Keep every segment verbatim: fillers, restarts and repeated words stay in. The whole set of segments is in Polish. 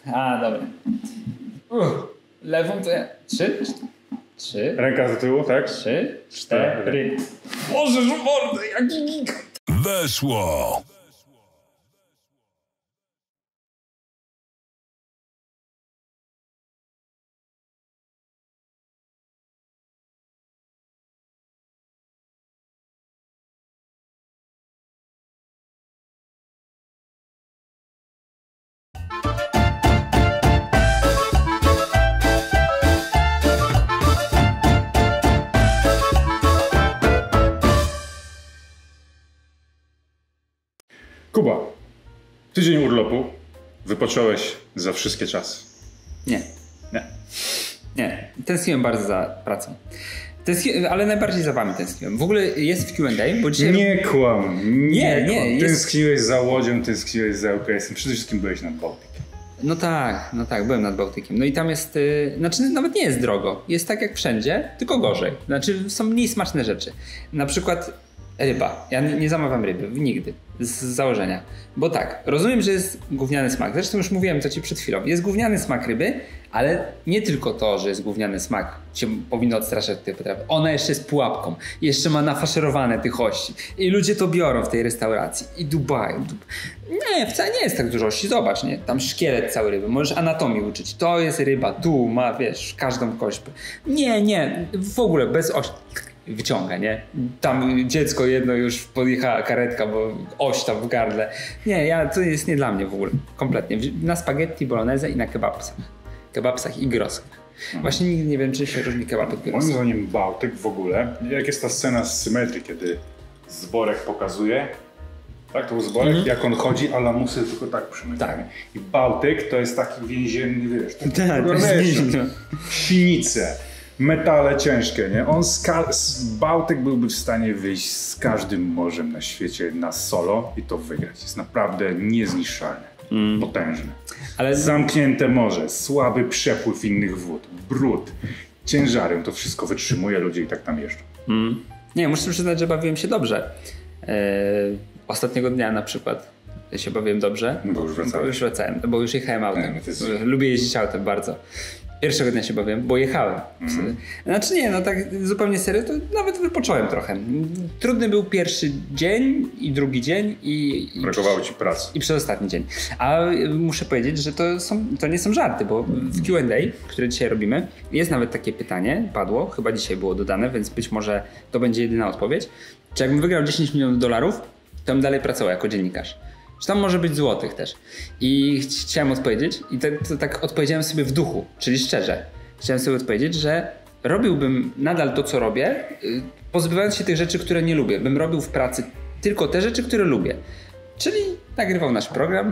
A, dobra. Uff, lewą to ja... Trzy? Trzy. Ręka do tyłu, tak? Trzy, cztery. Boże, mordy, jaki gigant. Weszło. Kuba, tydzień urlopu, wypocząłeś za wszystkie czasy. Nie. Nie. Nie. Tęskniłem bardzo za pracą. Tęskni... Ale najbardziej za wami tęskniłem. W ogóle jest w Q and A, bo dzisiaj... Nie kłam. Nie, nie. nie Jest... Tęskniłeś za Łodzią, tęskniłeś za U K S-em. Przede wszystkim byłeś nad Bałtykiem. No tak, no tak, byłem nad Bałtykiem. No i tam jest, yy, znaczy nawet nie jest drogo. Jest tak jak wszędzie, tylko gorzej. Znaczy są mniej smaczne rzeczy. Na przykład ryba. Ja nie, nie zamawiam ryby, nigdy. Z założenia. Bo tak, rozumiem, że jest gówniany smak. Zresztą już mówiłem to ci przed chwilą. Jest gówniany smak ryby, ale nie tylko to, że jest gówniany smak się powinno odstraszać tej potrawy. Ona jeszcze jest pułapką. Jeszcze ma nafaszerowane tych ości. I ludzie to biorą w tej restauracji. I Dubaj. Dub... Nie, wcale nie jest tak dużo ości. Zobacz, nie? Tam szkielet cały ryby. Możesz anatomii uczyć. To jest ryba. Tu ma, wiesz, każdą kość. Nie, nie. W ogóle bez ości. Wyciąga, nie? Tam dziecko jedno już podjechała karetka, bo oś tam w gardle. Nie, ja, to jest nie dla mnie w ogóle. Kompletnie. Na spaghetti bolognese i na kebabsach. Kebabsach i groskach. Właśnie nigdy nie wiem, czy się różni kebab od groska. Moim zdaniem Bałtyk w ogóle, jak jest ta scena z symetrii, kiedy Zborek pokazuje, tak, to był Zborek, mm-hmm. jak on chodzi, a lamusy tylko tak przymykają. Tak. I Bałtyk to jest taki więzienny, wiesz, taki tak, to jest silnice. Metale ciężkie, nie? On z, z Bałtyk byłby w stanie wyjść z każdym morzem na świecie na solo i to wygrać. Jest naprawdę niezniszczalne, mm. potężne. Ale... Zamknięte morze, słaby przepływ innych wód, brud, ciężarem, to wszystko wytrzymuje, ludzie i tak tam jeżdżą. Mm. Nie, muszę przyznać, że bawiłem się dobrze. Eee, ostatniego dnia na przykład się bawiłem dobrze. No bo już wracałem. Bo już wracałem, bo już jechałem autem. Nie, no jest... Lubię jeździć autem bardzo. Pierwszego dnia się bawiłem, bo jechałem. Mm. Znaczy nie, no tak zupełnie serio, to nawet wypocząłem trochę. Trudny był pierwszy dzień i drugi dzień i... i Brakowało ci pracy. I przedostatni dzień. A muszę powiedzieć, że to, są, to nie są żarty, bo w Q and A, które dzisiaj robimy, jest nawet takie pytanie, padło, chyba dzisiaj było dodane, więc być może to będzie jedyna odpowiedź. Czy jakbym wygrał dziesięć milionów dolarów, to bym dalej pracował jako dziennikarz. Czy tam może być złotych też. I ch- chciałem odpowiedzieć i to, to tak odpowiedziałem sobie w duchu, czyli szczerze. Chciałem sobie odpowiedzieć, że robiłbym nadal to, co robię, yy, pozbywając się tych rzeczy, które nie lubię. Bym robił w pracy tylko te rzeczy, które lubię. Czyli nagrywał nasz program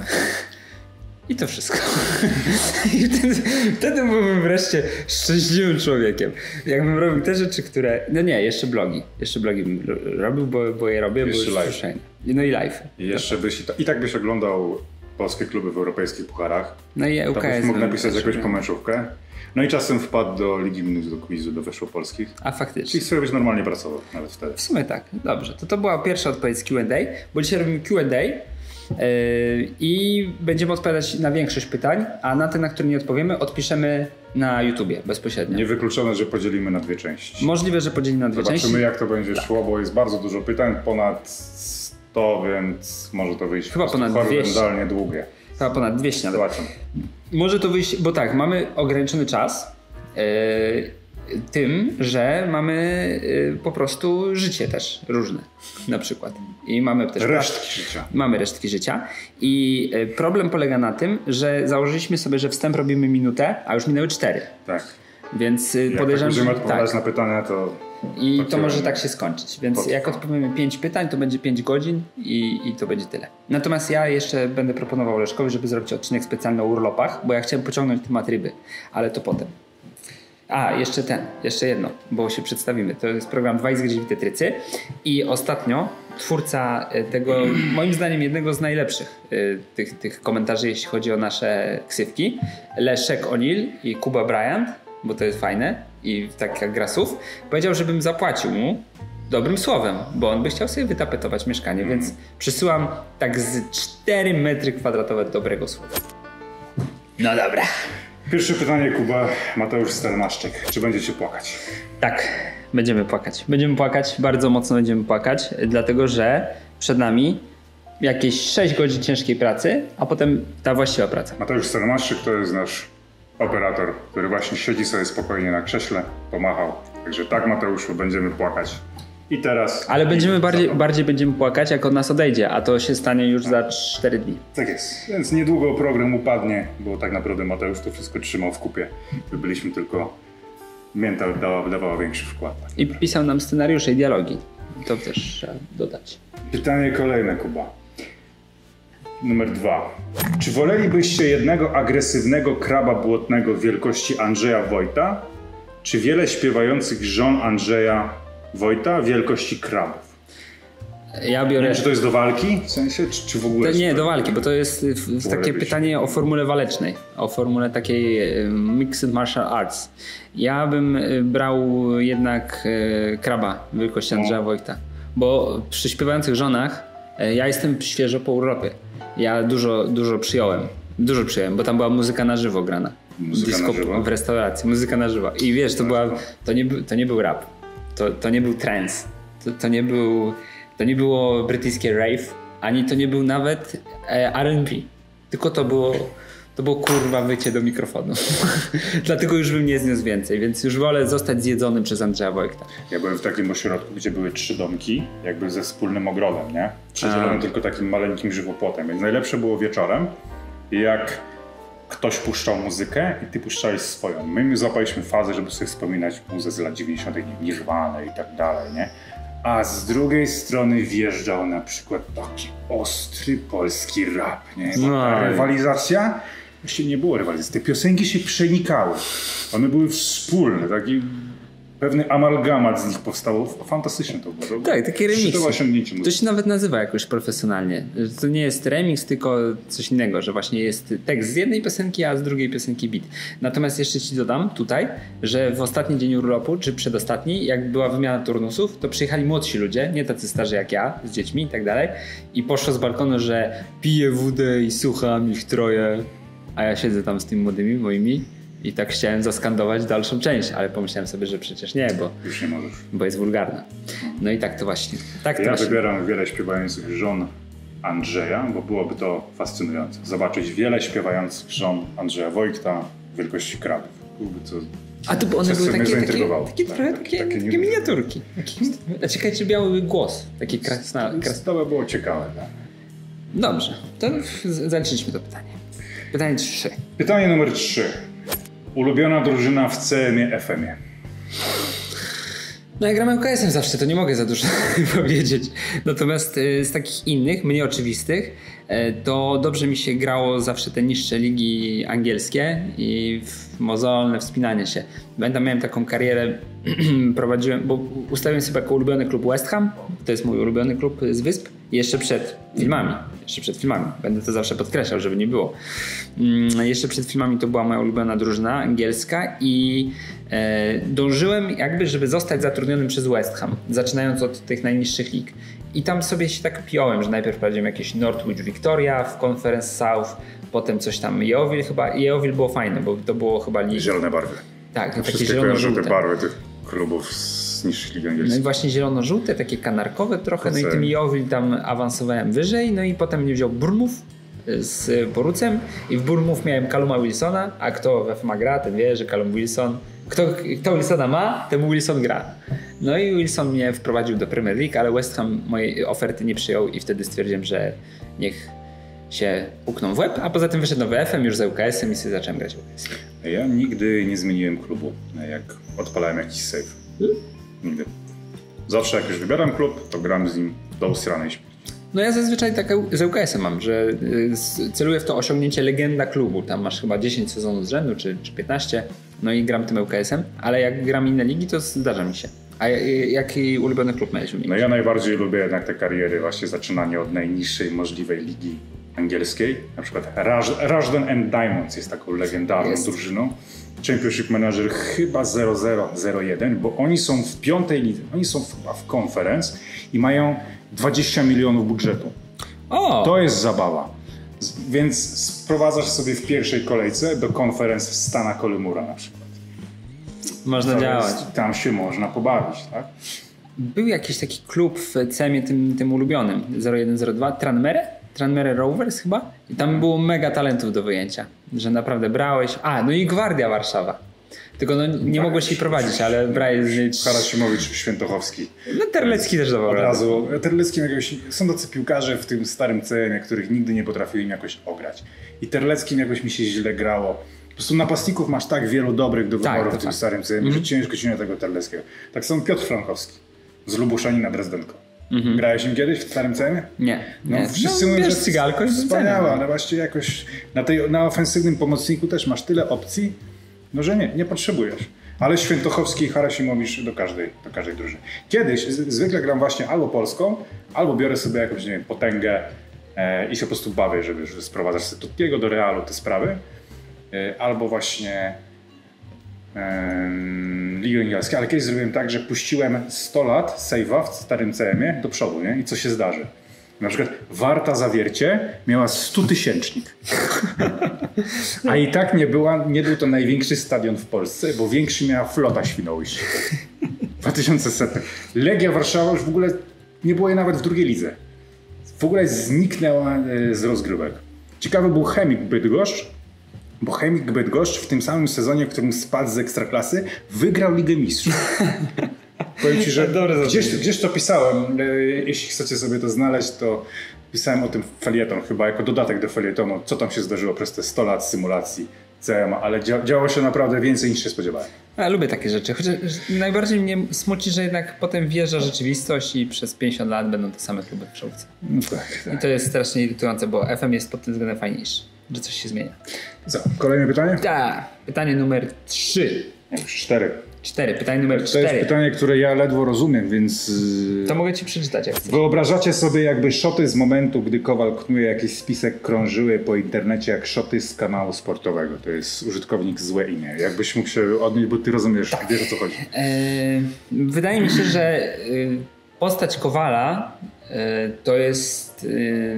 i to wszystko. I wtedy, wtedy byłbym wreszcie szczęśliwym człowiekiem. Jakbym robił te rzeczy, które... No nie, jeszcze blogi. Jeszcze blogi bym robił, bo, bo je robię, jeszcze bo już fajne. No i live. I jeszcze byś i, ta, i tak byś oglądał polskie kluby w europejskich pucharach. No i U K S. To byś mógł napisać jakąś pomeczówkę. No i czasem wpadł do Ligi Minus, do quizu, do Weszło Polskich. A faktycznie. Czyli sobie byś normalnie pracował nawet wtedy. W sumie tak. Dobrze. To to była pierwsza odpowiedź z Q and A, bo dzisiaj robimy Q and A yy, i będziemy odpowiadać na większość pytań, a na te, na które nie odpowiemy, odpiszemy na YouTubie bezpośrednio. Niewykluczone, że podzielimy na dwie części. Możliwe, że podzielimy na dwie Zobaczymy, części. Zobaczymy, jak to będzie tak. szło, bo jest bardzo dużo pytań, ponad sto, więc może to wyjść chyba ponad dwieście. Horrendalnie długie. Chyba ponad dwieście nawet. Zobaczymy. Może to wyjść, bo tak, mamy ograniczony czas yy, tym, że mamy yy, po prostu życie też różne na przykład. I mamy też resztki życia. Mamy resztki życia i yy, problem polega na tym, że założyliśmy sobie, że wstęp robimy minutę, a już minęły cztery. Tak. Więc yy, jak podejrzewam, że będziemy odpowiadać tak. na pytania, to... I to, to może tak się skończyć, więc potrwa. Jak odpowiemy pięć pytań, to będzie pięć godzin i, i to będzie tyle. Natomiast ja jeszcze będę proponował Leszkowi, żeby zrobić odcinek specjalny o urlopach, bo ja chciałem pociągnąć temat ryby, ale to potem. A, jeszcze ten, jeszcze jedno, bo się przedstawimy. To jest program Dwaj zgryźli tetrycy i ostatnio twórca tego, moim zdaniem jednego z najlepszych tych, tych komentarzy, jeśli chodzi o nasze ksywki, Leszek O'Neill i Kuba Bryant, bo to jest fajne i tak jak gra słów, powiedział, żebym zapłacił mu dobrym słowem, bo on by chciał sobie wytapetować mieszkanie, mm. więc przysyłam tak z cztery metry kwadratowe dobrego słowa. No dobra. Pierwsze pytanie, Kuba, Mateusz Stelmaszczyk. Czy będziecie płakać? Tak, będziemy płakać. Będziemy płakać, bardzo mocno będziemy płakać, dlatego że przed nami jakieś sześć godzin ciężkiej pracy, a potem ta właściwa praca. Mateusz Stelmaszczyk to jest nasz operator, który właśnie siedzi sobie spokojnie na krześle, pomachał. Także tak, Mateuszu, będziemy płakać. I teraz... Ale będziemy bardziej, bardziej będziemy płakać, jak od nas odejdzie, a to się stanie już za cztery dni. Tak jest. Więc niedługo program upadnie, bo tak naprawdę Mateusz to wszystko trzymał w kupie. My byliśmy tylko... Mental dała, dawała większy wkład. I pisał nam scenariusze i dialogi. To też trzeba dodać. Pytanie kolejne, Kuba. Numer dwa. Czy wolelibyście jednego agresywnego kraba błotnego wielkości Andrzeja Wojta, czy wiele śpiewających żon Andrzeja Wojta wielkości krabów? Ja biorę... Nie wiem, czy to jest do walki? W sensie, czy, czy w ogóle... To nie, do walki, bo to jest w, takie pytanie o formule walecznej. O formule takiej Mixed Martial Arts. Ja bym brał jednak kraba wielkości Andrzeja no. Wojta. Bo przy śpiewających żonach ja jestem świeżo po urlopie. Ja dużo, dużo przyjąłem. Dużo przyjąłem, bo tam była muzyka na żywo grana. Muzyka Disco na żywo? w restauracji, muzyka na żywo. I wiesz, to, była, to, nie, to nie był rap. To, to nie był trance. To, to nie był... To nie było brytyjskie rave, ani to nie był nawet e, R and B. Tylko to było, to było kurwa wycie do mikrofonu. Dlatego już bym nie zniósł więcej, więc już wolę zostać zjedzonym przez Andrzeja Wojta. Ja byłem w takim ośrodku, gdzie były trzy domki, jakby ze wspólnym ogrodem, nie? Przedzielone tylko takim maleńkim żywopłotem, więc najlepsze było wieczorem, jak ktoś puszczał muzykę i ty puszczałeś swoją. My złapaliśmy fazę, żeby sobie wspominać muzę z lat dziewięćdziesiątych, Nirvana i tak dalej, nie? A z drugiej strony wjeżdżał na przykład taki ostry polski rap, nie? Bo ta rywalizacja, właściwie nie było rywalizacji, te piosenki się przenikały. One były wspólne, taki pewny amalgamat z nich powstało. Fantastyczne to było. Tak, takie remiksy. To, to się nawet nazywa jakoś profesjonalnie. To nie jest remix, tylko coś innego, że właśnie jest tekst z jednej piosenki, a z drugiej piosenki beat. Natomiast jeszcze ci dodam tutaj, że w ostatni dzień urlopu, czy przedostatni, jak była wymiana turnusów, to przyjechali młodsi ludzie, nie tacy starzy jak ja, z dziećmi i tak dalej, i poszło z balkonu, że piję wódę i słucham ich troje, a ja siedzę tam z tymi młodymi moimi. I tak chciałem zaskandować dalszą część, ale pomyślałem sobie, że przecież nie, bo, już nie możesz. Bo jest wulgarna. No i tak to właśnie. Tak to ja właśnie. wybieram wiele śpiewających żon Andrzeja, bo byłoby to fascynujące. Zobaczyć wiele śpiewających żon Andrzeja Wojta wielkości krabów. Byłoby to... A to one były takie, takie, takie, tak, trochę takie, takie, takie miniaturki. A ciekawe, czy miały głos. Taki krasna... Kras... To by było ciekawe. Tak? Dobrze, to zaliczyliśmy to pytanie. Pytanie trzy. Pytanie numer trzy. Ulubiona drużyna w C M-ie, F M-ie. No ja gram U K S-em zawsze, to nie mogę za dużo powiedzieć. Natomiast z takich innych, mniej oczywistych, to dobrze mi się grało zawsze te niższe ligi angielskie i mozolne wspinanie się. Pamiętam, miałem taką karierę, prowadziłem, bo ustawiłem sobie jako ulubiony klub West Ham, to jest mój ulubiony klub z Wysp, jeszcze przed filmami. Jeszcze przed filmami. Będę to zawsze podkreślał, żeby nie było. Jeszcze przed filmami to była moja ulubiona drużyna angielska i e, dążyłem jakby, żeby zostać zatrudnionym przez West Ham, zaczynając od tych najniższych lig. I tam sobie się tak piąłem, że najpierw prowadziłem jakieś Norwich Victoria w Conference South, potem coś tam Yeovil chyba. Yeovil było fajne, bo to było chyba lig... Zielone barwy. Tak, no, takie zielono-żółte. te barwy tych klubów z niższych lig angielskich. No i właśnie zielono-żółte, takie kanarkowe trochę, no i tym Yeovil tam awansowałem wyżej, no i potem mnie wziął Bournemouth z Borucem i w Bournemouth miałem Calluma Wilsona, a kto w F M A gra, ten wie, że Callum Wilson, kto, kto Wilsona ma, temu Wilson gra. No i Wilson mnie wprowadził do Premier League, ale West Ham mojej oferty nie przyjął i wtedy stwierdziłem, że niech się pukną w łeb, a poza tym wyszedł nowy F M już za U K S-em i sobie zacząłem grać w U K S. Ja nigdy nie zmieniłem klubu, jak odpalałem jakiś save. Hmm? Nigdy. Zawsze jak już wybieram klub, to gram z nim do usranej śmierci. No ja zazwyczaj tak z U K S-em mam, że celuję w to osiągnięcie legenda klubu. Tam masz chyba dziesięć sezonów z rzędu, czy, czy piętnaście, no i gram tym U K S-em, ale jak gram inne ligi, to zdarza mi się. A jaki ulubiony klub miałeś? No ja najbardziej lubię jednak te kariery, właśnie zaczynanie od najniższej możliwej ligi angielskiej. Na przykład Rushden and Diamonds jest taką legendarną jest. drużyną. Championship Manager chyba zero zero zero jeden, bo oni są w piątej lidze, oni są chyba w Conference i mają dwadzieścia milionów budżetu. O! To jest zabawa. Więc sprowadzasz sobie w pierwszej kolejce do konferencji w Stana Kolymura na przykład. Można To działać. jest, tam się można pobawić, tak? Był jakiś taki klub w C M ie tym, tym ulubionym, zero jeden zero dwa, Tranmere? Tranmere Rovers chyba? I tam było mega talentów do wyjęcia, że naprawdę brałeś... A, no i Gwardia Warszawa. Tylko no, nie tak. mogłeś jej prowadzić, ale brałeś z niej... Harasimowicz, Świętochowski. No Terlecki też dawał Od radę. razu. Terleckim jakoś... Są tacy piłkarze w tym starym C M ie, których nigdy nie potrafiłem jakoś ograć. I Terleckim jakoś mi się źle grało. Po prostu napastników masz tak wielu dobrych do wyboru tak, w tym tak. starym C M ie, mm. że ciężko ci nie tego Terleckiego. Tak samo Piotr Frankowski z Lubuszanina Drezdenko. Mm-hmm. Grałeś im kiedyś w starym C M ie? Nie. No, nie. Wszyscy no, mówią, wiesz, że cygalko wspaniała, ale właśnie jakoś na, tej, na ofensywnym pomocniku też masz tyle opcji, no że nie, nie potrzebujesz. Ale Świętochowski i Harasimowicz do każdej, do każdej drużyny. Kiedyś z, zwykle gram właśnie albo polską, albo biorę sobie jakąś, nie wiem, potęgę e, i się po prostu bawię, żeby, żeby sprowadzać sobie Tuttiego do Realu, te sprawy. E, albo właśnie e, Ligę Angielską. Ale kiedyś zrobiłem tak, że puściłem sto lat save'a w starym C M ie do przodu, nie? I co się zdarzy? Na przykład Warta Zawiercie miała stutysięcznik. A i tak nie, była, nie był to największy stadion w Polsce, bo większy miała Flota Świnoujście. dwa tysiące setne. Legia Warszawa już w ogóle nie było jej nawet w drugiej lidze. W ogóle zniknęła z rozgrywek. Ciekawy był Chemik Bydgoszcz, bo Chemik Bydgoszcz w tym samym sezonie, w którym spadł z Ekstraklasy, wygrał Ligę Mistrzów. Powiem ci, że gdzieś, gdzieś to pisałem, jeśli chcecie sobie to znaleźć, to pisałem o tym felieton chyba, jako dodatek do felietonu, co tam się zdarzyło przez te sto lat symulacji C M a, ale dzia działo się naprawdę więcej niż się spodziewałem. Ja lubię takie rzeczy, chociaż najbardziej mnie smuci, że jednak potem wjeżdża rzeczywistość i przez pięćdziesiąt lat będą te same kluby w czołówce. No tak, tak. I to jest strasznie irytujące, bo F M jest pod tym względem fajniejszy, że coś się zmienia. Co, kolejne pytanie? Tak, pytanie numer trzy. Cztery. Cztery, pytanie numer to cztery. To jest pytanie, które ja ledwo rozumiem, więc... To mogę ci przeczytać, jak chcesz. Wyobrażacie sobie jakby szoty z momentu, gdy Kowal knuje jakiś spisek, krążyły po internecie jak szoty z kanału sportowego. To jest użytkownik złe imię. Jakbyś mógł się odnieść, bo ty rozumiesz, tak. Wiesz o co chodzi. Eee, wydaje mi się, że y, postać Kowala y, to jest... Y,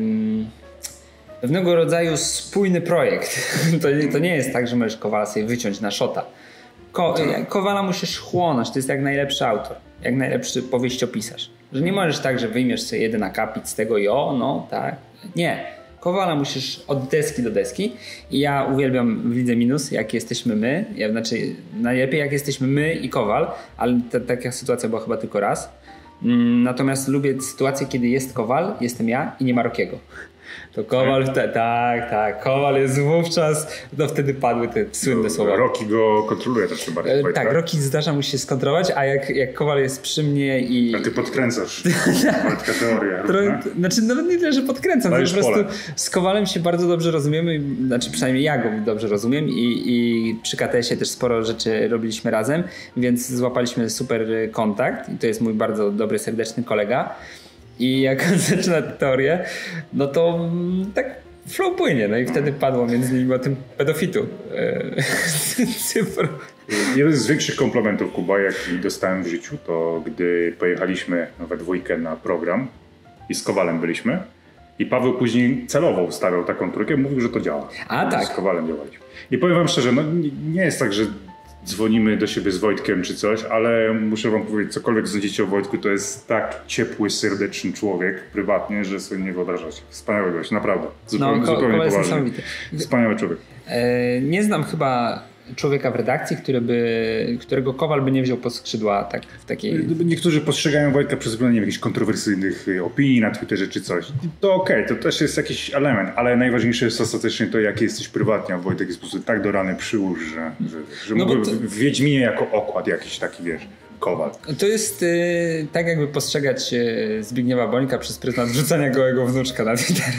pewnego rodzaju spójny projekt. to, to nie jest tak, że możesz Kowala sobie wyciąć na szota. Ko Kowala musisz chłonąć, to jest jak najlepszy autor, jak najlepszy powieściopisarz. Że nie możesz tak, że wyjmiesz sobie jeden akapit z tego i o, no tak. Nie. Kowala musisz od deski do deski i ja uwielbiam w Lidze Minus, jak jesteśmy my, ja, znaczy najlepiej jak jesteśmy my i Kowal, ale ta, taka sytuacja była chyba tylko raz. Natomiast lubię sytuację, kiedy jest Kowal, jestem ja i nie ma Rokiego. To Kowal, te, tak, tak, Kowal jest wówczas, no wtedy padły te słynne słowa. Roki go kontroluje też chyba. E, tak, tak, Roki zdarza mu się skontrolować, a jak, jak Kowal jest przy mnie i... A ty podkręcasz Wojtka teorię. Znaczy nawet nie tyle, że podkręcam, to po prostu pole. Z Kowalem się bardzo dobrze rozumiemy, znaczy przynajmniej ja go dobrze rozumiem i, i przy K T S ie też sporo rzeczy robiliśmy razem, więc złapaliśmy super kontakt i to jest mój bardzo dobry, serdeczny kolega. I jak on zaczyna teorię, no to tak flow płynie. No i wtedy padło między nimi o tym pedofitu. Cyfr. Jeden z większych komplementów, Kuba, jaki dostałem w życiu, to gdy pojechaliśmy we dwójkę na program i z Kowalem byliśmy i Paweł później celowo ustawiał taką trójkę, mówił, że to działa. A tak. Z Kowalem działaliśmy. I powiem wam szczerze, no nie jest tak, że dzwonimy do siebie z Wojtkiem czy coś, ale muszę wam powiedzieć, cokolwiek sądzicie o Wojtku, to jest tak ciepły, serdeczny człowiek prywatnie, że sobie nie wyobrażacie. Wspaniały gość, naprawdę. Zupełnie, no, ko- zupełnie poważnie. Wspaniały człowiek. E, nie znam chyba człowieka w redakcji, który by, którego Kowal by nie wziął pod skrzydła tak, w takiej... Niektórzy postrzegają Wojtka przez względem jakichś kontrowersyjnych opinii na Twitterze czy coś. To okej, okay, to też jest jakiś element, ale najważniejsze jest ostatecznie to, jaki jesteś prywatnie, a Wojtek jest po prostu tak do rany przyłóż, że, że, że no mógł to... w Wiedźminie jako okład jakiś taki, wiesz, Kowal. To jest y, tak jakby postrzegać y, Zbigniewa Bońka przez pryzmat wrzucania gołego wnuczka na Twitter.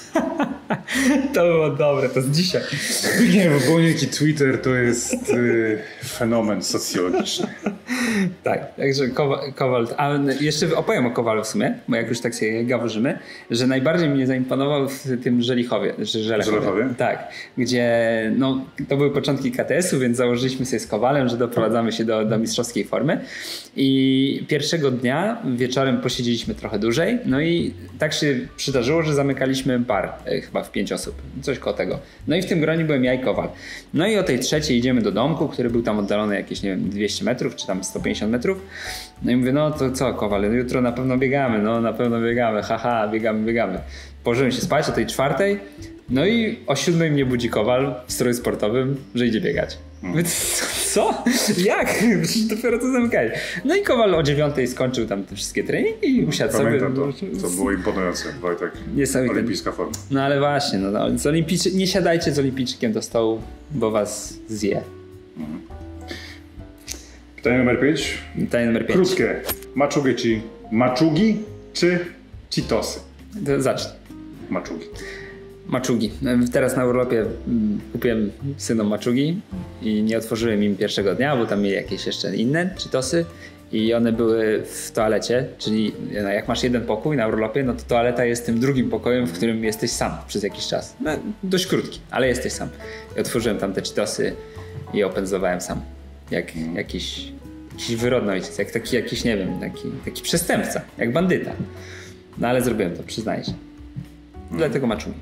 To było dobre, to z dzisiaj. Nie, bo Boniek i Twitter to jest y, fenomen socjologiczny. Tak, także Kowal, Kowal, a jeszcze opowiem o Kowalu w sumie, bo jak już tak sobie gaworzymy, że najbardziej mnie zaimponował w tym Żelichowie. Żelechowie. Żelechowie? Tak, gdzie no, to były początki K T S-u, więc założyliśmy sobie z Kowalem, że doprowadzamy się do, do mistrzowskiej formy i pierwszego dnia wieczorem posiedzieliśmy trochę dłużej, no i tak się przydarzyło, że zamykaliśmy bar, chyba w pięć osób, coś koło tego. No i w tym gronie byłem ja i Kowal. No i o tej trzeciej idziemy do domku, który był tam oddalony jakieś, nie wiem, dwieście metrów, czy tam sto pięćdziesiąt metrów. No i mówię, no to co, Kowal, jutro na pewno biegamy, no na pewno biegamy, haha, biegamy, biegamy. Położyłem się spać o tej czwartej, no i o siódmej mnie budzi Kowal w stroju sportowym, że idzie biegać. Mówię, co? Jak? Dopiero to zamykali. No i Kowal o dziewiątej skończył tam te wszystkie treningi i usiadł Pamiętam sobie. to, co było imponujące, Wojtek. Niesamowite. Olimpijska forma. No ale właśnie, no, no, z olimpijczy... nie siadajcie z olimpijczykiem do stołu, bo was zje. Mhm. Pytanie numer pięć. Pytanie numer pięć. Krótkie. Maczugi czy maczugi czy Cheetosy? To zacznij. Maczugi. Maczugi. Teraz na urlopie kupiłem synom maczugi i nie otworzyłem im pierwszego dnia, bo tam mieli jakieś jeszcze inne Cheetosy i one były w toalecie, czyli jak masz jeden pokój na urlopie, no to toaleta jest tym drugim pokojem, w którym jesteś sam przez jakiś czas. No, dość krótki, ale jesteś sam. I otworzyłem tam te Cheetosy i opędzowałem sam. Jak hmm. jakiś, jakiś wyrodny ojciec, jak taki jakiś, nie wiem, taki, taki przestępca, jak bandyta. No ale zrobiłem to, przyznaję się. Dlatego maczugi.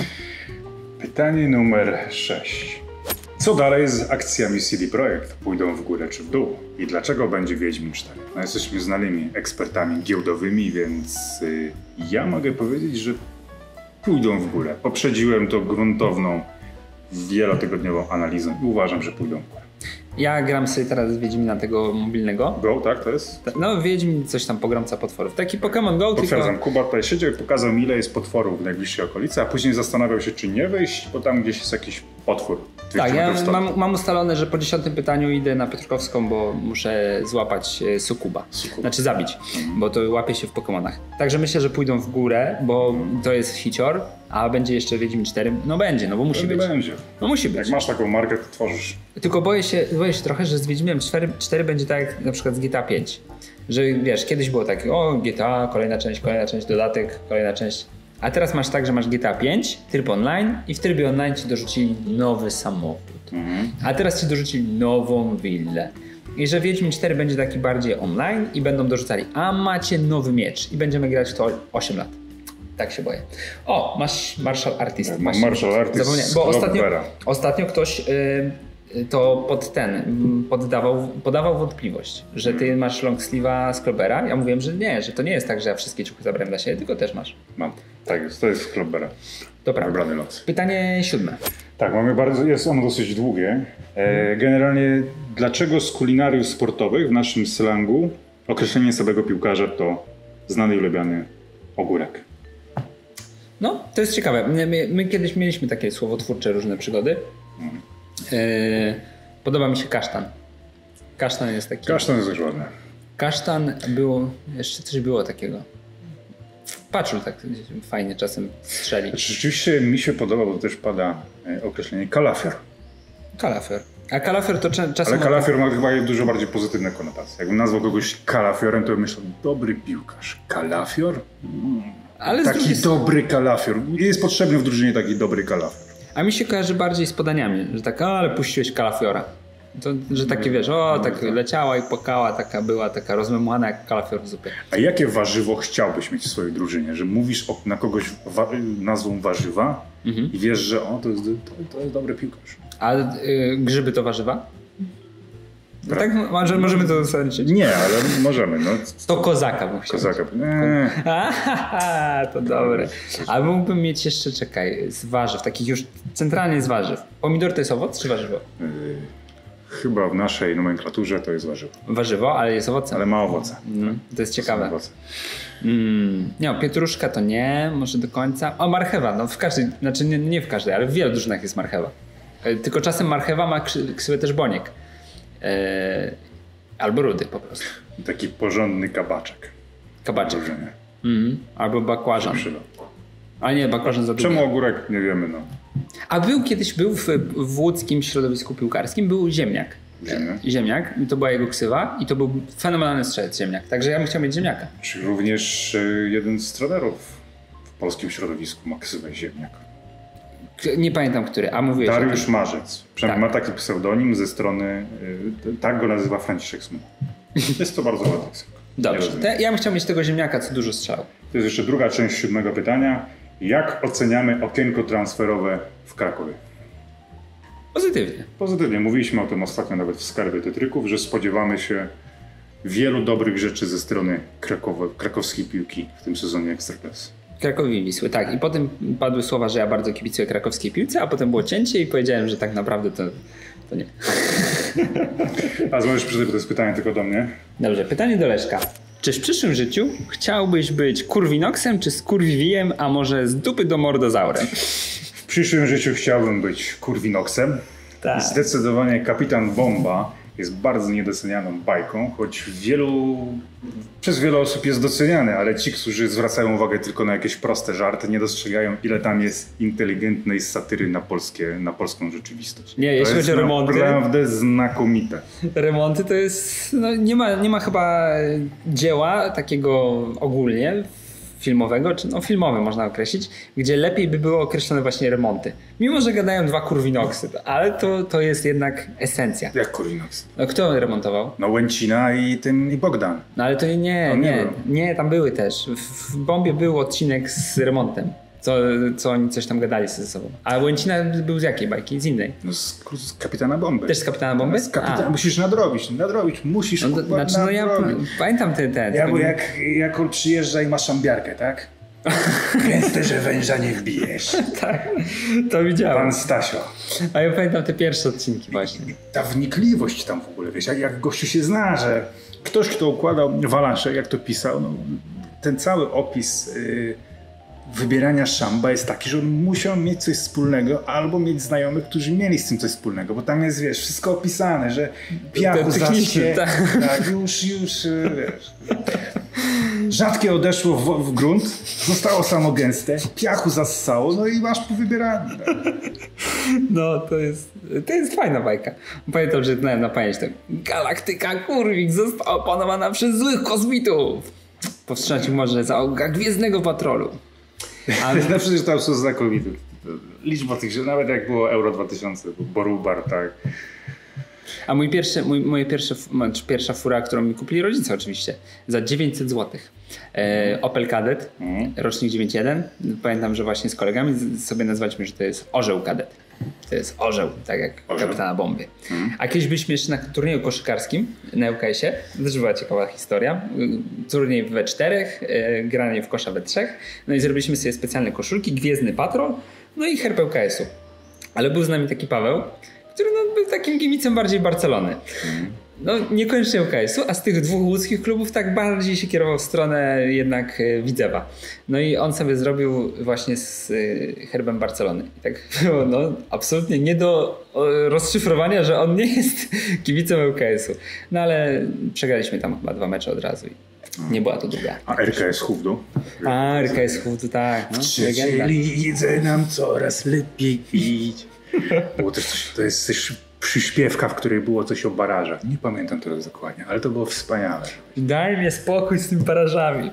Pytanie numer sześć. Co dalej z akcjami C D Projekt? Pójdą w górę czy w dół? I dlaczego będzie Wiedźmin cztery? No jesteśmy znanymi ekspertami giełdowymi, więc y, ja mogę powiedzieć, że pójdą w górę. Poprzedziłem to gruntowną, wielotygodniową analizą i uważam, że pójdą w górę. Ja gram sobie teraz Wiedźmina tego mobilnego. Go, tak to jest? No Wiedźmin coś tam pogromca potworów. Taki Pokémon Go. Potwierdzam, tylko... Kuba tutaj siedział i pokazał mi ile jest potworów w najbliższej okolicy, a później zastanawiał się czy nie wejść, bo tam gdzieś jest jakiś potwór. Tak, ja mam, mam ustalone, że po dziesiątym pytaniu idę na Piotrkowską, bo muszę złapać sukuba. Sukuba. Znaczy zabić, mhm. bo to łapie się w Pokémonach. Także myślę, że pójdą w górę, bo mhm. to jest hicior, a będzie jeszcze Wiedźmin cztery. No będzie, no bo musi Pewnie być. Będzie. No musi być. Jak masz taką markę, to tworzysz. Tylko boję się, boję się trochę, że z Wiedźminem cztery będzie tak jak na przykład z G T A pięć. Że wiesz, kiedyś było takie, o G T A, kolejna część, kolejna część, dodatek, kolejna część. A teraz masz tak, że masz G T A pięć, tryb online i w trybie online ci dorzucili nowy samochód. Mhm. A teraz ci dorzucili nową willę. I że Wiedźmin cztery będzie taki bardziej online i będą dorzucali, a macie nowy miecz i będziemy grać w to osiem lat. Tak się boję. O, masz Martial Artist. Masz Martial Artist. Bo ostatnio, ostatnio ktoś y, to pod ten poddawał, podawał wątpliwość, że ty masz long sleeve'a z Klobera. Ja mówiłem, że nie, że to nie jest tak, że ja wszystkie ciuchy zabrałem dla siebie, tylko też masz. Mam. Tak jest, to jest z Klobera. Dobra. Wybrany los. Pytanie siódme. Tak, mamy bardzo, jest ono dosyć długie. E, generalnie, dlaczego z kulinariów sportowych w naszym slangu określenie samego piłkarza to znany i lubiany ogórek? No, to jest ciekawe. My, my kiedyś mieliśmy takie słowotwórcze różne przygody. Hmm. E, podoba mi się kasztan. Kasztan jest taki... Kasztan jest ładny. Kasztan było... Jeszcze coś było takiego. Patrzył tak fajnie czasem strzeli. Znaczy, rzeczywiście mi się podoba, bo też pada określenie kalafior. Kalafior. A kalafior to czasem... Ale kalafior ma chyba dużo bardziej pozytywne konotacje. Jakbym nazwał kogoś kalafiorem, to bym myślał, dobry piłkarz. Kalafior? Mm. Ale taki drugiej... dobry kalafior. Jest potrzebny w drużynie taki dobry kalafior. A mi się kojarzy bardziej z podaniami, że tak, ale puściłeś kalafiora. To, że takie wiesz, o, tak leciała i płakała, taka była, taka rozmemłana jak kalafior w zupie. A jakie warzywo chciałbyś mieć w swojej drużynie? Że mówisz o, na kogoś wa nazwą warzywa mhm. i wiesz, że o, to jest, to, to jest dobry piłkarz. A y, grzyby to warzywa? No tak, może, możemy to zasadzić. Nie, ale możemy. No. To kozaka bym chciał. Kozaka. Eee. Aha, to dobre. A mógłbym mieć jeszcze, czekaj, z warzyw, takich już centralnie z warzyw. Pomidor to jest owoc czy warzywo? Yy, chyba w naszej nomenklaturze to jest warzywo. Warzywo, ale jest owocem. Ale ma owoce. Mm, to jest ciekawe. Mm, nie, pietruszka to nie, może do końca. O, marchewa, no w każdej, znaczy nie, nie w każdej, ale w wielu drużynach jest marchewa. Yy, tylko czasem marchewa ma ksywę też boniek. Yy, albo rudy po prostu. Taki porządny kabaczek. Kabaczek. Mm, albo bakłażan. A nie, bakłażan za Czemu ogórek? Nie wiemy, no. A był kiedyś, był w, w łódzkim środowisku piłkarskim, był ziemniak. Ziemniak. Ziemniak. I to była jego ksywa i to był fenomenalny strzelec ziemniak. Także ja bym chciał mieć ziemniaka. Czy również jeden z trenerów w polskim środowisku ma ksywę Ziemniak. Nie pamiętam, który, a mówiłeś... Dariusz Marzec. Przynajmniej Tak. ma taki pseudonim ze strony, y, tak go nazywa Franciszek Smuk. Jest to bardzo ładny ksywka. Dobrze, Te, ja bym chciał mieć tego ziemniaka, co dużo strzelał. To jest jeszcze druga część siódmego pytania. Jak oceniamy okienko transferowe w Krakowie? Pozytywnie. Pozytywnie. Mówiliśmy o tym ostatnio nawet w skarbie Tetryków, że spodziewamy się wielu dobrych rzeczy ze strony Krakowa, krakowskiej piłki w tym sezonie Ekstraklasy. Krakowi Wisły, tak. I potem padły słowa, że ja bardzo kibicuję krakowskiej piłce, a potem było cięcie i powiedziałem, że tak naprawdę to, to nie. A możesz przyjść, bo to jest pytanie tylko do mnie. Dobrze, pytanie do Leszka. Czy w przyszłym życiu chciałbyś być kurwinoksem czy skurwiwijem, a może z dupy do mordozaurem? W przyszłym życiu chciałbym być kurwinoksem. Tak. Zdecydowanie Kapitan Bomba jest bardzo niedocenianą bajką, choć wielu, przez wiele osób jest doceniany, ale ci, którzy zwracają uwagę tylko na jakieś proste żarty, nie dostrzegają, ile tam jest inteligentnej satyry na, polskie, na polską rzeczywistość. Nie, jeśli to jest chodzi o remonty- naprawdę znakomite. Remonty to jest... No, nie, ma, nie ma chyba dzieła takiego ogólnie filmowego, czy no filmowy można określić, gdzie lepiej by było określone właśnie remonty. Mimo, że gadają dwa kurwinoksy, ale to, to jest jednak esencja. Jak kurwinoks? No, kto remontował? No Łęcina i ten i Bogdan. No ale to nie, nie, To nie nie, był. nie, tam były też. W, w Bombie był odcinek z remontem, co, co oni coś tam gadali ze sobą. A Łęcina był z jakiej bajki? Z innej. No z, z Kapitana Bomby. Też z Kapitana Bomby? Z kapitana, A. musisz nadrobić, nadrobić, musisz No, to, kurwa, znaczy, no ja nadrobić. p- pamiętam ten, ten. Ja, bo tylko- jak, jak on przyjeżdża i ma szambiarkę, tak? Gęste, że węża nie wbijesz. Tak, to widziałem. Pan Stasio. A ja pamiętam te pierwsze odcinki właśnie. Ta wnikliwość tam w ogóle, wiesz, jak, jak gościu się zna, że ktoś, kto układał walansze, jak to pisał, no, ten cały opis y, wybierania szamba jest taki, że on musiał mieć coś wspólnego albo mieć znajomych, którzy mieli z tym coś wspólnego, bo tam jest, wiesz, wszystko opisane, że piachu technicznie, zasie, tak. tak, już, już, y, wiesz... Rzadkie odeszło w, w grunt, zostało samo gęste, piachu zassało, no i masz powybierane. No, to jest, to jest fajna bajka. Pamiętam, że na, na pamięć to Galaktyka Kurwik została opanowana przez złych kosmitów. Powstrzymać może załoga Gwiezdnego Patrolu. Ale no przecież tam są znakomite. Liczba tych, że nawet jak było Euro dwa tysiące, Borubar, tak. A mój pierwszy, mój, moje pierwsze, znaczy pierwsza fura, którą mi kupili rodzice oczywiście, za dziewięćset złotych. E, Opel Kadett, Mhm. rocznik dziewięćdziesiąt jeden. Pamiętam, że właśnie z kolegami z- sobie nazwaliśmy, że to jest orzeł Kadett. To jest orzeł, tak jak Orzeł. Kapitana Bomby. Mhm. A kiedyś byliśmy jeszcze na turnieju koszykarskim na U K S-ie. To też była ciekawa historia. Turniej we czterech, e, granie w kosza we trzech. No i zrobiliśmy sobie specjalne koszulki, Gwiezdny Patrol, no i herb U K S-u. Ale był z nami taki Paweł, który no, był takim kibicem bardziej Barcelony. No niekoniecznie U K S-u, a z tych dwóch łódzkich klubów tak bardziej się kierował w stronę jednak e, Widzewa. No i on sobie zrobił właśnie z e, herbem Barcelony. I tak było no, absolutnie nie do o, rozszyfrowania, że on nie jest kibicem U K S-u. No ale przegraliśmy tam chyba dwa mecze od razu i nie była to druga. A R K S Hufdu? A, R K S Hufdu, tak. No, legenda. lidze nam coraz lepiej iść. Było też coś, to jest też przyśpiewka, w której było coś o barażach. Nie pamiętam teraz dokładnie, ale to było wspaniałe. Daj mi spokój z tymi parażami.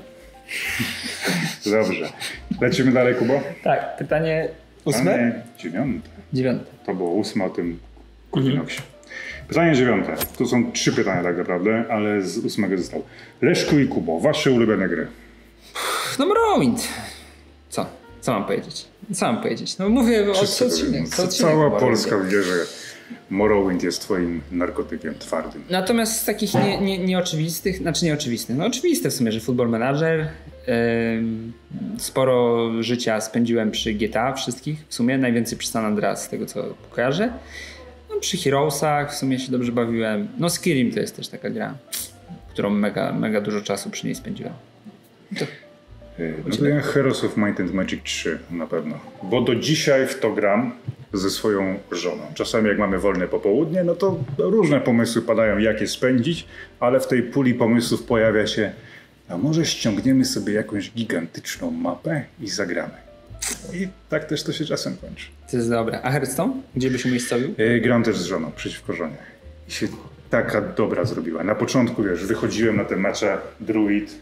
Dobrze. Lecimy dalej, Kubo? Tak, pytanie ósme? Pytanie dziewiąte. Dziewiąte. To było ósme o tym kurwinoksie. Pytanie dziewiąte. Tu są trzy pytania tak naprawdę, ale z ósmego zostało. Leszku i Kubo, wasze ulubione gry. No Morrowind. Co? Co mam powiedzieć? Co mam powiedzieć? No mówię o co Wszyscy to odcinek. wiedzą. Co odcinek Cała Morrowind. Polska wie, że Morrowind jest twoim narkotykiem twardym. Natomiast z takich nie, nie, nieoczywistych, znaczy nieoczywistych, no oczywiste w sumie, że Football Manager, ym, sporo życia spędziłem przy G T A wszystkich, w sumie najwięcej przy San Andreas z tego co kojarzę. No, przy Heroesach w sumie się dobrze bawiłem. No Skyrim to jest też taka gra, którą mega, mega dużo czasu przy niej spędziłem. To... No to ja Heroes of Might and Magic trzy na pewno. Bo do dzisiaj w to gram ze swoją żoną. Czasami jak mamy wolne popołudnie, no to różne pomysły padają, jak je spędzić, ale w tej puli pomysłów pojawia się, a może ściągniemy sobie jakąś gigantyczną mapę i zagramy. I tak też to się czasem kończy. to jest dobre. A Hearthstone? Gdzie byś umiejscowił? Yy, Gram też z żoną, przeciwko żonie. i się taka dobra zrobiła. Na początku, wiesz, wychodziłem na te mecze, druid,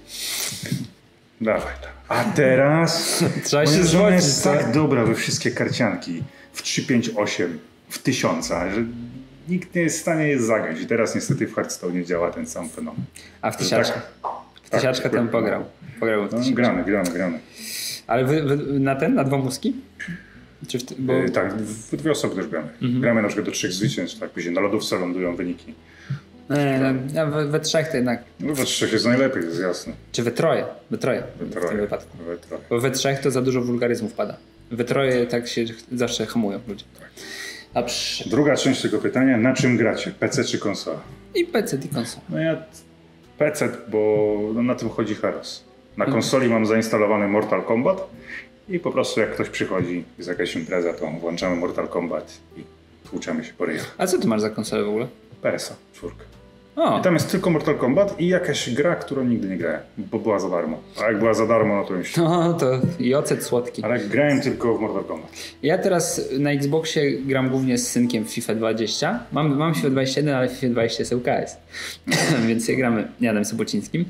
dawaj tam. A teraz trzeba się moja żona zgodzić, jest co? tak dobra we wszystkie karcianki, w trzy pięć osiem, w tysiąca, że nikt nie jest w stanie je zagrać. I teraz niestety w Hearthstone nie działa ten sam fenomen. A w tysiaczkę? W tysiaczkę tak, ten pograł. Pograł w No, tysiaczkę. gramy, gramy, gramy. Ale wy, wy, na ten? Na dwa mózgi? Czy w ty, bo... Yy, tak, w dwie osoby też gramy. Mhm. Gramy na przykład do trzech zwycięstw, tak, później na lodówce lądują wyniki. Nie, no, ja we, we trzech to jednak. No we trzech jest najlepiej, jest jasne. Czy we troje? We troje. We W troje. tym wypadku. We troje. Bo we trzech to za dużo wulgaryzmów pada. We troje tak się zawsze hamują ludzie. Dobrze. Druga część tego pytania, na czym gracie? P C czy konsola? I P C i konsola. No ja P C, bo no na tym chodzi Heros. Na konsoli mam zainstalowany Mortal Kombat i po prostu jak ktoś przychodzi, jest jakaś impreza, to włączamy Mortal Kombat i tłuczemy się po ryjach. A co ty masz za konsolę w ogóle? P S a, czwórka. O, I tam jest tylko Mortal Kombat i jakaś gra, którą nigdy nie grałem, bo była za darmo. A jak była za darmo, no to już... no to i ocet słodki. Ale grałem tylko w Mortal Kombat. Ja teraz na Xboxie gram głównie z synkiem w FIFA dwadzieścia. Mam, mam FIFA dwadzieścia jeden, ale w FIFA dwadzieścia jest U K S. Więc sobie gramy Janem Sobocińskim.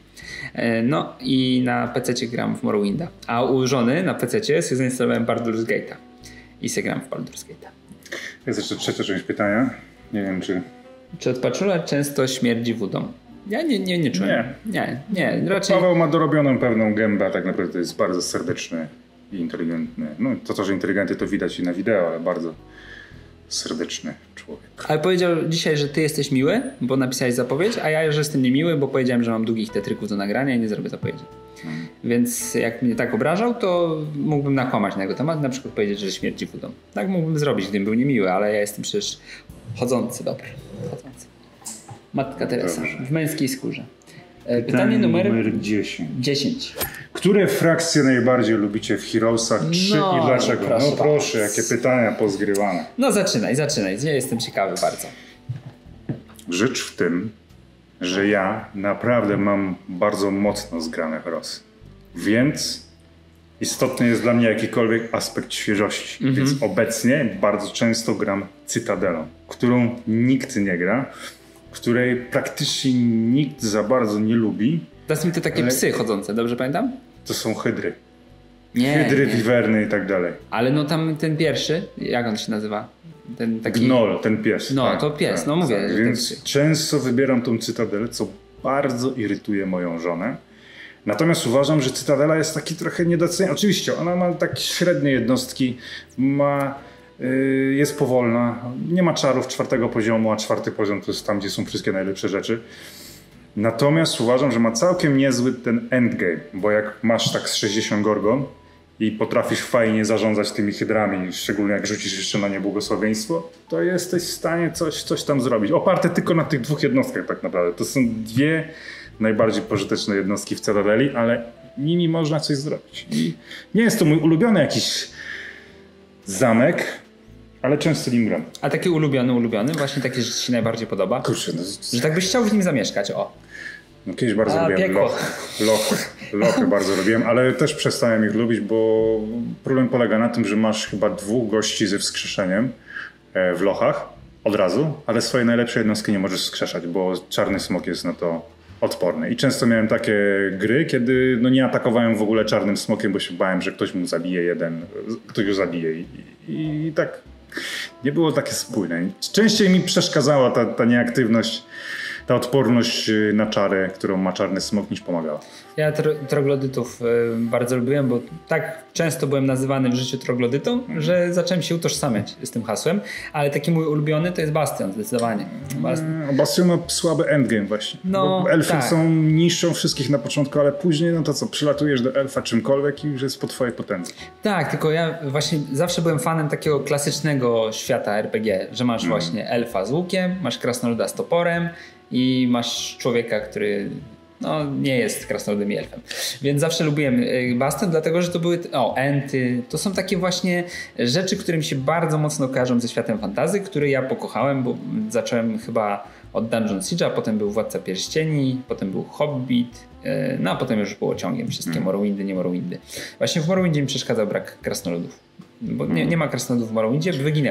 No i na P C gram w Morrowinda. A u żony na P C sobie zainstalowałem Baldur's Gate'a. I sobie gram w Baldur's Gate'a. Jest jeszcze trzecia część pytania. Nie wiem, czy... Czy od paczula często śmierdzi wodą? Ja nie, nie, nie czułem. Nie. Nie, nie. Raczej... Paweł ma dorobioną pewną gębę, a tak naprawdę jest bardzo serdeczny i inteligentny. No to, to że inteligentny to widać i na wideo, ale bardzo serdeczny człowiek. Ale powiedział dzisiaj, że ty jesteś miły, bo napisałeś zapowiedź, a ja, że jestem niemiły, bo powiedziałem, że mam długich tetryków do nagrania i nie zrobię zapowiedzi. Hmm. Więc jak mnie tak obrażał, to mógłbym nakłamać na jego temat, na przykład powiedzieć, że śmierdzi wodą. Tak mógłbym zrobić, gdybym był niemiły, ale ja jestem przecież chodzący dobry. Chodzący. Matka Teresa Dobrze. w męskiej skórze. Pytanie, Pytanie numer, numer dziesięć. dziesięć. Które frakcje najbardziej lubicie w Heroesach? Czy No, i dlaczego? proszę no proszę, bardzo. jakie pytania pozgrywane. No zaczynaj, zaczynaj. Ja jestem ciekawy bardzo. Rzecz w tym, że ja naprawdę mam bardzo mocno zgrane Heroesy. Więc istotny jest dla mnie jakikolwiek aspekt świeżości. Mhm. Więc obecnie bardzo często gram Cytadelą, którą nikt nie gra, której praktycznie nikt za bardzo nie lubi. Dasz mi te takie Ale- psy chodzące, dobrze pamiętam? To są hydry. Nie, Hydry, nie. wiwerny i tak dalej. Ale no tam ten pierwszy, jak on się nazywa? Ten taki... Gnoll, ten pies. No, tak, to pies, tak, no mówię, tak. że ten Więc pies. często wybieram tą Cytadelę, co bardzo irytuje moją żonę. Natomiast uważam, że Cytadela jest taki trochę niedoceniana. Oczywiście, ona ma takie średnie jednostki, ma, yy, jest powolna, nie ma czarów czwartego poziomu, a czwarty poziom to jest tam, gdzie są wszystkie najlepsze rzeczy. Natomiast uważam, że ma całkiem niezły ten endgame, bo jak masz tak z sześćdziesiąt gorgon i potrafisz fajnie zarządzać tymi hydrami, szczególnie jak rzucisz jeszcze na nie błogosławieństwo, to jesteś w stanie coś, coś tam zrobić. Oparte tylko na tych dwóch jednostkach tak naprawdę. To są dwie najbardziej pożyteczne jednostki w Cytadeli, ale nimi można coś zrobić. I nie jest to mój ulubiony jakiś zamek, ale często nim gram. A taki ulubiony, ulubiony? Właśnie taki, że ci się najbardziej podoba? Kurczę, no, Że tak byś chciał w nim zamieszkać, o. no kiedyś bardzo A, lubiłem piekło. lochy. Lochy. Lochy bardzo lubiłem, ale też przestałem ich lubić, bo problem polega na tym, że masz chyba dwóch gości ze wskrzeszeniem e, w lochach od razu, ale swoje najlepsze jednostki nie możesz wskrzeszać, bo czarny smok jest na to odporny. I często miałem takie gry, kiedy no nie atakowałem w ogóle czarnym smokiem, bo się bałem, że ktoś mu zabije jeden, ktoś go zabije i, i, i tak nie było takie spójne. Częściej mi przeszkadzała ta, ta nieaktywność, ta odporność na czary, którą ma czarny smok, niż pomagała. Ja tro, troglodytów y, bardzo lubiłem, bo tak często byłem nazywany w życiu troglodytą, że zacząłem się utożsamiać z tym hasłem, ale taki mój ulubiony to jest Bastion, zdecydowanie. Bastion. A Bastion ma słaby endgame właśnie. No, bo elfy tak. są niższą wszystkich na początku, ale później no to co, przylatujesz do elfa czymkolwiek i już jest po twojej potędze. Tak, tylko ja właśnie zawsze byłem fanem takiego klasycznego świata R P G, że masz Mm. właśnie elfa z łukiem, masz krasnoluda z toporem i masz człowieka, który no, nie jest krasnoludem i elfem. Więc zawsze lubiłem y, Bastion, dlatego że to były o, enty. To są takie właśnie rzeczy, które mi się bardzo mocno kojarzą ze światem fantasy, który ja pokochałem, bo zacząłem chyba od Dungeon Siege'a, potem był Władca Pierścieni, potem był Hobbit, y, no a potem już było ciągiem wszystkie Mm. Morrowindy, nie Morrowindy. Właśnie w Morrowindzie mi przeszkadzał brak krasnoludów. Bo nie, nie ma krasnoludów w Morrowindzie, wyginęły.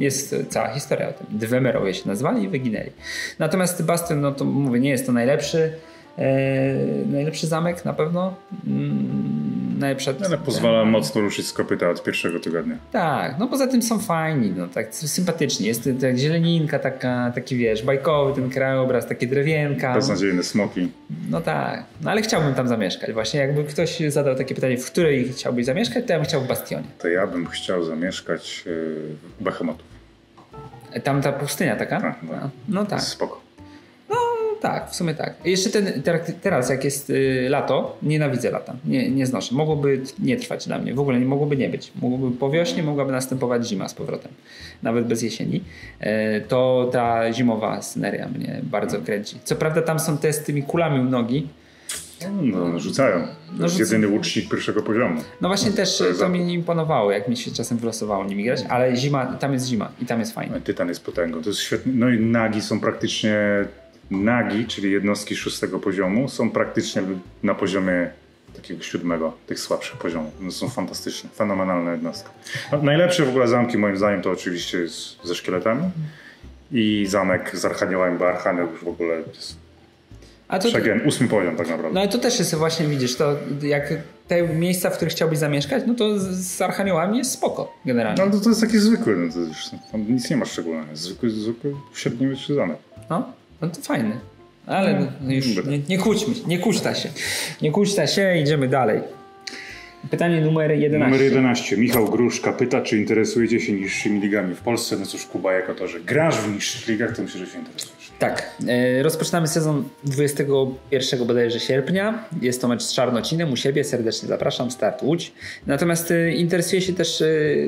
Jest cała historia o tym. Dwemerowie się nazwali i wyginęli. Natomiast Bastion, no to mówię, nie jest to najlepszy e, najlepszy zamek na pewno. Mm, najlepsza, ale pozwala mocno ruszyć z kopyta od pierwszego tygodnia. Tak, no poza tym są fajni, no tak sympatyczni. Jest tak zieleninka taka, taki wiesz, bajkowy ten krajobraz, takie drewienka. Beznadziejne smoki. No tak, no ale chciałbym tam zamieszkać. Właśnie jakby ktoś zadał takie pytanie, w której chciałbyś zamieszkać, to ja bym chciał w Bastionie. To ja bym chciał zamieszkać w Behemotów. Tam ta pustynia taka? Tak, tak. No tak. Spoko. No tak, w sumie tak. Jeszcze ten, teraz jak jest y, lato, nienawidzę lata, nie, nie znoszę. Mogłoby nie trwać dla mnie, w ogóle nie mogłoby nie być. Mogłoby po wiośnie mogłaby następować zima z powrotem, nawet bez jesieni. E, to ta zimowa sceneria mnie bardzo kręci. Co prawda tam są te z tymi kulami u nogi. No, rzucają. To no, jest rzuc... jedyny łucznik pierwszego poziomu. No właśnie też to, to mi nie imponowało, jak mi się czasem wylosowało nimi grać, ale zima, tam jest zima i tam jest fajnie. Tytan jest potęgą, to jest świetne. No i nagi są praktycznie, nagi, czyli jednostki szóstego poziomu, są praktycznie na poziomie takiego siódmego, tych słabszych poziomów. No są fantastyczne, fenomenalna jednostka. No, najlepsze w ogóle zamki moim zdaniem to oczywiście jest ze szkieletami i zamek z archaniołem, bo archanioł już w ogóle jest A to, Przegen, ósmy poziom tak naprawdę. No ale to też jest właśnie, widzisz, to jak te miejsca, w których chciałbyś zamieszkać, no to z, z archaniołami jest spoko generalnie. No ale to, to jest taki zwykły, no to już, tam nic nie ma szczególnego. Zwykły, zwykły średniowieczny zamek. No, no to fajny. Ale no, już nie, nie kłóćmy się, nie kłóćta się. Nie kłóćta się, idziemy dalej. Pytanie numer jedenaście. Numer jedenaście. Michał Gruszka pyta, czy interesujecie się niższymi ligami w Polsce? No cóż, Kuba, jako to, że grasz w niższych ligach, to myślę, że się interesujesz. Tak. E, rozpoczynamy sezon dwudziestego pierwszego bodajże sierpnia. Jest to mecz z Czarnocinem u siebie. Serdecznie zapraszam. Start Łódź. Natomiast e, interesuję się też e,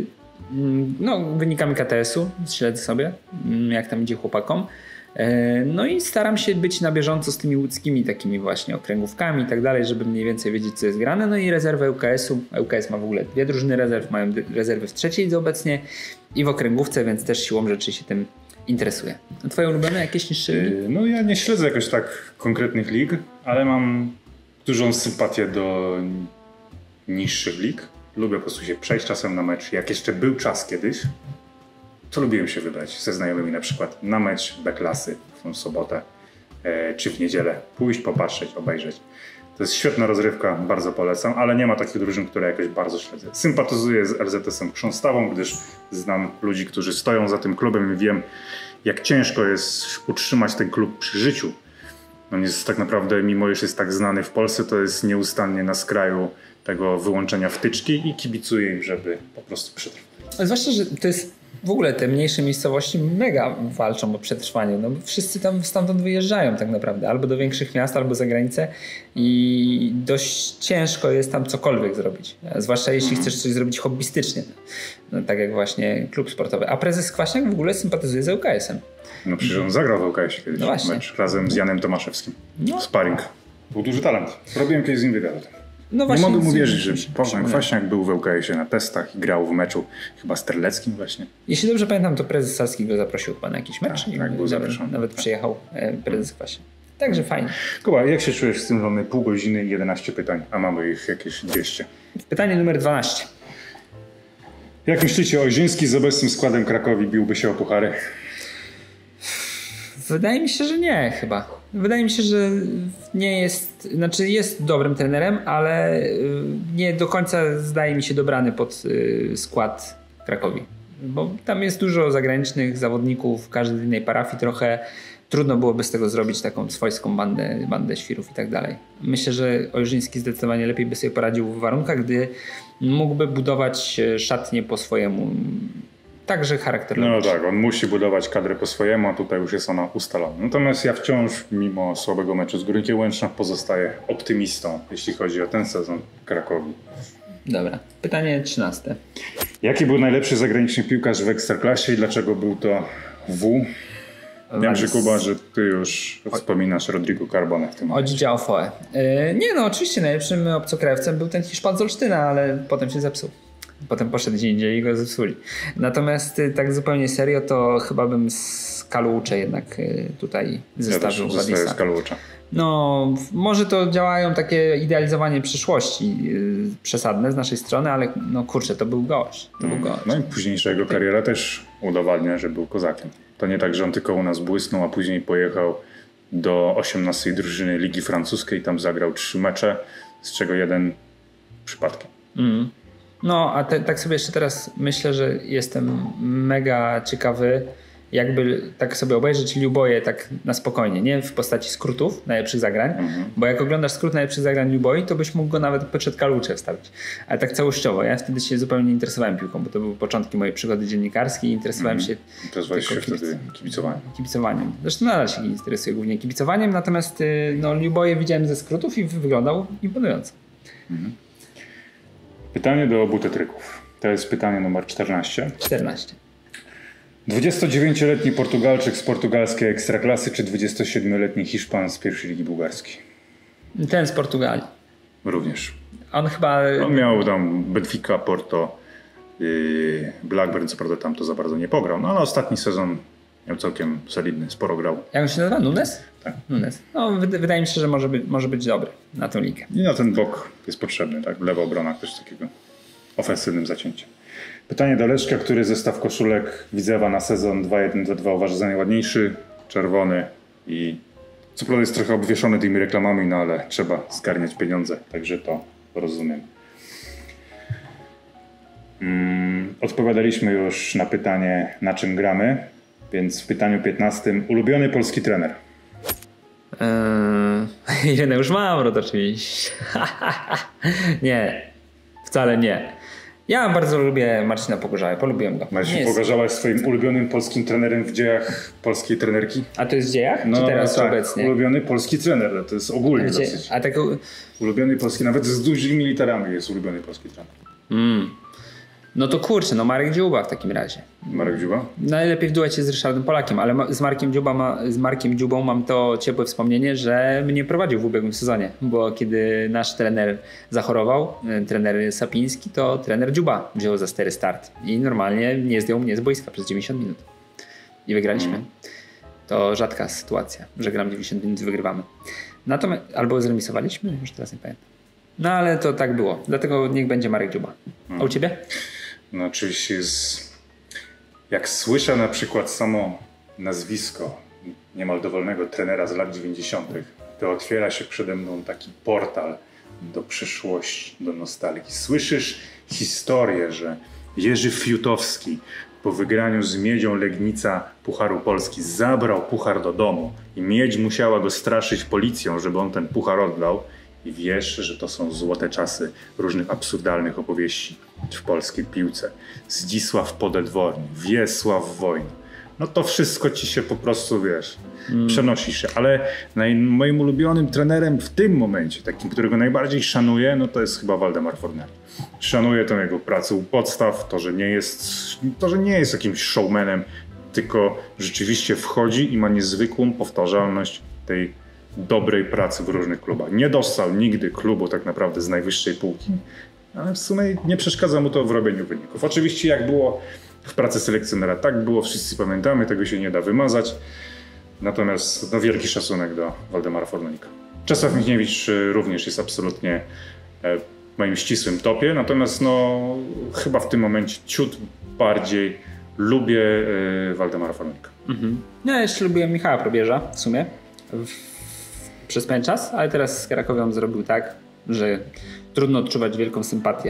no, wynikami K T S-u. Śledzę sobie, jak tam idzie chłopakom. No i staram się być na bieżąco z tymi łódzkimi takimi właśnie okręgówkami i tak dalej, żeby mniej więcej wiedzieć, co jest grane. No i rezerwę U K S-u. U K S ma w ogóle dwie drużyny rezerw, mają rezerwy w trzeciej lidze obecnie i w okręgówce, więc też siłą rzeczy się tym interesuję. A twoje ulubione jakieś niższe ligi? No ja nie śledzę jakoś tak konkretnych lig, ale mam dużą sympatię do niższych lig. Lubię po prostu się przejść czasem na mecz. Jak jeszcze był czas kiedyś, to lubiłem się wybrać ze znajomymi na przykład na mecz B-klasy w sobotę e, czy w niedzielę. Pójść, popatrzeć, obejrzeć. To jest świetna rozrywka, bardzo polecam, ale nie ma takich drużyn, które jakoś bardzo śledzę. Sympatyzuję z L Z S-em Chrząstawą, gdyż znam ludzi, którzy stoją za tym klubem i wiem, jak ciężko jest utrzymać ten klub przy życiu. On jest tak naprawdę, mimo iż jest tak znany w Polsce, to jest nieustannie na skraju tego wyłączenia wtyczki i kibicuję im, żeby po prostu przetrwać. Zwłaszcza, że to jest w ogóle te mniejsze miejscowości mega walczą o przetrwanie. No, wszyscy tam stamtąd wyjeżdżają tak naprawdę. Albo do większych miast, albo za granicę i dość ciężko jest tam cokolwiek zrobić. Zwłaszcza jeśli mm. chcesz coś zrobić hobbystycznie. No, tak jak właśnie klub sportowy. A prezes Kwaśniak w ogóle sympatyzuje z U K S-em. No przecież on zagrał w U K S-ie kiedyś. No właśnie. Mecz razem z Janem Tomaszewskim. No. Sparring. Był duży talent. Robiłem kiedyś z nim wywiad o tym. No nie mogę mu wierzyć, że Paweł Kwaśniak był w U K S-ie na testach i grał w meczu chyba z Terleckim właśnie. Jeśli dobrze pamiętam, to prezes Salski go zaprosił chyba na jakiś mecz. Tak, tak był zaproszony. Nawet tak. przyjechał prezes Kwaśniak. Także fajnie. Kuba, jak się czujesz z tym, że mamy pół godziny i jedenaście pytań, a mamy ich jakieś dwieście? Pytanie numer dwanaście. Jak myślicie, Ojrzyński z obecnym składem Krakowi biłby się o puchary? Wydaje mi się, że nie chyba. Wydaje mi się, że nie jest, znaczy jest dobrym trenerem, ale nie do końca zdaje mi się dobrany pod skład Krakowi. Bo tam jest dużo zagranicznych zawodników, każdy z innej parafii trochę. Trudno byłoby z tego zrobić taką swojską bandę, bandę świrów i tak dalej. Myślę, że Ojrzyński zdecydowanie lepiej by sobie poradził w warunkach, gdy mógłby budować szatnię po swojemu. Także charakterystycznie. No tak, on musi budować kadrę po swojemu, a tutaj już jest ona ustalona. Natomiast ja wciąż, mimo słabego meczu z Górnikiem Łęczna, pozostaję optymistą, jeśli chodzi o ten sezon Krakowi. Dobra, pytanie trzynaste. Jaki był najlepszy zagraniczny piłkarz w Ekstraklasie i dlaczego był to W? Wiem, że Kuba, że ty już wspominasz Rodrigo Carbone w tym momencie. Odzidzia Ofoe. Yy, nie no, oczywiście najlepszym obcokrajowcem był ten Hiszpan z Olsztyna, ale potem się zepsuł. Potem poszedł gdzie indziej i go zepsuli. Natomiast tak zupełnie serio, to chyba bym z Kalucze jednak tutaj zestawił Władisa. Ja też z Kalucza. No, może to działają takie idealizowanie przyszłości yy, przesadne z naszej strony, ale no kurczę, to był gość. To był gość. No i późniejsza jego kariera też udowadnia, że był kozakiem. To nie tak, że on tylko u nas błysnął, a później pojechał do osiemnastej drużyny Ligi Francuskiej, tam zagrał trzy mecze, z czego jeden przypadkiem. Mm. No, a te, tak sobie jeszcze teraz myślę, że jestem mega ciekawy, jakby tak sobie obejrzeć Liuboje tak na spokojnie, nie w postaci skrótów najlepszych zagrań, mhm. bo jak oglądasz skrót najlepszych zagrań Liuboi, to byś mógł go nawet przed Kalucze wstawić. Ale tak całościowo, ja wtedy się zupełnie nie interesowałem piłką, bo to były początki mojej przygody dziennikarskiej i interesowałem mhm. się Interesowałeś się kibic- wtedy kibicowaniem. kibicowaniem. Zresztą nadal się interesuję głównie kibicowaniem, natomiast no, Liuboje widziałem ze skrótów i wyglądał imponująco. Mhm. Pytanie do butetryków. To jest pytanie numer czternaście. czternaście. dwudziestodziewięcioletni Portugalczyk z portugalskiej ekstraklasy czy dwudziestosiedmioletni Hiszpan z pierwszej ligi bułgarskiej? Ten z Portugalii. Również. On chyba... On miał tam Benfica, Porto, yy, Blackburn, co prawda tam to za bardzo nie pograł, no ale ostatni sezon miał całkiem solidny, sporo grał. Jak on się nazywa? Nunes? Tak. Nunes. No, wydaje, wydaje mi się, że może być, może być dobry na tę ligę. I na ten bok jest potrzebny, tak? Lewa obrona też takiego ofensywnym zacięciem. Pytanie do Leszka, który zestaw koszulek Widzewa na sezon dwa jeden dwa dwa uważa za najładniejszy? Czerwony i co prawda jest trochę obwieszony tymi reklamami, no ale trzeba zgarniać pieniądze, także to rozumiem. Hmm, odpowiadaliśmy już na pytanie, na czym gramy, więc w pytaniu piętnastym ulubiony polski trener. Eee, Ireneusz Mamrot oczywiście. Nie, wcale nie. Ja bardzo lubię Marcina Pogorzałę, polubiłem go. Marcin Pogorzała jest swoim ulubionym polskim trenerem w dziejach polskiej trenerki? A to jest w dziejach? No, czy teraz tak, obecnie? Ulubiony polski trener, to jest ogólnie Gdzie? dosyć. A tak... Ulubiony polski, nawet z dużymi literami jest ulubiony polski trener. Mm. No to kurczę, no Marek Dziuba w takim razie. Marek Dziuba? Najlepiej w duecie z Ryszardem Polakiem, ale z Markiem, Dziuba ma, z Markiem Dziubą mam to ciepłe wspomnienie, że mnie prowadził w ubiegłym sezonie, bo kiedy nasz trener zachorował, trener Sapiński, to trener Dziuba wziął za stery start i normalnie nie zdjął mnie z boiska przez dziewięćdziesiąt minut. I wygraliśmy. Mm. To rzadka sytuacja, że gram dziewięćdziesiąt minut i wygrywamy. Natomiast, albo zremisowaliśmy, już teraz nie pamiętam. No ale to tak było, dlatego niech będzie Marek Dziuba. A u ciebie? No oczywiście jest... Jak słyszę na przykład samo nazwisko niemal dowolnego trenera z lat dziewięćdziesiątych, to otwiera się przede mną taki portal do przyszłości, do nostalgii. Słyszysz historię, że Jerzy Fiutowski po wygraniu z Miedzią Legnica Pucharu Polski zabrał puchar do domu i Miedź musiała go straszyć policją, żeby on ten puchar oddał. I wiesz, że to są złote czasy różnych absurdalnych opowieści w polskiej piłce. Zdzisław Podedworny, Wiesław Wojna. No to wszystko ci się po prostu, wiesz, mm. przenosi się. Ale naj, moim ulubionym trenerem w tym momencie, takim, którego najbardziej szanuję, no to jest chyba Waldemar Fornelli. Szanuję tę jego pracę u podstaw, to, że nie jest, to, że nie jest jakimś showmanem, tylko rzeczywiście wchodzi i ma niezwykłą powtarzalność tej dobrej pracy w różnych klubach. Nie dostał nigdy klubu tak naprawdę z najwyższej półki, ale w sumie nie przeszkadza mu to w robieniu wyników. Oczywiście jak było w pracy selekcjonera, tak było, wszyscy pamiętamy, tego się nie da wymazać. Natomiast no, wielki szacunek do Waldemara Fornelika. Czesław Michniewicz również jest absolutnie w moim ścisłym topie, natomiast no, chyba w tym momencie ciut bardziej lubię Waldemara Fornelika. Mhm. Ja jeszcze lubiłem Michała Probierza w sumie. W przez pewien czas, ale teraz z Krakowią zrobił tak, że trudno odczuwać wielką sympatię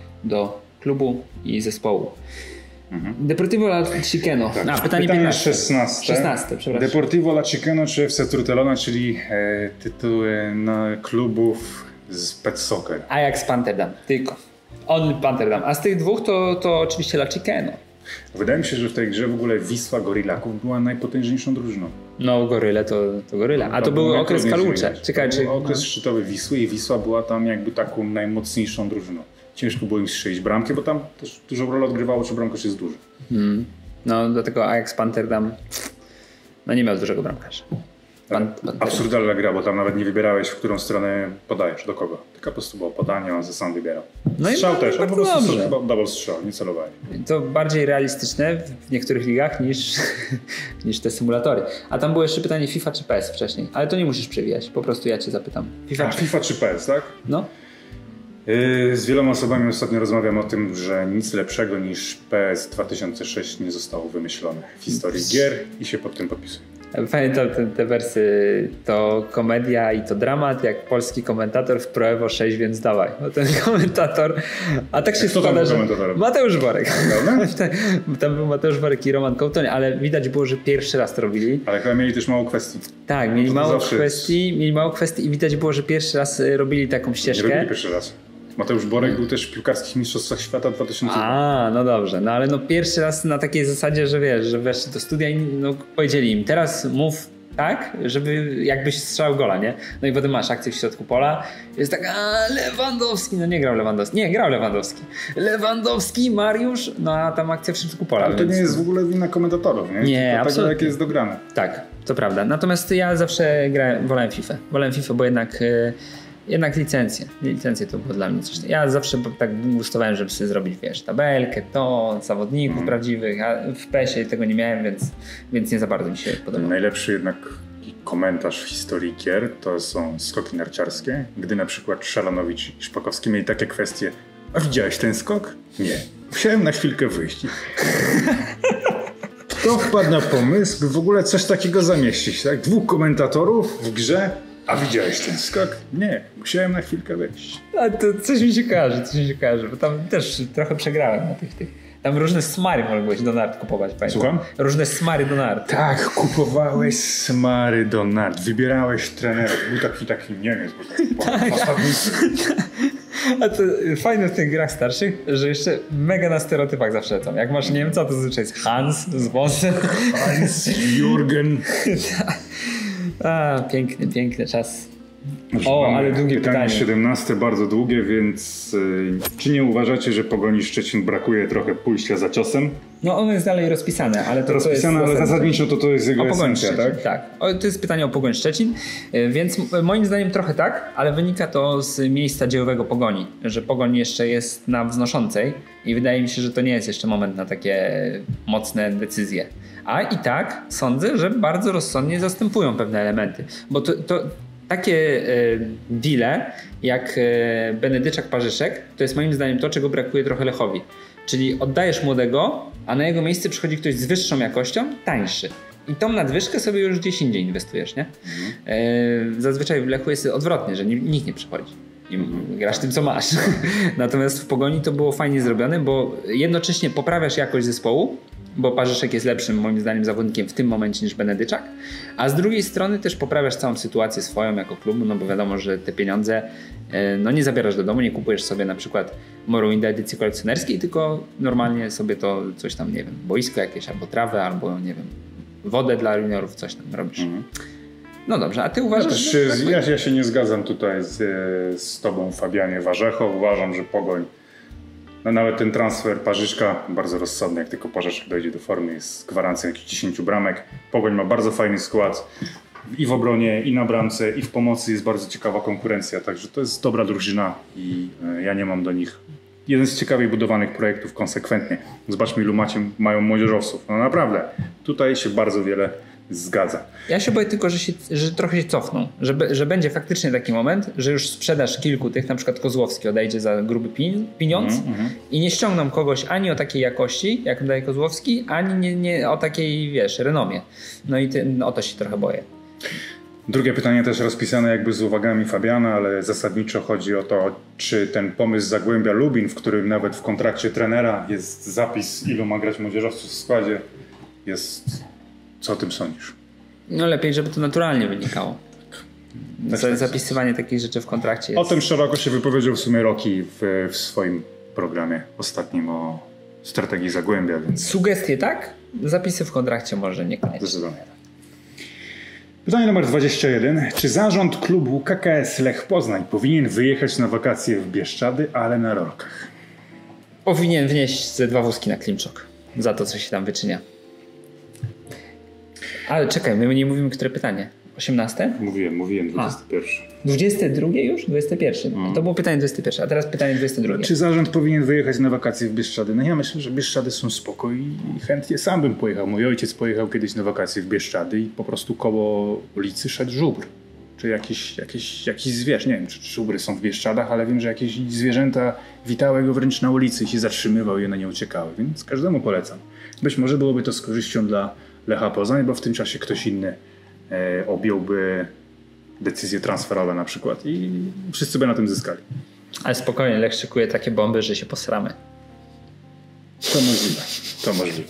do klubu i zespołu. Mhm. Deportivo La Chiceno. Tak. A, pytanie piętnaście. szesnaste. szesnaste, przepraszam. Deportivo La Chiceno czy F C Trutelona, czyli e, tytuły na klubów z Pet Soccer. Ajax Panterdam, tylko. Only Panterdam. A z tych dwóch to, to oczywiście La Chiceno. Wydaje mi się, że w tej grze w ogóle Wisła Gorillaków była najpotężniejszą drużyną. No Goryle to, to Goryle. A to, to był okres Kalucze. Czekaj, to czy... był okres szczytowy Wisły i Wisła była tam jakby taką najmocniejszą drużyną. Ciężko było im strzelić bramkę, bo tam też dużą rolę odgrywało, czy bramkarz jest duży. Hmm. No dlatego Ajax Panterdam no nie miał dużego bramkarza. Pan, pan Absurdalna gra, bo tam nawet nie wybierałeś, w którą stronę podajesz, do kogo. Tylko po prostu było podanie, on ze sam wybierał. No strzał i też, tak on po prostu dobrze. chyba double strzał, nie celowanie. To bardziej realistyczne w niektórych ligach niż, niż te symulatory. A tam było jeszcze pytanie FIFA czy P S wcześniej, ale to nie musisz przewijać, po prostu ja cię zapytam. FIFA, A, czy... FIFA czy P S, tak? No. Yy, z wieloma osobami ostatnio rozmawiam o tym, że nic lepszego niż P S dwa tysiące sześć nie zostało wymyślone w historii gier i się pod tym podpisuję. Pamiętam te, te wersy, to komedia i to dramat, jak polski komentator w Pro Evo sześć, więc dawaj. No ten komentator, a tak się składa, że Mateusz Worek. Tam był Mateusz Worek i Roman Kołtoń, ale widać było, że pierwszy raz to robili. Ale chyba mieli też mało kwestii. Tak, mieli mało kwestii, mieli mało kwestii i widać było, że pierwszy raz robili taką ścieżkę. Nie robili pierwszy raz. Mateusz Borek był też w piłkarskich mistrzostwach świata dwa tysiące. A, no dobrze, no ale no pierwszy raz na takiej zasadzie, że wiesz, że weszli do studia i no, powiedzieli im, teraz mów tak, żeby jakbyś strzał gola, nie? No i potem masz akcję w środku pola, jest tak, a Lewandowski, no nie grał Lewandowski, nie grał Lewandowski, Lewandowski, Mariusz, no a tam akcja w środku pola. Ale to więc... nie jest w ogóle wina komentatorów, nie? Nie, to absolutnie. Tak jak jest dograne. Tak, to prawda, natomiast ja zawsze grałem, wolałem FIFA, wolałem FIFA, bo jednak... Yy, Jednak licencje. Licencje to było dla mnie coś. Ja zawsze tak gustowałem, żeby sobie zrobić, wiesz, tabelkę, to, zawodników mm. prawdziwych, a w P S ie tego nie miałem, więc, więc nie za bardzo mi się podobało. Najlepszy jednak komentarz w historii gier to są skoki narciarskie, gdy na przykład Szalanowicz i Szpakowski mieli takie kwestie. A widziałeś ten skok? Nie. Musiałem na chwilkę wyjść. Kto wpadł na pomysł, by w ogóle coś takiego zamieścić, tak? Dwóch komentatorów w grze. A widziałeś ten skok? Nie, musiałem na chwilkę wyjść. A to coś mi się kojarzy, coś mi się kojarzy, bo tam też trochę przegrałem na tych, tych. Tam różne smary mogłeś do nart kupować, pamiętam. Słucham? Różne smary do nart. Tak, kupowałeś smary do nart, wybierałeś trenerów, był taki taki Niemiec, był taki tak. A to fajne w tych grach starszych, że jeszcze mega na stereotypach zawsze lecą. Jak masz Niemca, to zazwyczaj jest Hans z wąsem. Hans, Jurgen. A, piękny, piękny czas. O, ale długie pytanie. Pytanie siedemnaste, bardzo długie, więc y, czy nie uważacie, że Pogoni Szczecin brakuje trochę pójścia za ciosem? No ono jest dalej rozpisane, ale to, rozpisane, to jest ale zasadniczo to, to jest jego esencja, tak? Tak, o, to jest pytanie o Pogoń Szczecin, więc moim zdaniem trochę tak, ale wynika to z miejsca dziejowego Pogoni, że Pogoń jeszcze jest na wznoszącej i wydaje mi się, że to nie jest jeszcze moment na takie mocne decyzje. A i tak sądzę, że bardzo rozsądnie zastępują pewne elementy, bo to, to takie e, deale jak e, Benedyczak-Parzyszek to jest moim zdaniem to, czego brakuje trochę Lechowi. Czyli oddajesz młodego, a na jego miejsce przychodzi ktoś z wyższą jakością, tańszy. I tą nadwyżkę sobie już gdzieś indziej inwestujesz, nie? Mhm. E, zazwyczaj w Lechu jest odwrotnie, że nikt nie przychodzi. I grasz tym, co masz. Natomiast w Pogoni to było fajnie zrobione, bo jednocześnie poprawiasz jakość zespołu, bo Parzyszek jest lepszym moim zdaniem zawodnikiem w tym momencie niż Benedyczak, a z drugiej strony też poprawiasz całą sytuację swoją jako klubu, no bo wiadomo, że te pieniądze no nie zabierasz do domu, nie kupujesz sobie na przykład Morrowinda edycji kolekcjonerskiej, tylko normalnie sobie to coś tam, nie wiem, boisko jakieś albo trawę, albo nie wiem, wodę dla juniorów, coś tam robisz. Mhm. No dobrze, a ty uważasz... Ja, też, że... ja, ja się nie zgadzam tutaj z, z tobą, Fabianie Warzecho. Uważam, że Pogoń, no nawet ten transfer Parzyszka bardzo rozsądny, jak tylko Parzyszek dojdzie do formy, jest z gwarancją jakichś dziesięciu bramek. Pogoń ma bardzo fajny skład i w obronie, i na bramce, i w pomocy jest bardzo ciekawa konkurencja, także to jest dobra drużyna i ja nie mam do nich... Jeden z ciekawie budowanych projektów konsekwentnie. Zobaczmy, ilu macie, mają młodzieżowców. No naprawdę, tutaj się bardzo wiele zgadza. Ja się boję tylko, że, się, że trochę się cofną. Że, że będzie faktycznie taki moment, że już sprzedaż kilku tych, na przykład Kozłowski odejdzie za gruby pieniądz mm, mm. i nie ściągną kogoś ani o takiej jakości, jak daje Kozłowski, ani nie, nie o takiej, wiesz, renomie. No i ty, no, o to się trochę boję. Drugie pytanie też rozpisane jakby z uwagami Fabiana, ale zasadniczo chodzi o to, czy ten pomysł Zagłębia Lubin, w którym nawet w kontrakcie trenera jest zapis, ilu ma grać młodzieżowców w składzie, jest... Co o tym sądzisz? No lepiej, żeby to naturalnie wynikało. Tak. Zapisywanie takich rzeczy w kontrakcie jest... O tym szeroko się wypowiedział w sumie Roki w, w swoim programie ostatnim o strategii Zagłębia. Więc... Sugestie tak? Zapisy w kontrakcie może niekoniecznie. Zdecydowanie. Pytanie numer dwadzieścia jeden. Czy zarząd klubu K K S Lech Poznań powinien wyjechać na wakacje w Bieszczady, ale na rolkach? Powinien wnieść ze dwa wózki na Klimczok. Za to, co się tam wyczynia. Ale czekaj, my nie mówimy, które pytanie. osiemnaste? Mówiłem, mówiłem dwudziesty pierwszy. dwudziesty drugi już? dwudziesty pierwszy. Mm. To było pytanie dwudziesty pierwszy, a teraz pytanie dwudziesty drugi. Czy zarząd powinien wyjechać na wakacje w Bieszczady? No ja myślę, że Bieszczady są spoko i chętnie sam bym pojechał. Mój ojciec pojechał kiedyś na wakacje w Bieszczady i po prostu koło ulicy szedł żubr. Czy jakiś, jakiś, jakiś zwierz. Nie wiem, czy żubry są w Bieszczadach, ale wiem, że jakieś zwierzęta witały go wręcz na ulicy i się zatrzymywał i one nie uciekały. Więc każdemu polecam. Być może byłoby to z korzyścią dla Lecha Poznań, bo w tym czasie ktoś inny e, objąłby decyzje transferowe na przykład i wszyscy by na tym zyskali. Ale spokojnie, Lech szykuje takie bomby, że się posramy. To możliwe. To możliwe.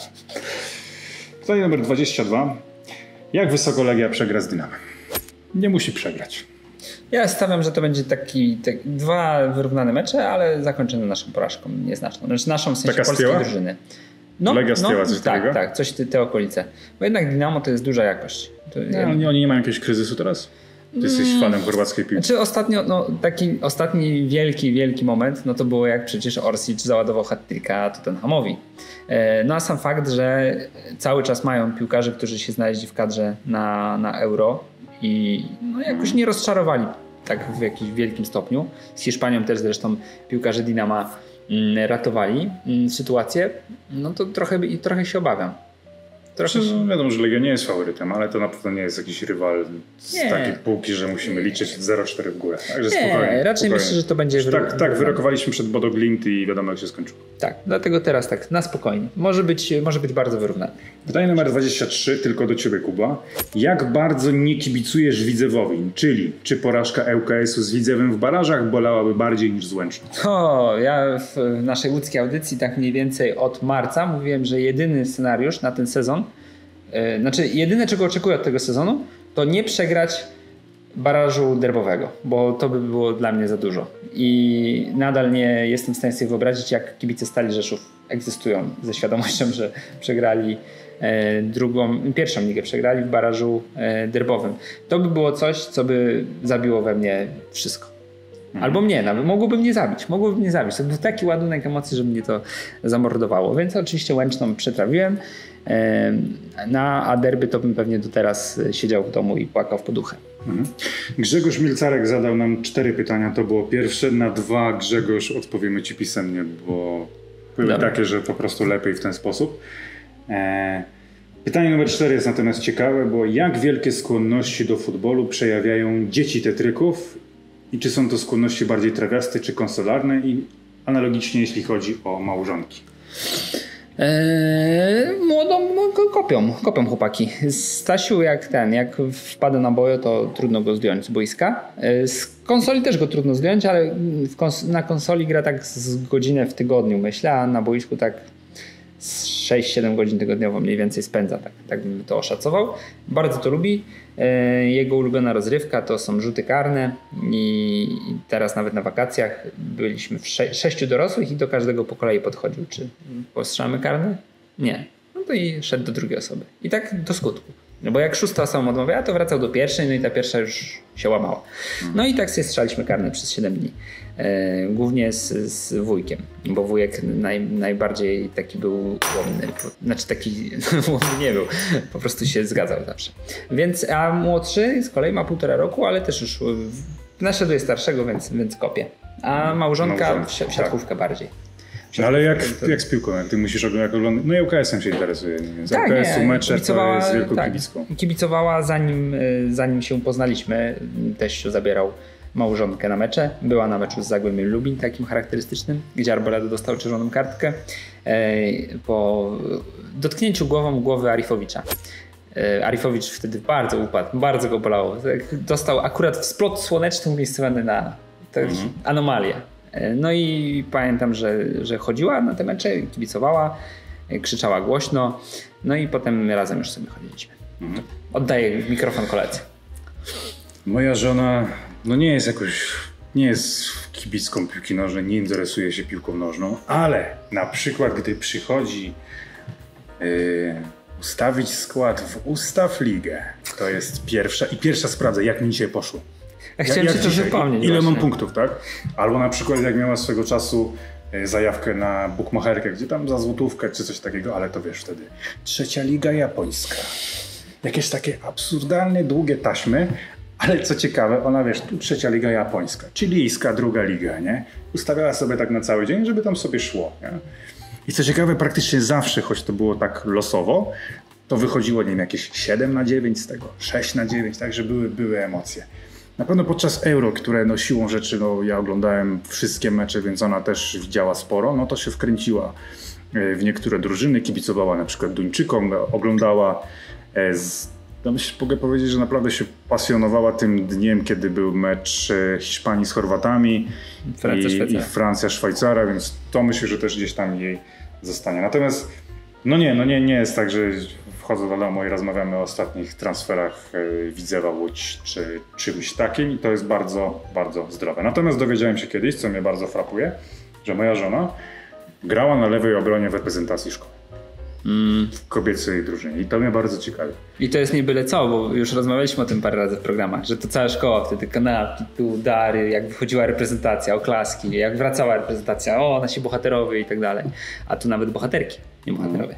Pytanie numer dwadzieścia dwa. Jak wysoko Legia przegra z Dynamem? Nie musi przegrać. Ja stawiam, że to będzie taki tak, dwa wyrównane mecze, ale zakończone naszą porażką nieznaczną. Znaczy naszą w sensie Taka polskiej stieła? drużyny. No, Legia stieła no, coś tak, takiego? tak, coś te, te okolice. Bo jednak Dynamo to jest duża jakość. To, No, ja... oni, oni nie mają jakiegoś kryzysu teraz? Ty jesteś Mm. fanem chorwackiej piłki. Znaczy ostatnio, no, taki ostatni wielki, wielki moment, no to było jak przecież Orsic załadował hat-tricka Tottenhamowi. E, no a sam fakt, że cały czas mają piłkarzy, którzy się znaleźli w kadrze na, na Euro i no, jakoś nie rozczarowali tak w jakimś wielkim stopniu. Z Hiszpanią też zresztą piłkarze Dynama mm, ratowali mm, sytuację, no to trochę, i trochę się obawiam. Trochę Znaczy, no, wiadomo, że Legia nie jest faworytem, ale to na pewno nie jest jakiś rywal z Nie. takiej półki, że musimy liczyć zero cztery w górę. Także Nie, spokojnie. raczej spokojnie. myślę, że to będzie Tak, wyrównane. tak wyrokowaliśmy przed Bodo Glimt i wiadomo jak się skończyło. Tak, dlatego teraz tak, na spokojnie. Może być, może być bardzo wyrównany. Pytanie numer dwadzieścia trzy, tylko do Ciebie, Kuba. Jak bardzo nie kibicujesz Widzewowi? Czyli czy porażka L K S-u z Widzewem w barażach bolałaby bardziej niż z Łęczną? O, ja w naszej łódzkiej audycji tak mniej więcej od marca mówiłem, że jedyny scenariusz na ten sezon, yy, znaczy jedyne czego oczekuję od tego sezonu, to nie przegrać barażu derbowego, bo to by było dla mnie za dużo. I nadal nie jestem w stanie sobie wyobrazić, jak kibice Stali Rzeszów egzystują ze świadomością, że przegrali e, drugą, pierwszą ligę przegrali w barażu e, derbowym. To by było coś, co by zabiło we mnie wszystko. Albo mnie nawet, mogłoby mnie zabić, mogłoby mnie zabić. To był taki ładunek emocji, że mnie to zamordowało. Więc oczywiście Łęczną przetrawiłem, e, na a derby to bym pewnie do teraz siedział w domu i płakał w poduchę. Mhm. Grzegorz Milcarek zadał nam cztery pytania, to było pierwsze. Na dwa, Grzegorz, odpowiemy Ci pisemnie, bo były Dobra. takie, że po prostu lepiej w ten sposób. Eee, pytanie numer cztery jest natomiast ciekawe, bo jak wielkie skłonności do futbolu przejawiają dzieci tetryków i czy są to skłonności bardziej trawiaste czy konsolarne i analogicznie jeśli chodzi o małżonki? Eee, młodą kopią, kopią chłopaki. Stasiu jak ten, jak wpada na bojo, to trudno go zdjąć z boiska. Eee, z konsoli też go trudno zdjąć, ale w kons- na konsoli gra tak z godzinę w tygodniu, myślę, a na boisku tak z sześć siedem godzin tygodniowo mniej więcej spędza, tak, tak bym to oszacował. Bardzo to lubi. Eee, jego ulubiona rozrywka to są rzuty karne i teraz nawet na wakacjach byliśmy w sze- sześciu dorosłych i do każdego po kolei podchodził. Czy postrzelamy karne? Nie. No to i szedł do drugiej osoby. I tak do skutku. No bo jak szósta osoba odmawiała, to wracał do pierwszej, no i ta pierwsza już się łamała. No i tak sobie strzeliśmy karne przez siedem dni. E, głównie z, z wujkiem, bo wujek naj, najbardziej taki był łomny. Znaczy taki łomny nie był, po prostu się zgadzał zawsze. Więc, a młodszy z kolei ma półtora roku, ale też już naśladuje starszego, więc, więc kopie. A małżonka w, w siatkówkę tak. bardziej. No ale jak, jak z piłką? Jak ty musisz oglądać, no i L K S-em się interesuje. Z tak, L K S-u nie, mecze to jest wielką tak, kibicką. Kibicowała zanim, zanim się poznaliśmy. Teściu zabierał małżonkę na mecze. Była na meczu z Zagłębiem Lubin, takim charakterystycznym, gdzie Arboleda dostał czerwoną kartkę po dotknięciu głową głowy Arifowicza. Arifowicz wtedy bardzo upadł, bardzo go bolało. Dostał akurat w splot słoneczny umiejscowiony na to mhm. anomalię. No i pamiętam, że, że chodziła na te mecze, kibicowała, krzyczała głośno, no i potem razem już sobie chodziliśmy. Mhm. Oddaję mikrofon koledze. Moja żona no nie jest jakoś, nie jest kibicką piłki nożnej, nie interesuje się piłką nożną, ale na przykład gdy przychodzi yy, ustawić skład w Ustaw Ligę, to jest pierwsza i pierwsza sprawdza, jak mi dzisiaj poszło. Ja chciałem ci to przypomnieć. Ile właśnie. mam punktów, tak? Albo na przykład jak miała swego czasu zajawkę na bukmacherkę, gdzie tam za złotówkę czy coś takiego, ale to wiesz wtedy. Trzecia liga japońska. jakieś takie absurdalnie długie taśmy, ale co ciekawe, ona wiesz, tu trzecia liga japońska, chilijska druga liga, nie? Ustawiała sobie tak na cały dzień, żeby tam sobie szło, nie? I co ciekawe, praktycznie zawsze, choć to było tak losowo, to wychodziło, nie wiem, jakieś siedem na dziewięć z tego, sześć na dziewięć, także były, były emocje. Na pewno podczas Euro, które no siłą rzeczy, no ja oglądałem wszystkie mecze, więc ona też widziała sporo, no to się wkręciła w niektóre drużyny, kibicowała na przykład Duńczykom, oglądała, z, no myślę, mogę powiedzieć, że naprawdę się pasjonowała tym dniem, kiedy był mecz Hiszpanii z Chorwatami Francja, i, i Francja, Szwajcara, więc to myślę, że też gdzieś tam jej zostanie. Natomiast no nie, no nie, nie jest tak, że wchodzę do domu i rozmawiamy o ostatnich transferach Widzewa Łódź czy czymś takim i to jest bardzo, bardzo zdrowe. Natomiast dowiedziałem się kiedyś, co mnie bardzo frapuje, że moja żona grała na lewej obronie w reprezentacji szkoły. Mm. W kobiecej drużynie i to mnie bardzo ciekawi. I to jest nie byle co, bo już rozmawialiśmy o tym parę razy w programach, że to cała szkoła, wtedy kanapki, tu dary, jak wychodziła reprezentacja, oklaski, jak wracała reprezentacja, o nasi bohaterowie i tak dalej. A tu nawet bohaterki, nie bohaterowie.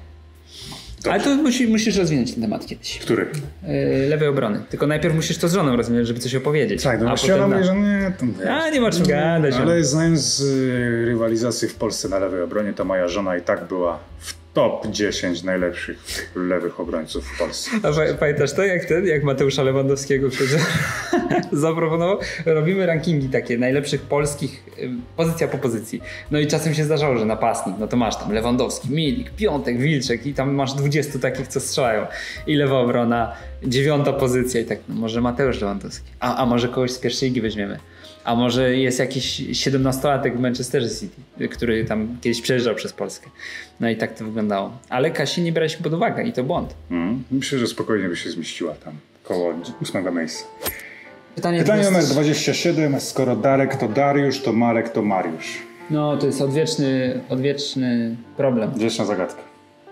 Dobrze. Ale to musi, musisz rozwinąć ten temat kiedyś. Który? Yy, lewej obrony. Tylko najpierw musisz to z żoną rozwinąć, żeby coś opowiedzieć. Tak, no właśnie ona mówi, że nie. To nie. A nie ma czym gadać. Ale znając y, rywalizację w Polsce na lewej obronie, to moja żona i tak była w top dziesięć najlepszych lewych obrońców w Polsce. A pamiętasz to, jak wtedy, jak Mateusza Lewandowskiego zaproponował? Robimy rankingi takie najlepszych polskich, pozycja po pozycji. No i czasem się zdarzało, że napastnik, no to masz tam Lewandowski, Milik, Piątek, Wilczek i tam masz dwudziestu takich, co strzelają. I lewa obrona, dziewiąta pozycja i tak, no może Mateusz Lewandowski. A, a może kogoś z pierwszej ligi weźmiemy. A może jest jakiś siedemnastolatek w Manchesterze City, który tam kiedyś przejeżdżał przez Polskę. No i tak to wyglądało. Ale Kasi nie braliśmy pod uwagę i to błąd. Mm, myślę, że spokojnie by się zmieściła tam koło ósmego miejsca. Pytanie, Pytanie numer dwadzieścia siedem. Skoro Darek to Dariusz, to Marek to Mariusz. No to jest odwieczny, odwieczny problem. Odwieczna zagadka.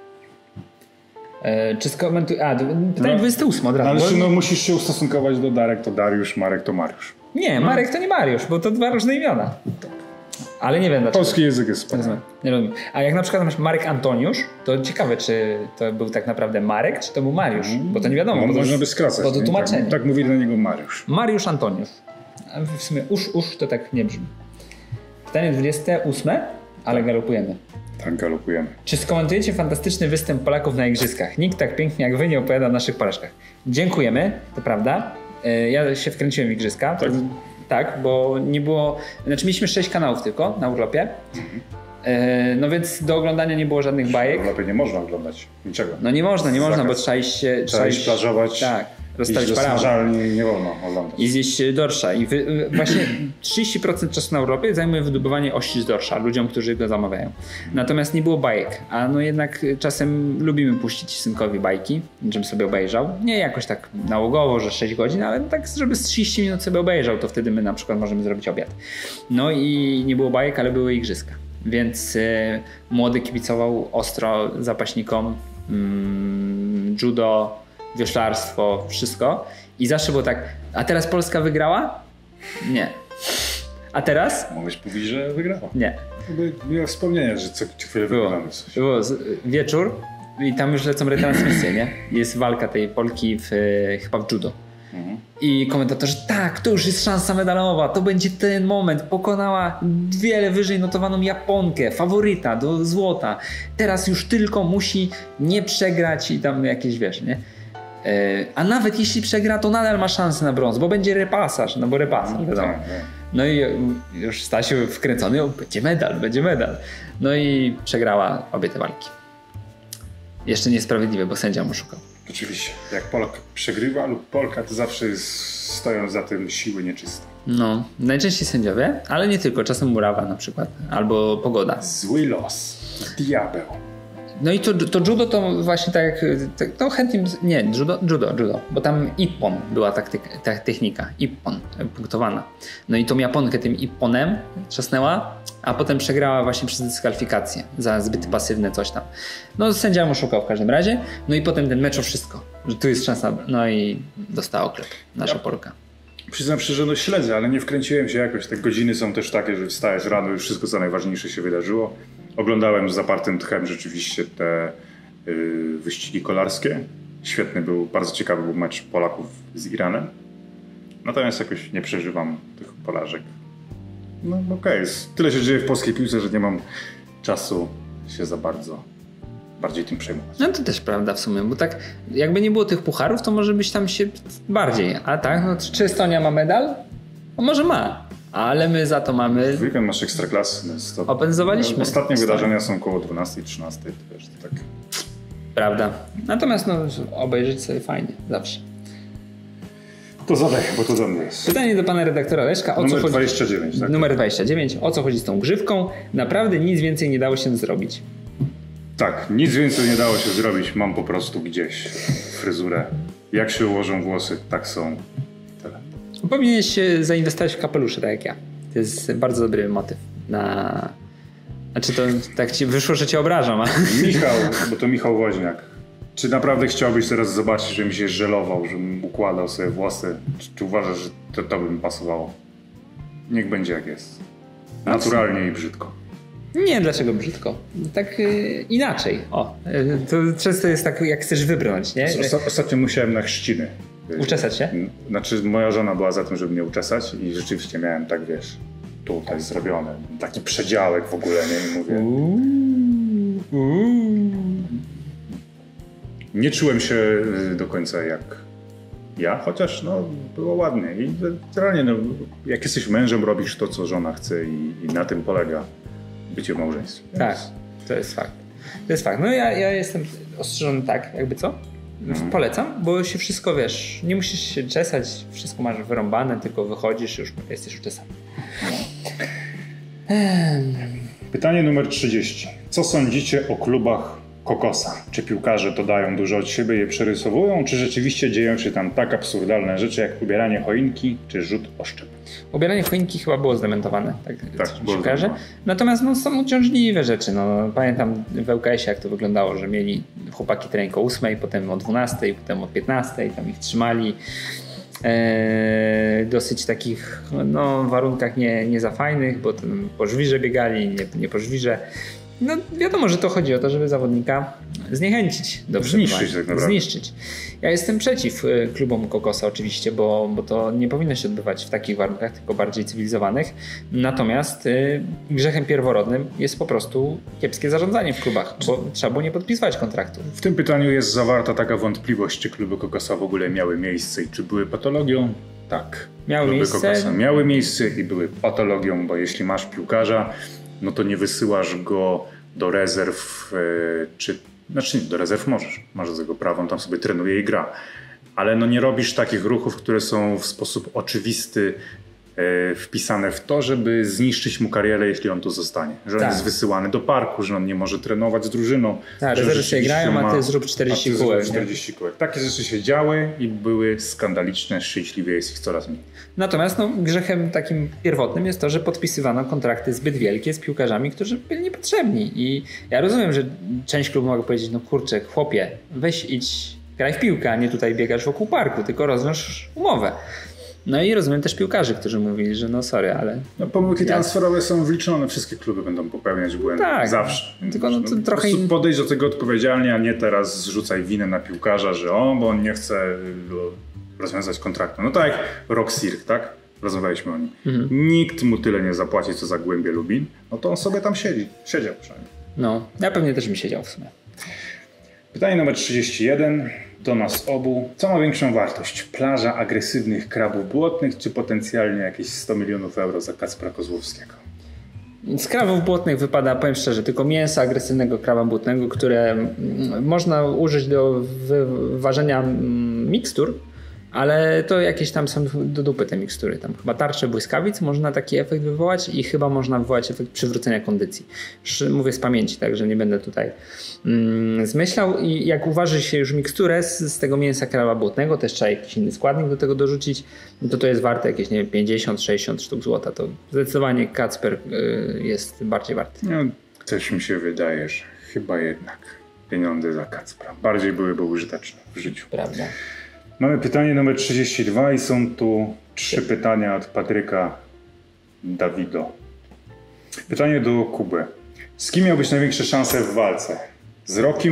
E, czy skomentuj... A, pytanie no, dwudzieste ósme od razu. Ale bo... no, musisz się ustosunkować do Darek to Dariusz, Marek to Mariusz. Nie, Marek to nie Mariusz, bo to dwa różne imiona. Ale nie wiem dlaczego. Polski język jest wspaniały. Nie rozumiem. A jak na przykład masz Marek Antoniusz, to ciekawe, czy to był tak naprawdę Marek, czy to był Mariusz, bo to nie wiadomo. No, bo można to, by skracać. Bo to tłumaczenie. Tak, tak mówi do niego Mariusz. Mariusz Antoniusz. A w sumie usz, usz to tak nie brzmi. Pytanie dwudzieste ósme, ale galopujemy. Tak, galopujemy. Czy skomentujecie fantastyczny występ Polaków na igrzyskach? Nikt tak pięknie jak wy nie opowiada o naszych porażkach. Dziękujemy, to prawda. Ja się wkręciłem w igrzyska. Tak. Tak, bo nie było... Znaczy mieliśmy sześć kanałów tylko na urlopie. Mhm. E, no więc do oglądania nie było żadnych bajek. Na urlopie nie można oglądać niczego. No nie można, nie można, bo trzeba iść się... Trzeba iść plażować. Tak, rozstawić parawan. Smażalni nie wolno oglądać. I zjeść dorsza. I wy, właśnie trzydzieści procent czasu na urlopie zajmuje wydobywanie ości z dorsza ludziom, którzy go zamawiają. Natomiast nie było bajek. A no jednak czasem lubimy puścić synkowi bajki, żebym sobie obejrzał. Nie jakoś tak nałogowo, że sześć godzin, ale tak, żeby z trzydzieści minut sobie obejrzał, to wtedy my na przykład możemy zrobić obiad. No i nie było bajek, ale były igrzyska. Więc y, młody kibicował ostro zapaśnikom, mm, judo, wioślarstwo, wszystko. I zawsze było tak, a teraz Polska wygrała? Nie. A teraz? Mogłeś powiedzieć, że wygrała. Nie. Miałem wspomnienie, że co chwilę wyglądamy coś. Było wieczór i tam już lecą retransmisje, nie? Jest walka tej Polki w, chyba w judo. Mhm. I komentatorzy, tak, to już jest szansa medalowa, to będzie ten moment, pokonała wiele wyżej notowaną Japonkę, faworyta do złota. Teraz już tylko musi nie przegrać i tam jakieś, wiesz, nie? A nawet jeśli przegra, to nadal ma szansę na brąz, bo będzie repasaż, no bo repasaż, wiadomo. No i już Stasiu wkręcony, o, będzie medal, będzie medal. No i przegrała obie te walki. Jeszcze niesprawiedliwe, bo sędzia mu szukał. Oczywiście, jak Polak przegrywa lub Polka, to zawsze jest, stoją za tym siły nieczyste. No, najczęściej sędziowie, ale nie tylko, czasem murawa na przykład, albo pogoda. Zły los, diabeł. No i to, to judo to właśnie tak, to chętnie, nie, judo, judo, judo, bo tam ippon była taktyka, ta technika, ippon, punktowana. No i tą Japonkę tym ipponem trzasnęła, a potem przegrała właśnie przez dyskwalifikację za zbyt pasywne coś tam. No sędzia mu szukał w każdym razie, no i potem ten mecz o wszystko, że tu jest szansa, no i dostała oklep nasza ja. Polka. Przyznam szczerze, no śledzę, ale nie wkręciłem się jakoś, te godziny są też takie, że wstajesz rano, już wszystko co najważniejsze się wydarzyło. Oglądałem z zapartym tchem rzeczywiście te yy, wyścigi kolarskie. Świetny był, bardzo ciekawy był mecz Polaków z Iranem. Natomiast jakoś nie przeżywam tych porażek. No okej, okay. Tyle się dzieje w polskiej piłce, że nie mam czasu się za bardzo bardziej tym przejmować. No to też prawda w sumie, bo tak jakby nie było tych pucharów, to może byś tam się bardziej. A tak, no czy Estonia ma medal? No może ma, ale my za to mamy... W weekend masz Ekstraklasy. No Opędzowaliśmy. Ostatnie wydarzenia są około dwunastej trzynastej. To wiesz, to tak... Prawda. Natomiast no, obejrzeć sobie fajnie, zawsze. To zadaj, bo to do mnie jest. Pytanie do pana redaktora Leszka. O Numer co chodzi... dwadzieścia dziewięć, tak? Numer dwadzieścia dziewięć. O co chodzi z tą grzywką? Naprawdę nic więcej nie dało się zrobić. Tak, nic więcej nie dało się zrobić. Mam po prostu gdzieś fryzurę. Jak się ułożą włosy, tak są. Tyle. Powinieneś zainwestować w kapelusze, tak jak ja. To jest bardzo dobry motyw na... Znaczy to tak ci wyszło, że cię obrażam. A... Michał, bo to Michał Woźniak. Czy naprawdę chciałbyś teraz zobaczyć, żebym się żelował, żebym układał sobie włosy? Czy, czy uważasz, że to, to by mi pasowało? Niech będzie jak jest. Naturalnie i brzydko. Nie, dlaczego brzydko? Tak yy, inaczej. O, yy, to często jest tak, jak chcesz wybrnąć, nie? Osta- ostatnio musiałem na chrzciny. Uczesać się? Znaczy moja żona była za tym, żeby mnie uczesać i rzeczywiście miałem tak, wiesz, tutaj zrobione. Taki przedziałek w ogóle, nie mówię. Uuu, uuu. Nie czułem się do końca jak ja, chociaż no, było ładnie. I generalnie, no, jak jesteś mężem, robisz to, co żona chce i, i na tym polega bycie w małżeństwie. Tak, to jest fakt. To jest fakt. No ja, ja jestem ostrzeżony tak, jakby co? Mhm. Polecam, bo się wszystko, wiesz, nie musisz się czesać, wszystko masz wyrąbane, tylko wychodzisz, już jesteś uczesany. Pytanie numer trzydzieści. Co sądzicie o klubach kokosa? Czy piłkarze to dają dużo od siebie, je przerysowują, czy rzeczywiście dzieją się tam tak absurdalne rzeczy jak ubieranie choinki, czy rzut oszczep? Ubieranie choinki chyba było zdementowane, tak, tak się kojarzy. Natomiast no, są uciążliwe rzeczy. No, pamiętam w L K S ie jak to wyglądało, że mieli chłopaki trening o ósmej, potem o dwunastej, potem o piętnastej, tam ich trzymali. Eee, dosyć takich no, warunkach nie, nie za fajnych, bo tam po żwirze biegali, nie, nie po żwirze. No wiadomo, że to chodzi o to, żeby zawodnika zniechęcić do zniszczyć, tak naprawdę. Zniszczyć. Ja jestem przeciw klubom kokosa oczywiście, bo, bo to nie powinno się odbywać w takich warunkach, tylko bardziej cywilizowanych. Natomiast y, grzechem pierworodnym jest po prostu kiepskie zarządzanie w klubach, bo trzeba było nie podpisywać kontraktu. W tym pytaniu jest zawarta taka wątpliwość, czy kluby kokosa w ogóle miały miejsce i czy były patologią? Tak. Miały kluby miejsce. kokosa miały miejsce i były patologią, bo jeśli masz piłkarza, no to nie wysyłasz go do rezerw, yy, czy, znaczy nie, do rezerw możesz, masz do tego prawo, on tam sobie trenuje i gra, ale no nie robisz takich ruchów, które są w sposób oczywisty yy, wpisane w to, żeby zniszczyć mu karierę, jeśli on tu zostanie. Że tak. On jest wysyłany do parku, że on nie może trenować z drużyną. Tak, rezerwy się grają, ma, a ty zrób czterdzieści kółek. czterdzieści kółek. Takie rzeczy się działy i były skandaliczne, szczęśliwie jest ich coraz mniej. Natomiast no, grzechem takim pierwotnym jest to, że podpisywano kontrakty zbyt wielkie z piłkarzami, którzy byli niepotrzebni. I ja rozumiem, że część klubów mogę powiedzieć, no kurczę, chłopie, weź idź, graj w piłkę, a nie tutaj biegasz wokół parku, tylko rozwiąż umowę. No i rozumiem też piłkarzy, którzy mówili, że no sorry, ale... No pomyłki jak... transferowe są wliczone, wszystkie kluby będą popełniać błędy. Tak, zawsze. Tylko no, to no, trochę... in... podejść do tego odpowiedzialnie, a nie teraz zrzucaj winę na piłkarza, że o, bo on nie chce rozwiązać kontraktu. No tak jak Rock Sirk, tak? Rozmawialiśmy o nim. Mhm. Nikt mu tyle nie zapłaci, co za Głębie Lubin. No to on sobie tam siedzi. Siedział przynajmniej. No, ja pewnie też bym siedział w sumie. Pytanie numer trzydzieści jeden. Do nas obu. Co ma większą wartość? Plaża agresywnych krabów błotnych, czy potencjalnie jakieś sto milionów euro za Kacpra Kozłowskiego? Z krabów błotnych wypada, powiem szczerze, tylko mięsa agresywnego kraba błotnego, które można użyć do ważenia mikstur, ale to jakieś tam są do dupy te mikstury. Tam chyba tarcze błyskawic można taki efekt wywołać i chyba można wywołać efekt przywrócenia kondycji. Już mówię z pamięci, także nie będę tutaj mm, zmyślał. I jak uważy się już miksturę z, z tego mięsa kraba błotnego, też trzeba jakiś inny składnik do tego dorzucić, to to jest warte jakieś nie wiem, pięćdziesiąt sześćdziesiąt sztuk złota. To zdecydowanie Kacper y, jest bardziej warty. No, też mi się wydaje, że chyba jednak pieniądze za Kacpra bardziej byłyby użyteczne w życiu. Prawda. Mamy pytanie numer trzydzieści dwa i są tu trzy pytania od Patryka Dawido. Pytanie do Kuby. Z kim miałbyś największe szanse w walce? Z Rockim,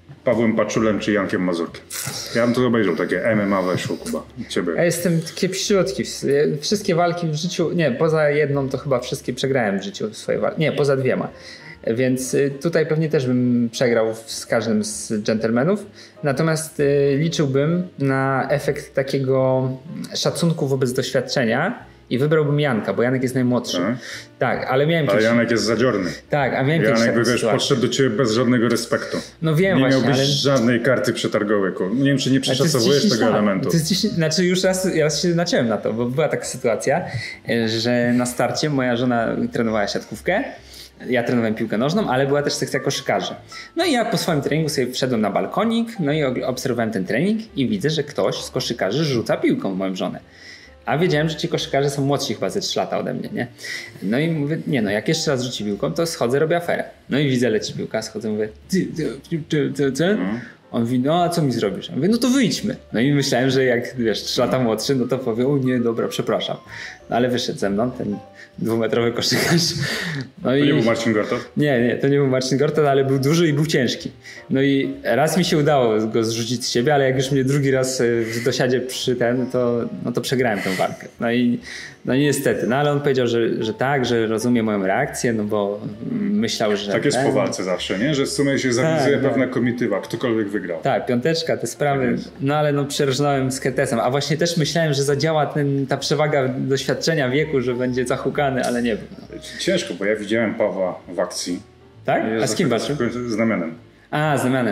Pawłem Paczulem czy Jankiem Mazurkiem. Ja bym to obejrzał, takie M M A weszło, Kuba. Ciebie. Ja jestem kiepściutki. Wszystkie walki w życiu, nie, poza jedną to chyba wszystkie przegrałem w życiu swoje walki. Nie, poza dwiema. Więc tutaj pewnie też bym przegrał z każdym z dżentelmenów. Natomiast liczyłbym na efekt takiego szacunku wobec doświadczenia i wybrałbym Janka, bo Janek jest najmłodszy. Tak, tak ale miałem Ale kiedyś... Janek jest zadziorny. Tak, a miałem Janek, kiedyś wiesz, podszedł do ciebie bez żadnego respektu. No wiem nie właśnie, miałbyś ale... żadnej karty przetargowej. Nie wiem, czy nie przeszacowujesz tego lat. elementu. To jest dziesięć... Znaczy już raz, raz się naciąłem na to, bo była taka sytuacja, że na starcie moja żona trenowała siatkówkę. Ja trenowałem piłkę nożną, ale była też sekcja koszykarzy. No i ja po swoim treningu sobie wszedłem na balkonik, no i obserwowałem ten trening i widzę, że ktoś z koszykarzy rzuca piłką w moją żonę. A wiedziałem, że ci koszykarze są młodsi chyba ze trzy lata ode mnie, nie? No i mówię, nie no, jak jeszcze raz rzuci piłką, to schodzę, robię aferę. No i widzę, leci piłka, schodzę, mówię, ty, ty, ty, ty, ty, ty. Mm. On mówi, no a co mi zrobisz? Ja mówię, no to wyjdźmy. No i myślałem, że jak, wiesz, trzy lata młodszy, no to powie, o nie, dobra, przepraszam. No ale wyszedł ze mną ten dwumetrowy koszykarz. No to i... nie był Marcin Gortat? Nie, nie, to nie był Marcin Gortat, ale był duży i był ciężki. No i raz mi się udało go zrzucić z siebie, ale jak już mnie drugi raz w dosiadzie przy ten, to, no to przegrałem tę walkę. No i, no i niestety, no ale on powiedział, że, że tak, że rozumie moją reakcję, no bo myślał, że... Tak jest ten... po walce zawsze, nie? Że w sumie się zawizuje tak, pewna tak. komitywa, ktokolwiek wygrał. Tak, piąteczka, te sprawy, Tak no ale no przerżnąłem z Kertesem, a właśnie też myślałem, że zadziała ten, ta przewaga doświadczenia wieku, że będzie zahukany, ale nie był. No. Ciężko, bo ja widziałem Pawła w akcji. Tak? A z kim walczył? Z Damianem. A, z Damianem.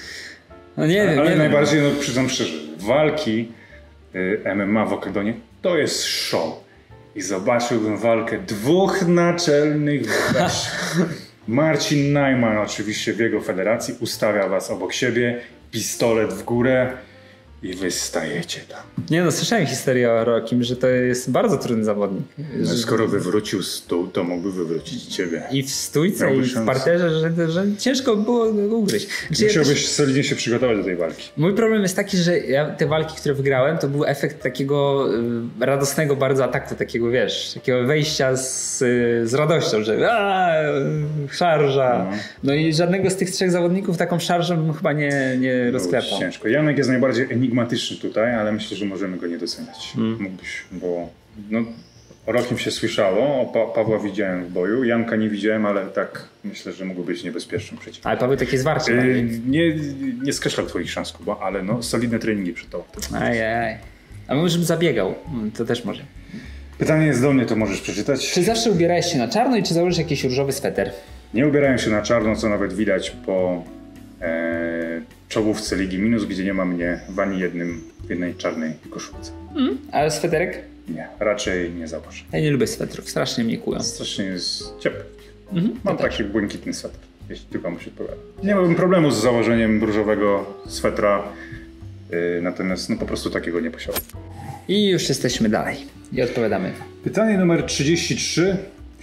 No nie wiem, Ale nie najbardziej, wiem. no przyznam szczerze, walki y, M M A w Oktagonie to jest show. I zobaczyłbym walkę dwóch naczelnych weź. Marcin Najman oczywiście w jego federacji ustawia was obok siebie, pistolet w górę i wy stajecie tam. Nie no, słyszałem historię o Rokim, że to jest bardzo trudny zawodnik. No, że... skoro wywrócił stół, to mógłby wywrócić ciebie. I w stójce, Miałby i w szansę. parterze, że, że ciężko było go ugryźć. Znaczy, Musiałbyś ja też... solidnie się przygotować do tej walki. Mój problem jest taki, że ja te walki, które wygrałem, to był efekt takiego y, radosnego bardzo ataku, takiego wiesz, takiego wejścia z, y, z radością, że a, szarża. No. no i żadnego z tych trzech zawodników taką szarżą bym chyba nie, nie rozklepał. Ciężko. Janek jest najbardziej enigmatyczny tutaj, ale myślę, że możemy go nie doceniać. Mm. Mógłbyś, bo no, o Rokim się słyszało, o pa- Pawła widziałem w boju, Janka nie widziałem, ale tak myślę, że mógł być niebezpiecznym przeciwnikiem. Ale Paweł takie zwarcie. Yy, nie, nie skreślam twoich szans, Kuba, ale no, solidne treningi przed tobą. Ajaj. A może bym zabiegał, to też może. Pytanie jest do mnie, to możesz przeczytać. Czy zawsze ubierałeś się na czarno i czy założysz jakiś różowy sweter? Nie ubierałem się na czarno, co nawet widać po e, czołówce Ligi Minus, gdzie nie ma mnie w ani jednym, w jednej czarnej koszulce. Mm, ale sweterek? Nie, raczej nie założę. Ja nie lubię swetrów, strasznie mnie kują. Strasznie jest ciepły. Mhm, Mam ja taki błękitny sweter, jeśli tylko mu się odpowiada. Nie miałbym problemu z założeniem różowego swetra, yy, natomiast no po prostu takiego nie posiadam. I już jesteśmy dalej i odpowiadamy. Pytanie numer trzydzieści trzy.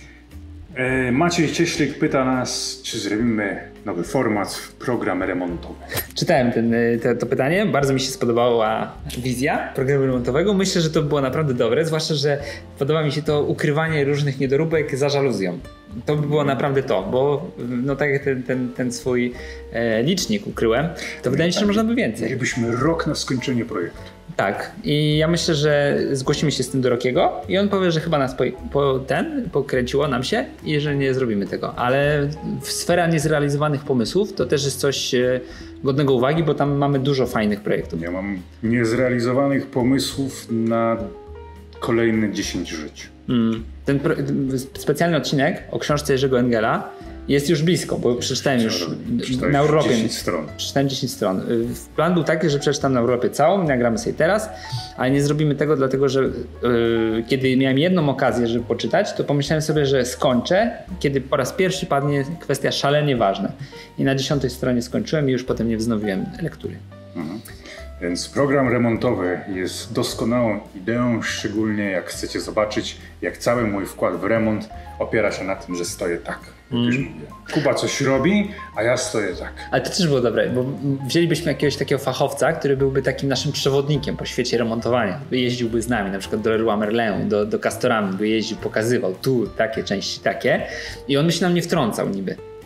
E, Maciej Cieślik pyta nas, czy zrobimy nowy format, program remontowy. Czytałem ten, te, to pytanie, bardzo mi się spodobała wizja programu remontowego. Myślę, że to było naprawdę dobre, zwłaszcza, że podoba mi się to ukrywanie różnych niedoróbek za żaluzją. To by było naprawdę to, bo no tak jak ten, ten, ten swój e, licznik ukryłem, to wydaje mi się, że można by więcej. Mielibyśmy rok na skończenie projektu. Tak, i ja myślę, że zgłosimy się z tym do Rokiego i on powie, że chyba nas po, po ten pokręciło nam się i że nie zrobimy tego. Ale sfera niezrealizowanych pomysłów to też jest coś e, godnego uwagi, bo tam mamy dużo fajnych projektów. Ja mam niezrealizowanych pomysłów na kolejne dziesięć żyć. Mm. Ten pro, specjalny odcinek o książce Jerzego Engela jest już blisko, bo przeczytałem już na Europie. dziesięć stron. Przeczytałem dziesięć stron. Plan był taki, że przeczytam na Europie całą, nagramy sobie teraz, ale nie zrobimy tego, dlatego że yy, kiedy miałem jedną okazję, żeby poczytać, to pomyślałem sobie, że skończę, kiedy po raz pierwszy padnie kwestia szalenie ważna. I na dziesiątej stronie skończyłem i już potem nie wznowiłem lektury. Mhm. Więc program remontowy jest doskonałą ideą, szczególnie jak chcecie zobaczyć, jak cały mój wkład w remont opiera się na tym, że stoję tak. Jak już mówię. Kuba coś robi, a ja stoję tak. Ale to też było dobre, bo wzięlibyśmy jakiegoś takiego fachowca, który byłby takim naszym przewodnikiem po świecie remontowania. Jeździłby z nami, na przykład do Leroy Merlin, do, do Castoramy, by jeździł, pokazywał tu takie części, takie i on by się nam nie wtrącał niby.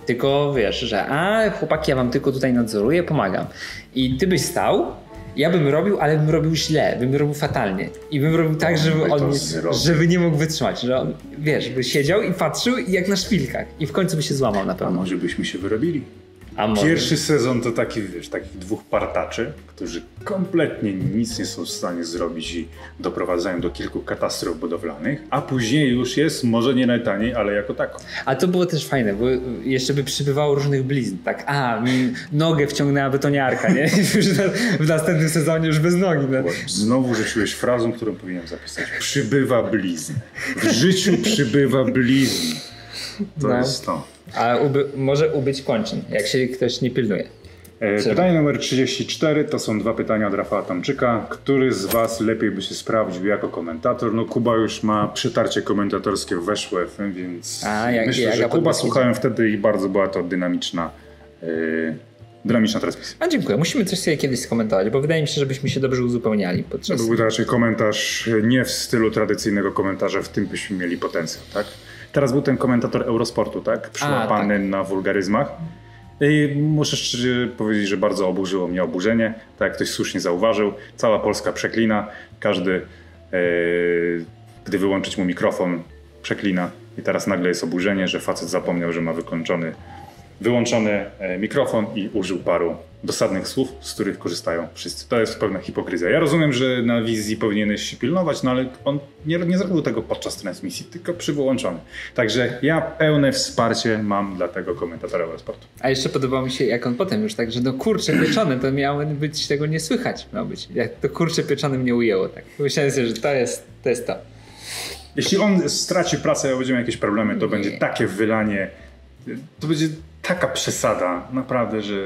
Tylko wiesz, że a chłopaki, ja wam tylko tutaj nadzoruję, pomagam. I ty byś stał, ja bym robił, ale bym robił źle, bym robił fatalnie. I bym robił tak, żeby on nie, żeby nie mógł wytrzymać. Że on, wiesz, by siedział i patrzył jak na szpilkach. I w końcu by się złamał na pewno. A może byśmy się wyrobili? A może. Pierwszy sezon to taki, wiesz, takich dwóch partaczy, którzy kompletnie nic nie są w stanie zrobić i doprowadzają do kilku katastrof budowlanych, a później już jest, może nie najtaniej, ale jako tako. A to było też fajne, bo jeszcze by przybywało różnych blizn, tak, a, mi nogę wciągnęła betoniarka, nie? Już w następnym sezonie już bez nogi. No. Znowu rzuciłeś frazą, którą powinienem zapisać. Przybywa blizn. W życiu przybywa blizn. To no. jest to. A uby, może ubyć kończyn, jak się ktoś nie pilnuje. E, pytanie numer trzydzieści cztery to są dwa pytania od Rafała Tomczyka. Który z was lepiej by się sprawdził jako komentator? No Kuba już ma przetarcie komentatorskie w Weszło F M, więc A, jak, myślę, jak że Kuba słuchałem wtedy i bardzo była to dynamiczna, e, dynamiczna transmisja. A dziękuję, musimy coś sobie kiedyś skomentować, bo wydaje mi się, żebyśmy się dobrze uzupełniali. Podczas... To byłby raczej komentarz nie w stylu tradycyjnego komentarza, w tym byśmy mieli potencjał, tak? Teraz był ten komentator Eurosportu, tak? Przyłapany A, tak. na wulgaryzmach. I muszę szczerze powiedzieć, że bardzo oburzyło mnie oburzenie. Tak jak ktoś słusznie zauważył, cała Polska przeklina. Każdy, e, gdy wyłączyć mu mikrofon, przeklina. I teraz nagle jest oburzenie, że facet zapomniał, że ma wykończony, wyłączony mikrofon i użył paru dosadnych słów, z których korzystają wszyscy. To jest pewna hipokryzja. Ja rozumiem, że na wizji powinieneś się pilnować, no ale on nie, nie zrobił tego podczas transmisji, tylko przy wyłączonym. Także ja pełne wsparcie mam dla tego komentatora Eurosportu. A jeszcze podobało mi się, jak on potem już tak, że no kurcze pieczone, to miało być, tego nie słychać miało być. Jak to kurcze pieczone mnie ujęło, tak. Myślałem sobie, że to jest to. Jest to. Jeśli on straci pracę, a będziemy jakieś problemy, to nie. będzie takie wylanie, to będzie taka przesada, naprawdę, że...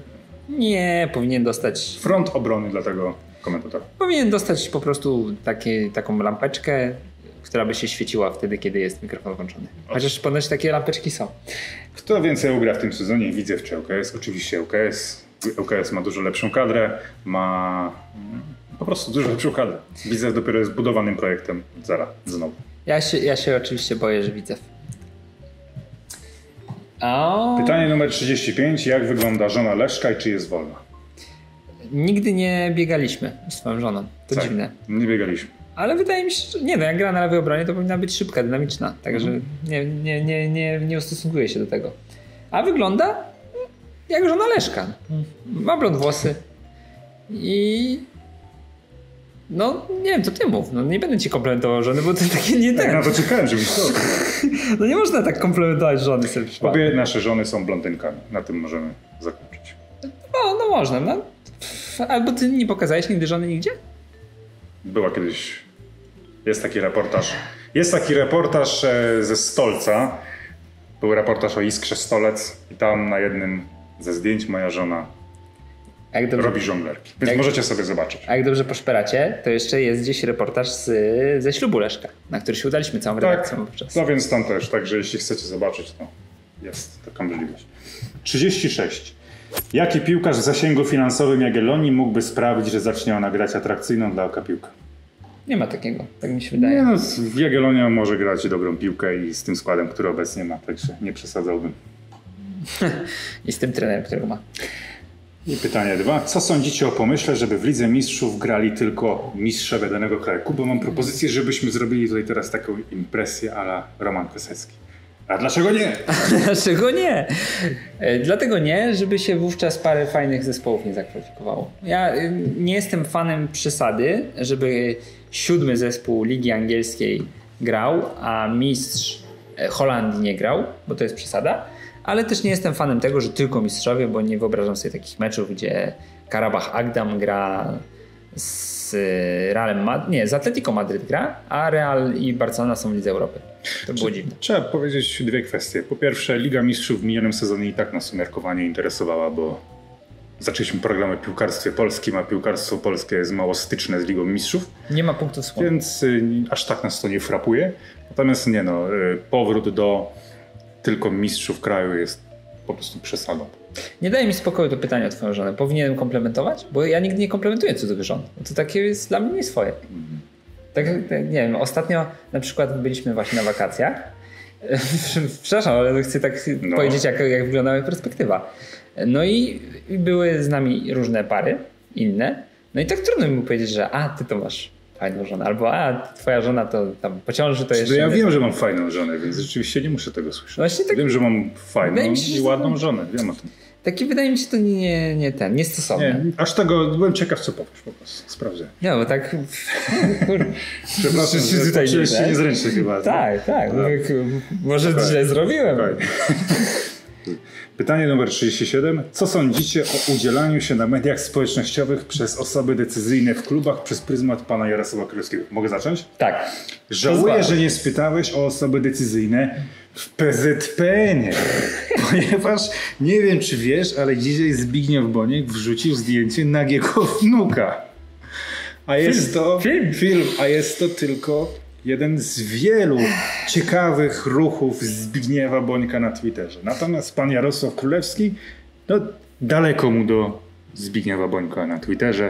Nie, powinien dostać... Front obrony dla tego komentatora. Powinien dostać po prostu takie, taką lampeczkę, która by się świeciła wtedy, kiedy jest mikrofon włączony. Chociaż ponoć takie lampeczki są. Kto więcej ugra w tym sezonie? Widzew czy L K S? Oczywiście L K S. L K S ma dużo lepszą kadrę, ma po prostu dużo lepszą kadrę. Widzew dopiero jest budowanym projektem. Zara, znowu. Ja się, ja się oczywiście boję, że Widzew. O... Pytanie numer trzydzieści pięć. Jak wygląda żona Leszka i czy jest wolna? Nigdy nie biegaliśmy z swoją żoną. To tak, dziwne. Nie biegaliśmy. Ale wydaje mi się, że nie no, jak gra na lewej obronie, to powinna być szybka, dynamiczna. Także mm. nie, nie, nie, nie, nie ustosunkuję się do tego. A wygląda jak żona Leszka. Ma blond włosy. I... No nie wiem, to ty mów. No, nie będę ci komplementował żony, bo to takie nie tak. Ja na to czekałem, żebyś to. No nie można tak komplementować żony sobie. Obie nasze żony są blondynkami. Na tym możemy zakończyć. No, no można. No. Albo ty nie pokazałeś nigdy żony nigdzie? Była kiedyś... Jest taki reportaż. Jest taki reportaż ze Stolca. Był reportaż o Iskrze Stolec i tam na jednym ze zdjęć moja żona jak dobrze, robi żonglerki. Więc jak, możecie sobie zobaczyć. A jak dobrze poszperacie, to jeszcze jest gdzieś reportaż z, ze ślubu Leszka, na który się udaliśmy całą redakcją. Tak, no więc tam też. Także jeśli chcecie zobaczyć, to jest taka możliwość. trzydzieści sześć. Jaki piłkarz w zasięgu finansowym Jagiellonii mógłby sprawić, że zacznie ona grać atrakcyjną dla oka piłkę? Nie ma takiego, tak mi się wydaje. Nie no, Jagiellonia może grać dobrą piłkę i z tym składem, który obecnie ma, także nie przesadzałbym. I z tym trenerem, którego ma. I pytanie dwa. Co sądzicie o pomyśle, żeby w Lidze Mistrzów grali tylko mistrzowie danego kraju? Kuba, mam propozycję, żebyśmy zrobili tutaj teraz taką impresję a la Roman Kosecki. A dlaczego nie? Dlaczego nie? Dlatego nie, żeby się wówczas parę fajnych zespołów nie zakwalifikowało. Ja nie jestem fanem przesady, żeby siódmy zespół Ligi Angielskiej grał, a mistrz Holandii nie grał, bo to jest przesada. Ale też nie jestem fanem tego, że tylko mistrzowie, bo nie wyobrażam sobie takich meczów, gdzie Karabach Agdam gra z Realem Madryt, nie, z Atletico Madryt gra, a Real i Barcelona są w Lidze Europy. To było dziwne. Trzeba powiedzieć dwie kwestie. Po pierwsze, Liga Mistrzów w minionym sezonie i tak nas umiarkowanie interesowała, bo zaczęliśmy program o piłkarstwie polskim, a piłkarstwo polskie jest mało styczne z Ligą Mistrzów. Nie ma punktów wspólnych. Więc y, aż tak nas to nie frapuje. Natomiast nie no, y, powrót do tylko mistrzów kraju jest po prostu przesadą. Nie daje mi spokoju to pytanie o twoją żonę. Powinienem komplementować? Bo ja nigdy nie komplementuję cudzych żon. To takie jest dla mnie nieswoje. Tak, nie wiem, ostatnio na przykład byliśmy właśnie na wakacjach Przepraszam, ale chcę tak no. powiedzieć, jak, jak wygląda moja perspektywa. No i, i były z nami różne pary, inne. No i tak trudno mi powiedzieć, że a, ty to masz fajną żonę, albo a, twoja żona to tam po ciąży to jeszcze... Ja nie... wiem, że mam fajną żonę, więc rzeczywiście nie muszę tego słyszeć. Właśnie tak... Wiem, że mam fajną się, i ładną to... żonę, wiem o tym. Taki wydaje mi się to nie, nie ten, niestosowne. Nie, aż tego byłem ciekaw, co powiesz po prostu. Sprawdzę. Nie, bo tak... Przepraszam, że tutaj nie, tak? niezręcznie chyba. Tak, tak. No. Może okay. źle zrobiłem. Okay. Pytanie numer trzydzieści siedem. Co sądzicie o udzielaniu się na mediach społecznościowych przez osoby decyzyjne w klubach przez pryzmat pana Jarosława Królewskiego? Mogę zacząć? Tak. Żałuję, że nie spytałeś o osoby decyzyjne w P Z P N-ie. Ponieważ nie wiem, czy wiesz, ale dzisiaj Zbigniew Boniek wrzucił zdjęcie nagiego wnuka. A jest film. to film. film, a jest to tylko jeden z wielu ciekawych ruchów Zbigniewa Bońka na Twitterze. Natomiast pan Jarosław Królewski, no daleko mu do Zbigniewa Bońka na Twitterze.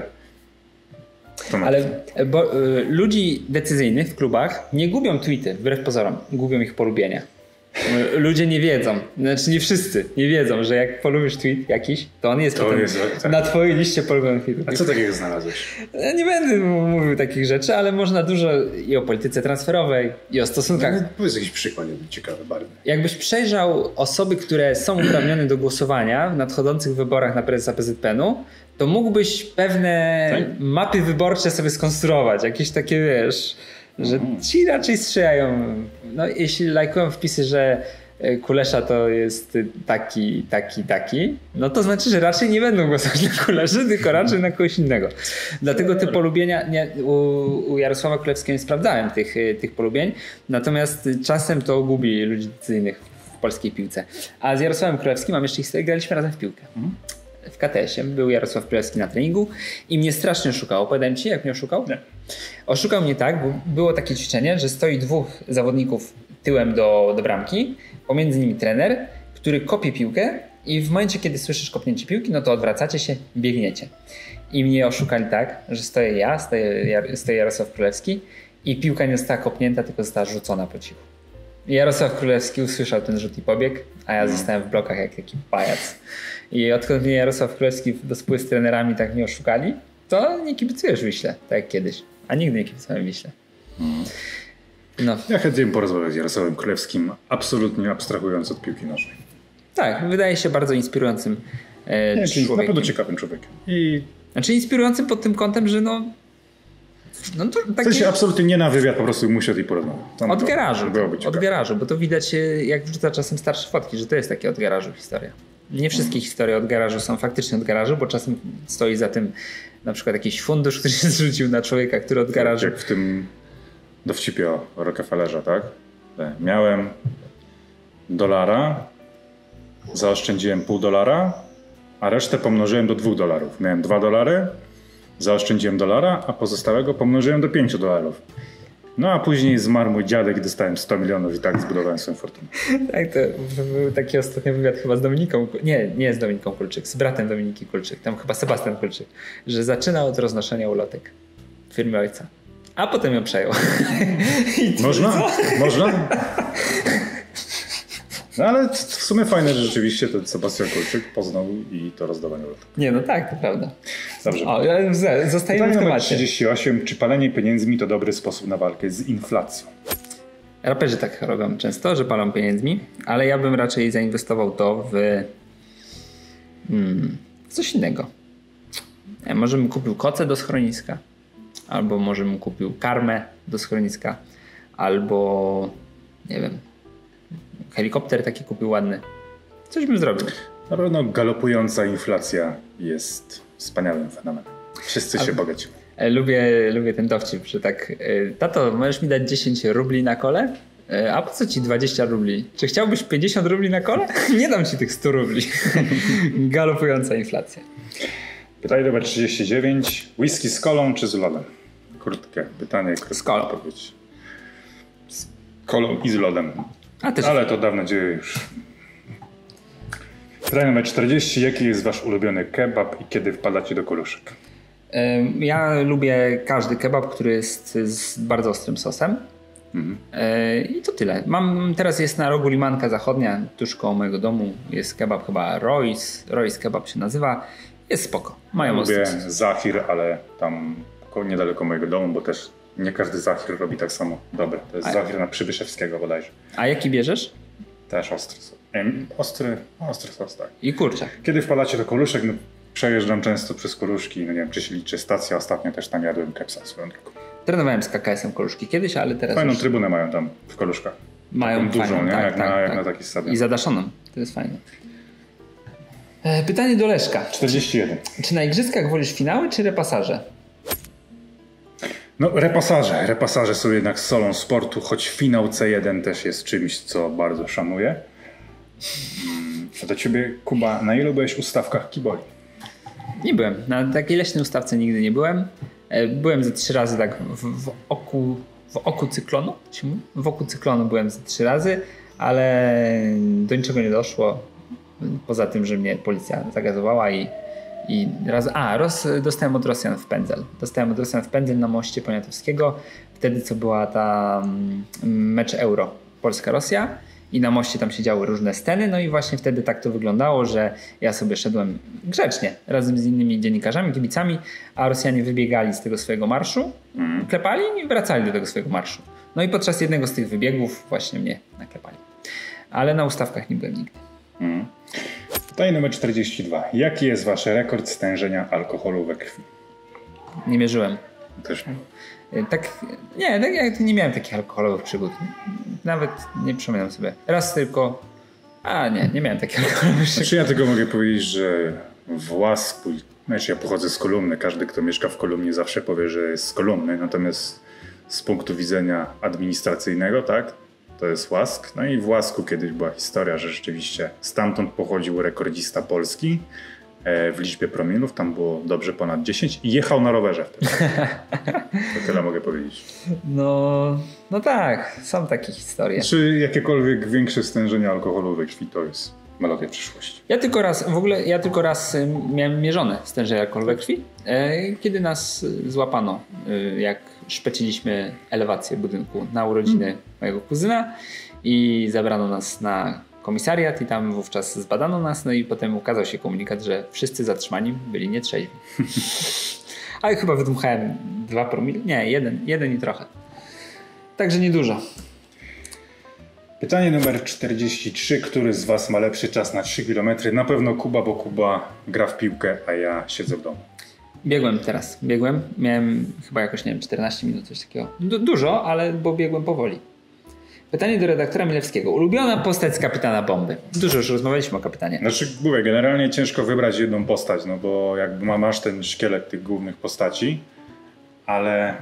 Ale bo, y, ludzi decyzyjnych w klubach nie gubią tweety, wbrew pozorom, gubią ich polubienia. Ludzie nie wiedzą, znaczy nie wszyscy nie wiedzą, że jak polubisz tweet jakiś, to on jest, to potem jest tak. na twojej liście polubionych tweetów. A co takiego znalazłeś? Nie będę mówił takich rzeczy, ale można dużo i o polityce transferowej, i o stosunkach. No, powiedz jakiś przykład, ciekawy bardzo. Jakbyś przejrzał osoby, które są uprawnione do głosowania w nadchodzących wyborach na prezesa P Z P N-u, to mógłbyś pewne tak? mapy wyborcze sobie skonstruować, jakieś takie, wiesz... że ci raczej sprzyjają. No, jeśli lajkują wpisy, że Kulesza to jest taki, taki, taki, no to znaczy, że raczej nie będą głosować na Kuleszy, tylko raczej na kogoś innego. Dlatego te polubienia, nie, u, u Jarosława Królewskiego nie sprawdzałem tych, tych polubień, natomiast czasem to gubi ludzi decyzyjnych w polskiej piłce. A z Jarosławem Królewskim mam jeszcze historię, graliśmy razem w piłkę. W K T S-ie był Jarosław Królewski na treningu i mnie strasznie szukał. Opowiadałem ci, jak mnie oszukał? Nie. Oszukał mnie tak, bo było takie ćwiczenie, że stoi dwóch zawodników tyłem do, do bramki, pomiędzy nimi trener, który kopie piłkę i w momencie, kiedy słyszysz kopnięcie piłki, no to odwracacie się, biegniecie. I mnie oszukali tak, że stoję ja, stoję, stoję Jarosław Królewski i piłka nie została kopnięta, tylko została rzucona po cichu. Jarosław Królewski usłyszał ten rzut i pobiegł, a ja zostałem w blokach jak taki pajac. I odkąd mnie Jarosław Królewski do spóły z trenerami tak mnie oszukali, to nie kibicujesz Wiśle, tak jak kiedyś. A nigdy nie kibicowałem Wiśle. No. Ja chętnie bym porozmawiał z Jarosławem Królewskim, absolutnie abstrahując od piłki nożnej. Tak, wydaje się bardzo inspirującym e, nie, człowiekiem. Na pewno ciekawym człowiekiem. I... Znaczy inspirującym pod tym kątem, że no... no to takie... W sensie absolutnie nie na wywiad, po prostu musi o tej porozmawiać. Od to, garażu, to, od garażu, bo to widać jak wrzuca czasem starsze fotki, że to jest takie od garażu historia. Nie wszystkie hmm. historie od garażu są faktycznie od garażu, bo czasem stoi za tym na przykład jakiś fundusz, który się zrzucił na człowieka, który od garażu... Jak w tym dowcipie o Rockefellerze, tak? Miałem dolara, zaoszczędziłem pół dolara, a resztę pomnożyłem do dwóch dolarów. Miałem dwa dolary, zaoszczędziłem dolara, a pozostałego pomnożyłem do pięciu dolarów. No a później zmarł mój dziadek i dostałem sto milionów i tak zbudowałem swoją fortunę. Tak, to był taki ostatni wywiad chyba z Dominiką, nie, nie z Dominiką Kulczyk, z bratem Dominiki Kulczyk, tam chyba Sebastian Kulczyk, że zaczynał od roznoszenia ulotek w firmie ojca, a potem ją przejął. Można? Można? No ale w sumie fajne, że rzeczywiście ten Sebastian Kulczyk poznał i to rozdawanie ulotek. Nie, no tak, to prawda. Dobrze. O, zostajemy w temacie. trzydzieści osiem. Czy palenie pieniędzmi to dobry sposób na walkę z inflacją? Raperzy tak robią często, że palą pieniędzmi, ale ja bym raczej zainwestował to w, hmm, w coś innego. Ja, może bym kupił koce do schroniska, albo może bym kupił karmę do schroniska, albo nie wiem, helikopter taki kupił ładny. Coś bym zrobił. Na pewno galopująca inflacja jest wspaniałym fenomenem. Wszyscy się bogacimy. Lubię, lubię ten dowcip, że tak, tato, możesz mi dać dziesięć rubli na kole? A po co ci dwadzieścia rubli? Czy chciałbyś pięćdziesiąt rubli na kole? Nie dam ci tych sto rubli. Galopująca inflacja. Pytanie numer trzydzieści dziewięć. Whisky z kolą czy z lodem? Krótkie pytanie. Z kolą. Odpowiedź. Z kolą i z lodem. A też... Ale to dawno dzieje już. Pytanie numer czterdzieści. Jaki jest wasz ulubiony kebab i kiedy wpadacie do koluszek? Ja lubię każdy kebab, który jest z bardzo ostrym sosem. Mhm. E, I to tyle. Mam, teraz jest na rogu Limanka Zachodnia, tuż koło mojego domu. Jest kebab chyba Royce. Royce Kebab się nazywa. Jest spoko. Mają Lubię ostry. Zahir, ale tam niedaleko mojego domu, bo też nie każdy Zahir robi tak samo dobre. To jest A... Zahir na Przybyszewskiego bodajże. A jaki bierzesz? Też ostry sos. Ostry, ostry sos, tak. I kurczak. Kiedy wpadacie do Koluszek, no, przejeżdżam często przez Koluszki. No nie wiem, czy się liczy stacja. Ostatnio też tam jadłem kepsa swoją drogą. Trenowałem z K K S-em Koluszki kiedyś, ale teraz Fajną już... trybunę mają tam w Koluszkach. Mają dużą, fajną, nie? tak, jak, tak, na, tak. jak na taki stadion. I zadaszoną. To jest fajne. E, pytanie do Leszka. czterdzieści jeden. Czy, czy na igrzyskach wolisz finały, czy repasaże? No repasarze. Repasarze są jednak solą sportu, choć finał C jeden też jest czymś, co bardzo szanuję. Co do ciebie, Kuba, na ilu byłeś ustawkach kiboli? Nie byłem. Na takiej leśnej ustawce nigdy nie byłem. Byłem ze trzy razy tak w, w oku w oku cyklonu. W oku cyklonu byłem ze trzy razy, ale do niczego nie doszło. Poza tym, że mnie policja zagazowała i, i raz... A, roz, dostałem od Rosjan w pędzel. Dostałem od Rosjan w pędzel na moście Poniatowskiego. Wtedy, co była ta mecz Euro Polska-Rosja. I na moście tam się działy różne sceny, no i właśnie wtedy tak to wyglądało, że ja sobie szedłem grzecznie razem z innymi dziennikarzami, kibicami, a Rosjanie wybiegali z tego swojego marszu, mm. klepali i wracali do tego swojego marszu. No i podczas jednego z tych wybiegów właśnie mnie naklepali. Ale na ustawkach nie byłem nigdy. Mm. Pytanie numer czterdzieści dwa. Jaki jest wasz rekord stężenia alkoholu we krwi? Nie mierzyłem. Też nie. Tak, nie, tak, ja nie miałem takich alkoholowych przygód. Nawet nie przypominam sobie. Raz tylko. A nie, nie miałem takich alkoholowych przygód. Znaczy ja tylko mogę powiedzieć, że w Łasku, znaczy ja pochodzę z Kolumny, każdy kto mieszka w Kolumnie zawsze powie, że jest z Kolumny, natomiast z punktu widzenia administracyjnego, tak, to jest Łask. No i w Łasku kiedyś była historia, że rzeczywiście stamtąd pochodził rekordzista Polski w liczbie promilów, tam było dobrze ponad dziesięć i jechał na rowerze wtedy. To tyle mogę powiedzieć. No, no tak, są takie historie. Czy jakiekolwiek większe stężenie alkoholu we krwi to jest melodia przyszłości? Ja tylko raz, w ogóle ja tylko raz miałem mierzone stężenie alkoholu we krwi, kiedy nas złapano, jak szpeciliśmy elewację budynku na urodziny hmm. mojego kuzyna i zabrano nas na komisariat i tam wówczas zbadano nas, no i potem ukazał się komunikat, że wszyscy zatrzymani byli nietrzeźwi. Ale chyba wydmuchałem dwa promile. Nie, jeden, jeden i trochę. Także niedużo. Pytanie numer czterdzieści trzy. Który z was ma lepszy czas na trzy kilometry? Na pewno Kuba, bo Kuba gra w piłkę, a ja siedzę w domu. Biegłem teraz, biegłem. Miałem chyba jakoś, nie wiem, czternaście minut, coś takiego. Du- dużo, ale bo biegłem powoli. Pytanie do redaktora Milewskiego. Ulubiona postać z Kapitana Bomby. Dużo już rozmawialiśmy o kapitanie. Znaczy, mówię, generalnie ciężko wybrać jedną postać, no bo jakby masz ten szkielet tych głównych postaci, ale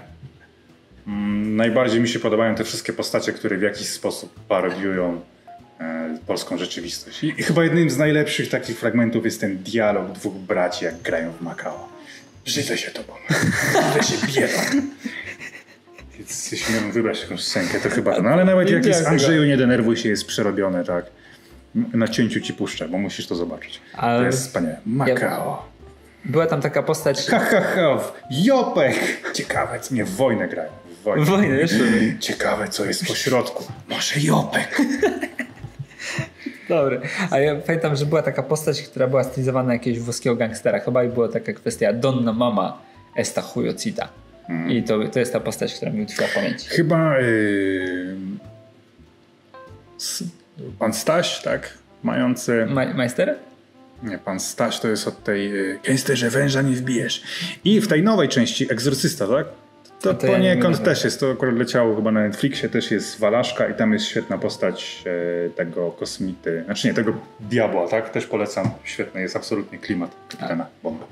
mm, najbardziej mi się podobają te wszystkie postacie, które w jakiś sposób parodiują e, polską rzeczywistość. I, I chyba jednym z najlepszych takich fragmentów jest ten dialog dwóch braci, jak grają w Makao. Żywię się tobą, żywię się biedą. Więc jeśli miałem wybrać jakąś scenkę, to chyba to. No ale nawet jak jest Andrzeju, nie denerwuj się, jest przerobione, tak. Na cięciu ci puszczę, bo musisz to zobaczyć. Ale to jest wspaniałe. Makao. Była tam taka postać... Ha, ha, ha. Jopek. Ciekawe, co mnie w wojnę grają. W wojnę. Wojnę, jeszcze. Ciekawe, co jest po środku. Może Jopek. Dobry. A ja pamiętam, że była taka postać, która była stylizowana na jakiegoś włoskiego gangstera. Chyba i była taka kwestia Donna Mama esta Chujocita. Hmm. I to, to jest ta postać, która mi utkwiła w pamięci. Chyba yy... pan Staś, tak? Mający... Ma- majster? Nie, pan Staś to jest od tej yy... gangsterze węża nie wbijesz. I w tej nowej części Egzorcysta, tak? To, to poniekąd ja też jest. To akurat leciało chyba na Netflixie, też jest Walaszka i tam jest świetna postać e, tego kosmity. Znaczy nie, tego diabła, tak? Też polecam. Świetny jest absolutnie klimat Kapitana Bomby.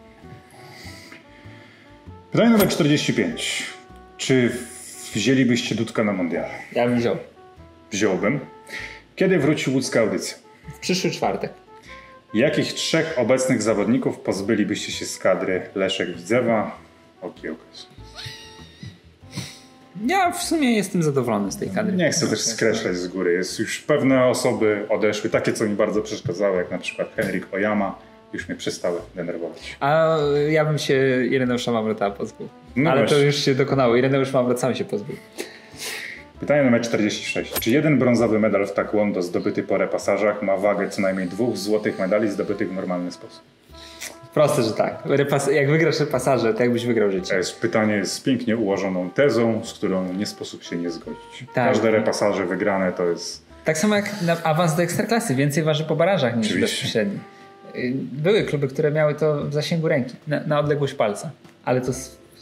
Pytanie numer czterdzieści pięć. Czy wzięlibyście Dudka na mundial? Ja bym wziął. Wziąłbym. Kiedy wróci łódzka audycja? W przyszły czwartek. Jakich trzech obecnych zawodników pozbylibyście się z kadry Leszek Widzewa? Okiełkos. Ja w sumie jestem zadowolony z tej kadry. Nie chcę też skreślać z góry. Jest już pewne osoby odeszły, takie co mi bardzo przeszkadzały, jak na przykład Henryk Oyama. Już mnie przestały denerwować. A ja bym się Ireneusza Mamrota pozbył. No ale właśnie. To już się dokonało. Ireneusz Mamrot sam się pozbył. Pytanie numer czterdzieści sześć. Czy jeden brązowy medal w taekwondo zdobyty po repasażach ma wagę co najmniej dwóch złotych medali zdobytych w normalny sposób? Proste, że tak. Repas- jak wygrasz repasaże, to jakbyś wygrał życie. To jest pytanie z pięknie ułożoną tezą, z którą nie sposób się nie zgodzić. Tak. Każde repasaże wygrane to jest... Tak samo jak na awans do ekstraklasy. Więcej waży po barażach niż bezpośredni. Były kluby, które miały to w zasięgu ręki. Na, na odległość palca. Ale to,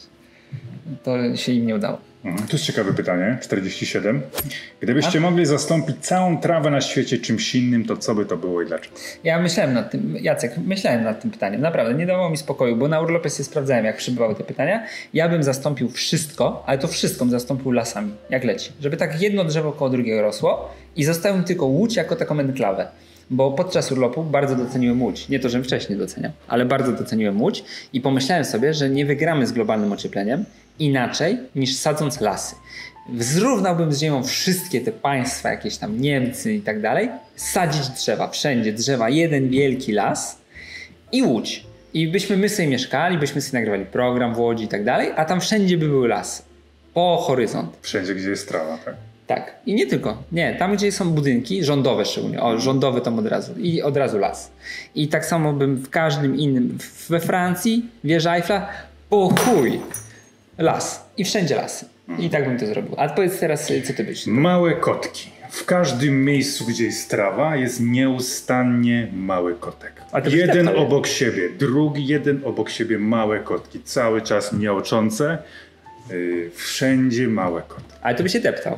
to się im nie udało. Mhm. Tu jest ciekawe pytanie. czterdzieści siedem. Gdybyście A? mogli zastąpić całą trawę na świecie czymś innym, to co by to było i dlaczego? Ja myślałem nad tym, Jacek, myślałem nad tym pytaniem. Naprawdę, nie dawało mi spokoju, bo na urlopie sobie sprawdzałem, jak przybywały te pytania. Ja bym zastąpił wszystko, ale to wszystko bym zastąpił lasami, jak leci. Żeby tak jedno drzewo koło drugiego rosło i zostawił tylko Łódź jako taką enklawę. Bo podczas urlopu bardzo doceniłem Łódź. Nie to, że wcześniej doceniam, ale bardzo doceniłem Łódź i pomyślałem sobie, że nie wygramy z globalnym ociepleniem inaczej niż sadząc lasy. Zrównałbym z ziemią wszystkie te państwa, jakieś tam Niemcy i tak dalej, sadzić drzewa, wszędzie drzewa, jeden wielki las i Łódź. I byśmy my sobie mieszkali, byśmy sobie nagrywali program w Łodzi i tak dalej, a tam wszędzie by były lasy. Po horyzont. Wszędzie, gdzie jest trawa, tak? Tak. I nie tylko. Nie. Tam, gdzie są budynki, rządowe szczególnie. O, rządowe tam od razu. I od razu las. I tak samo bym w każdym innym... We Francji, wieża Eiffla, po chuj. Las. I wszędzie lasy. I tak bym to zrobił. A powiedz teraz, co ty byś? Małe kotki. W każdym miejscu, gdzie jest trawa, jest nieustannie mały kotek. Jeden obok siebie, drugi, jeden obok siebie małe kotki. Cały czas miauczące. Yy, wszędzie małe kotki. Ale to by się deptał.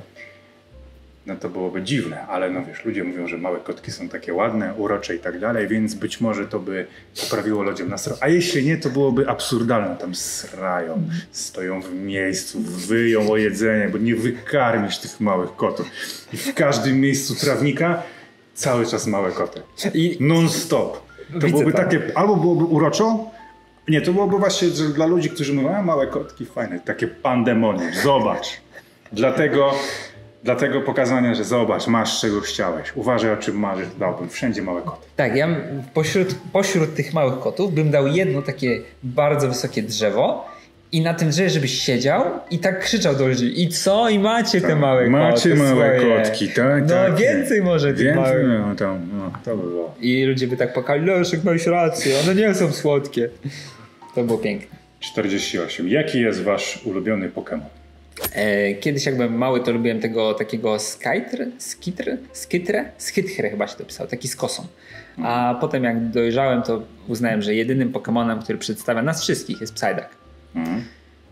No to byłoby dziwne, ale no wiesz, ludzie mówią, że małe kotki są takie ładne, urocze i tak dalej, więc być może to by poprawiło ludziom nastrój. A jeśli nie, to byłoby absurdalne. Tam srają, stoją w miejscu, wyją o jedzenie, bo nie wykarmisz tych małych kotów. I w każdym miejscu trawnika cały czas małe koty. I non-stop. To byłoby to. takie, albo byłoby uroczo, nie, to byłoby właśnie że dla ludzi, którzy mówią, a małe kotki, fajne, takie pandemonium, zobacz. Dlatego... Dlatego pokazania, że zobacz, masz czego chciałeś. Uważaj, o czym marzysz, dałbym wszędzie małe koty. Tak, ja pośród, pośród tych małych kotów bym dał jedno takie bardzo wysokie drzewo i na tym drzewie, żebyś siedział i tak krzyczał do ludzi. I co? I macie tak, te małe macie koty Macie małe swoje. kotki, tak? No tak, więcej nie. może tych więcej, małych. No, tam, no, to by było. I ludzie by tak pokali, Leszek, miałeś rację, one nie są słodkie. To było piękne. czterdzieści osiem. Jaki jest wasz ulubiony Pokémon? Kiedyś jak byłem mały, to lubiłem tego takiego Skytr, Skitr, Skitrę, Skitchrę chyba się to pisało, taki z kosą. A mm. potem jak dojrzałem, to uznałem, że jedynym Pokemonem, który przedstawia nas wszystkich, jest Psyduck. Mm.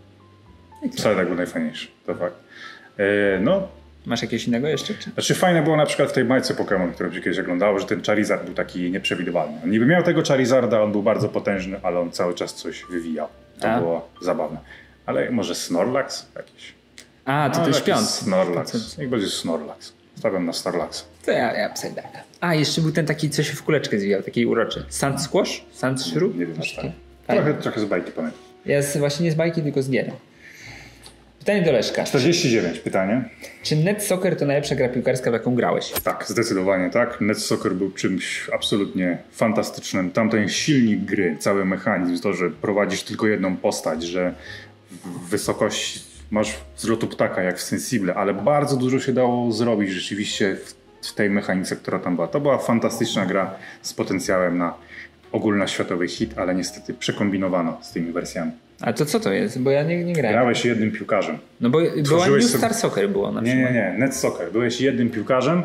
Psyduck był najfajniejszy, to fakt. E, no. Masz jakiegoś innego jeszcze? Czy? Znaczy fajne było na przykład w tej bajce Pokémon, którą się kiedyś oglądało, że ten Charizard był taki nieprzewidywalny. On niby miał tego Charizarda, on był bardzo potężny, ale on cały czas coś wywijał. To A? było zabawne. Ale może Snorlax jakiś? A, to no, ten śpiąc. Snorlax. Niech będzie Snorlax. Stawiam na Snorlaxa. To ja, ja Psyducka. A, jeszcze był ten taki, co się w kuleczkę zwijał, taki uroczy. Sand Squash? Sand Shrew? Nie wiem, tak. Trochę, trochę z bajki pamiętam. Ja z, właśnie nie z bajki, tylko z gier. Pytanie do Leszka. czterdzieści dziewięć pytanie. Czy Net Soccer to najlepsza gra piłkarska, w jaką grałeś? Tak, zdecydowanie tak. Net Soccer był czymś absolutnie fantastycznym. Tamten silnik gry, cały mechanizm, to, że prowadzisz tylko jedną postać, że w wysokości masz zlotu ptaka jak w Sensible, ale bardzo dużo się dało zrobić rzeczywiście w tej mechanice, która tam była. To była fantastyczna gra z potencjałem na ogólnoświatowy hit, ale niestety przekombinowano z tymi wersjami. A to co to jest? Bo ja nie, nie grałem. Grałeś jednym piłkarzem. No bo była New Star Soccer było na przykład. Nie, nie, nie. Net Soccer. Byłeś jednym piłkarzem,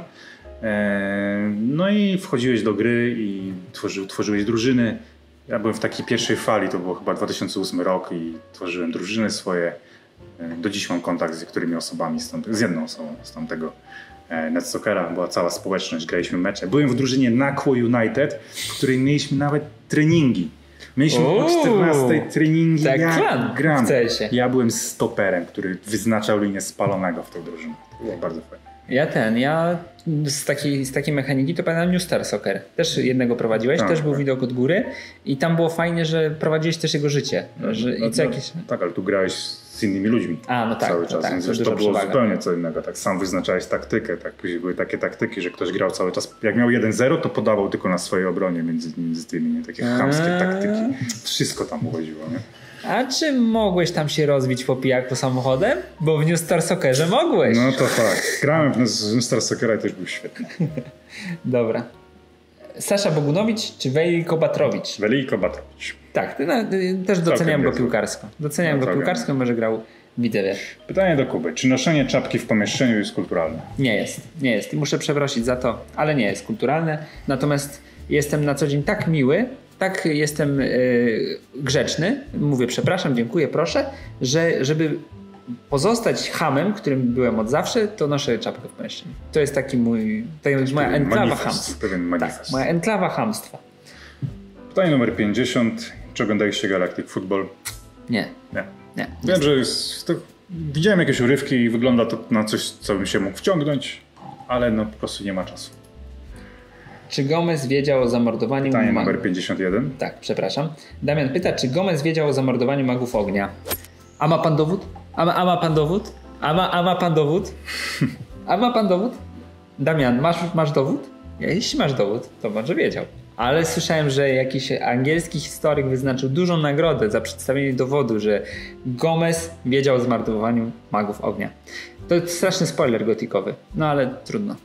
e, no i wchodziłeś do gry i tworzy, tworzyłeś drużyny. Ja byłem w takiej pierwszej fali, to było chyba dwa tysiące ósmy rok i tworzyłem drużyny swoje. Do dziś mam kontakt z niektórymi osobami, z, tamte, z jedną osobą z tamtego Net Soccera. Była cała społeczność, graliśmy mecze. Byłem w drużynie Nakło United, w której mieliśmy nawet treningi. Mieliśmy o czternastej treningi. Tak, ja klan gram. Ja byłem stoperem, który wyznaczał linię spalonego w tej drużynie. To było bardzo fajne. Ja ten, ja z takiej, z takiej mechaniki to pamiętam New Star Soccer. Też jednego prowadziłeś, tak, też był tak. widok od góry i tam było fajnie, że prowadziłeś też jego życie. Że, no, i co no, jakieś... Tak, ale tu grałeś z innymi ludźmi. A, no tak, cały no czas. tak, Więc to wiesz, duża to było przewaga. zupełnie co innego. Tak sam wyznaczałeś taktykę. Tak, później były takie taktyki, że ktoś grał cały czas. Jak miał jeden zero, to podawał tylko na swojej obronie między, między tymi, nie? Takie chamskie Eee. taktyki. Wszystko tam uchodziło, nie? A czy mogłeś tam się rozbić po pijaku samochodem? Bo w New Star Soccerze mogłeś. No to tak. Grałem w w Star Soccera i też był świetny. Dobra. Sasza Bogunowicz czy Veljko Batrowicz? Veljko Batrowicz. Tak, ty, no, ty, też doceniam go niezły. piłkarsko. Doceniam No, go całkiem. piłkarsko, może grał w Widzewie. Pytanie do Kuby. Czy noszenie czapki w pomieszczeniu jest kulturalne? Nie jest, nie jest. I muszę przeprosić za to, ale nie jest kulturalne. Natomiast jestem na co dzień tak miły, tak jestem yy, grzeczny, mówię przepraszam, dziękuję, proszę, że żeby pozostać chamem, którym byłem od zawsze, to noszę czapkę w pomieszczeniu. To jest taki mój, to jest moja Pewien enklawa manifest, chamstwa. Pewien manifest. Tak, moja enklawa chamstwa. Pytanie numer pięćdziesiąt. Czy oglądaliście Galactic Football? Nie, Nie. nie. Wiem, że jest, to, widziałem jakieś urywki i wygląda to na coś, co bym się mógł wciągnąć, ale no po prostu nie ma czasu. Czy Gomez wiedział o zamordowaniu Pytanie magów? numer pięćdziesiąt jeden. Tak, przepraszam. Damian pyta, czy Gomez wiedział o zamordowaniu magów ognia? A ma pan dowód? A ma, a ma pan dowód? A ma, a ma pan dowód? A ma pan dowód? Damian, masz, masz dowód? Jeśli masz dowód, to może wiedział. Ale słyszałem, że jakiś angielski historyk wyznaczył dużą nagrodę za przedstawienie dowodu, że Gomez wiedział o zamordowaniu magów ognia. To jest straszny spoiler gotikowy, no ale trudno.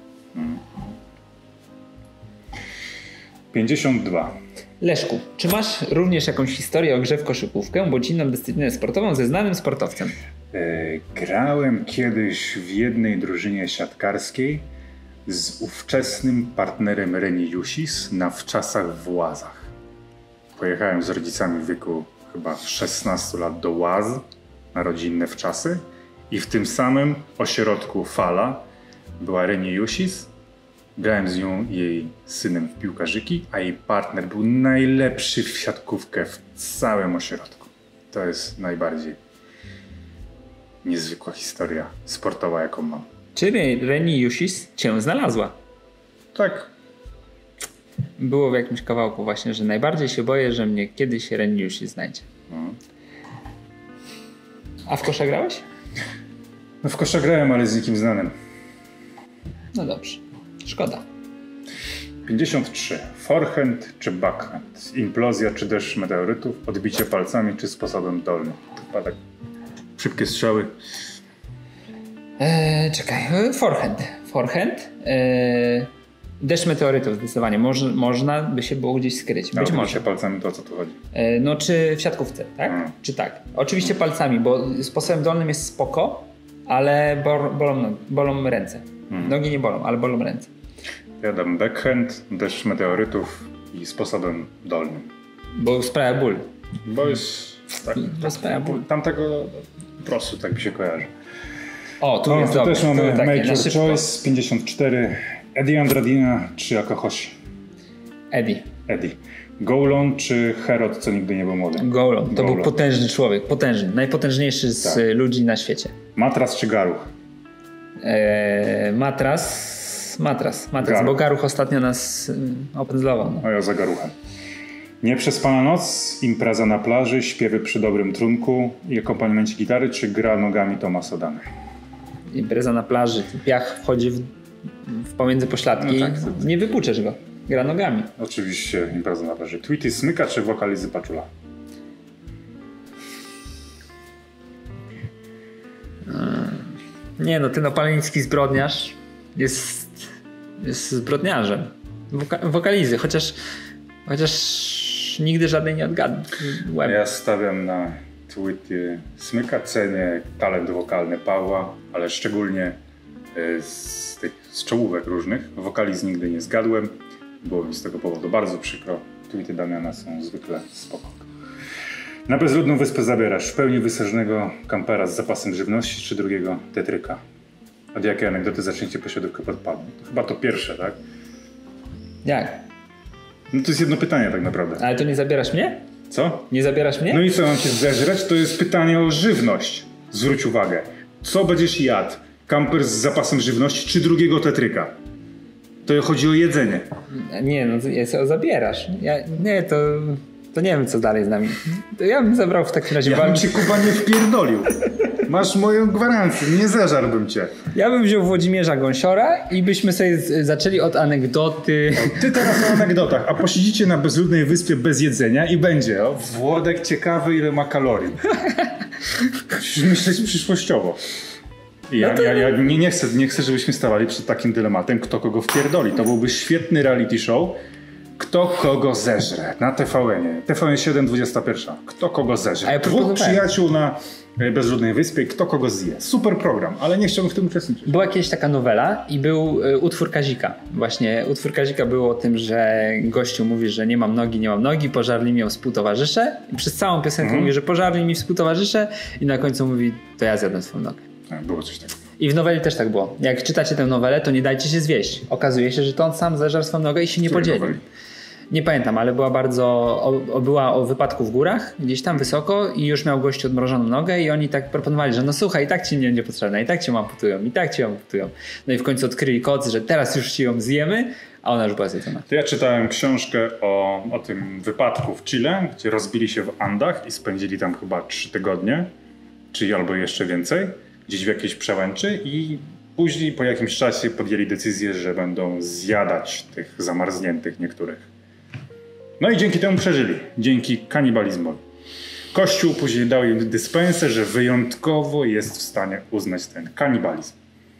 pięćdziesiąt dwa. Leszku, czy masz również jakąś historię o grze w koszykówkę bądź inną dyscyplinę sportową ze znanym sportowcem? E, grałem kiedyś w jednej drużynie siatkarskiej z ówczesnym partnerem Reni Jusis na wczasach w Łazach. Pojechałem z rodzicami w wieku chyba szesnastu lat do Łaz na rodzinne wczasy i w tym samym ośrodku Fala była Reni Jusis. Grałem z nią i jej synem w piłkarzyki, a jej partner był najlepszy w siatkówkę w całym ośrodku. To jest najbardziej niezwykła historia sportowa, jaką mam. Czyli Reni Jusis cię znalazła. Tak. Było w jakimś kawałku właśnie, że najbardziej się boję, że mnie kiedyś Reni Jusis znajdzie. No. A w kosza grałeś? No w kosza grałem, ale z nikim znanym. No dobrze. Szkoda. pięćdziesiąt trzy. Forehand czy backhand? Implozja czy deszcz meteorytów? Odbicie palcami czy sposobem dolnym? Chyba tak szybkie strzały. Eee, czekaj. Forehand. Forehand. Eee, deszcz meteorytów zdecydowanie. Moż, można by się było gdzieś skryć. Być Odbicie może. palcami, to o co tu chodzi? Eee, no czy w siatkówce, tak? Mm. Czy tak? Oczywiście palcami, bo sposobem dolnym jest spoko, ale bol, bolą, bolą ręce. Mm. Nogi nie bolą, ale bolą ręce. Ja dam backhand, deszcz meteorytów i sposobem dolnym. Bo sprawia ból. Bo jest tak, Bo sprawia ból. tamtego po prostu tak mi się kojarzy. O, tu O, jest tu dobre. też mamy Tu takie na Major szybko. Choice pięćdziesiąt cztery. Eddie Andradina czy Akahoshi? Eddie. Eddie. Gołlon czy Herod, co nigdy nie był młody? Gołlon. To Gołlon. był potężny człowiek. Potężny. Najpotężniejszy z Tak. ludzi na świecie. Matras czy Garuch? Eee, matras. Matras. Matras. Garuch. Bo Garuch ostatnio nas y, opędzlował. No. No ja za Garuchem. Nieprzespana noc, impreza na plaży, śpiewy przy dobrym trunku i akompaniamencie gitary, czy gra nogami Tomasa Damy? Impreza na plaży. Piach wchodzi w, w pomiędzy pośladki. No tak. Nie wypuczesz go. Gra nogami. Oczywiście impreza na plaży. Tweety Smyka czy wokalizy Paczula? Nie no, ten opalenicki zbrodniarz jest, jest zbrodniarzem. Woka, wokalizy, chociaż chociaż nigdy żadnej nie odgadłem. Ja stawiam na tweety Smyka, cenię talent wokalny Pawła, ale szczególnie y, z tych z czołówek różnych. Wokaliz nigdy nie zgadłem. Było mi z tego powodu bardzo przykro. Tweety Damiana są zwykle spoko. Na bezludną wyspę zabierasz w pełni wysażonego kampera z zapasem żywności czy drugiego tetryka? Od jakiej anegdoty zaczniecie posiadówkę podpadną? To chyba to pierwsze, tak? Jak? No to jest jedno pytanie tak naprawdę. Ale to nie zabierasz mnie? Co? Nie zabierasz mnie? No i co mam się zeżreć? To jest pytanie o żywność. Zwróć uwagę. Co będziesz jadł? Kamper z zapasem żywności czy drugiego tetryka? To chodzi o jedzenie. Nie, no jest, zabierasz. Ja, nie, to to nie wiem, co dalej z nami. To ja bym zabrał w takim razie... Ja bym cię, Kuba, nie wpierdolił. Masz moją gwarancję, nie zażarłbym cię. Ja bym wziął Włodzimierza Gąsiora i byśmy sobie z- zaczęli od anegdoty. Ty teraz o anegdotach, a posiedzicie na bezludnej wyspie bez jedzenia i będzie, o, Włodek ciekawy, ile ma kalorii. Musisz myśleć przyszłościowo. I ja, No to- ja, ja nie, nie, chcę, nie chcę, żebyśmy stawali przed takim dylematem, kto kogo wpierdoli. To byłby świetny reality show. Kto kogo zeżre na T V N-ie. T V N siedem, dwudziesta pierwsza. Kto kogo zeżre. A ja Dwóch proponowałem. przyjaciół na e, bezludnej wyspie. Kto kogo zje. Super program, ale nie chciałbym w tym uczestniczyć. Była kiedyś taka nowela i był y, utwór Kazika. Właśnie utwór Kazika był o tym, że gościu mówi, że nie mam nogi, nie mam nogi, pożarli mi współtowarzysze. I przez całą piosenkę Mhm. mówi, że pożarli mi współtowarzysze i na końcu mówi, to ja zjadłem swoją nogę. Tak, było coś takiego. I w noweli też tak było. Jak czytacie tę nowelę, to nie dajcie się zwieść. Okazuje się, że to on sam zeżarł swoją nogę i się nie Której podzielił. noweli? Nie pamiętam, ale była bardzo. O, o, była o wypadku w górach, gdzieś tam wysoko, i już miał gościu odmrożoną nogę, i oni tak proponowali, że no słuchaj, i tak ci nie będzie potrzebna, i tak cię amputują, i tak cię amputują. No i w końcu odkryli kod, że teraz już ci ją zjemy, a ona już była zjedzona. To ja czytałem książkę o, o tym wypadku w Chile, gdzie rozbili się w Andach i spędzili tam chyba trzy tygodnie, czy albo jeszcze więcej, gdzieś w jakiejś przełęczy, i później po jakimś czasie podjęli decyzję, że będą zjadać tych zamarzniętych niektórych. No i dzięki temu przeżyli, dzięki kanibalizmowi. Kościół później dał im dyspensę, że wyjątkowo jest w stanie uznać ten kanibalizm.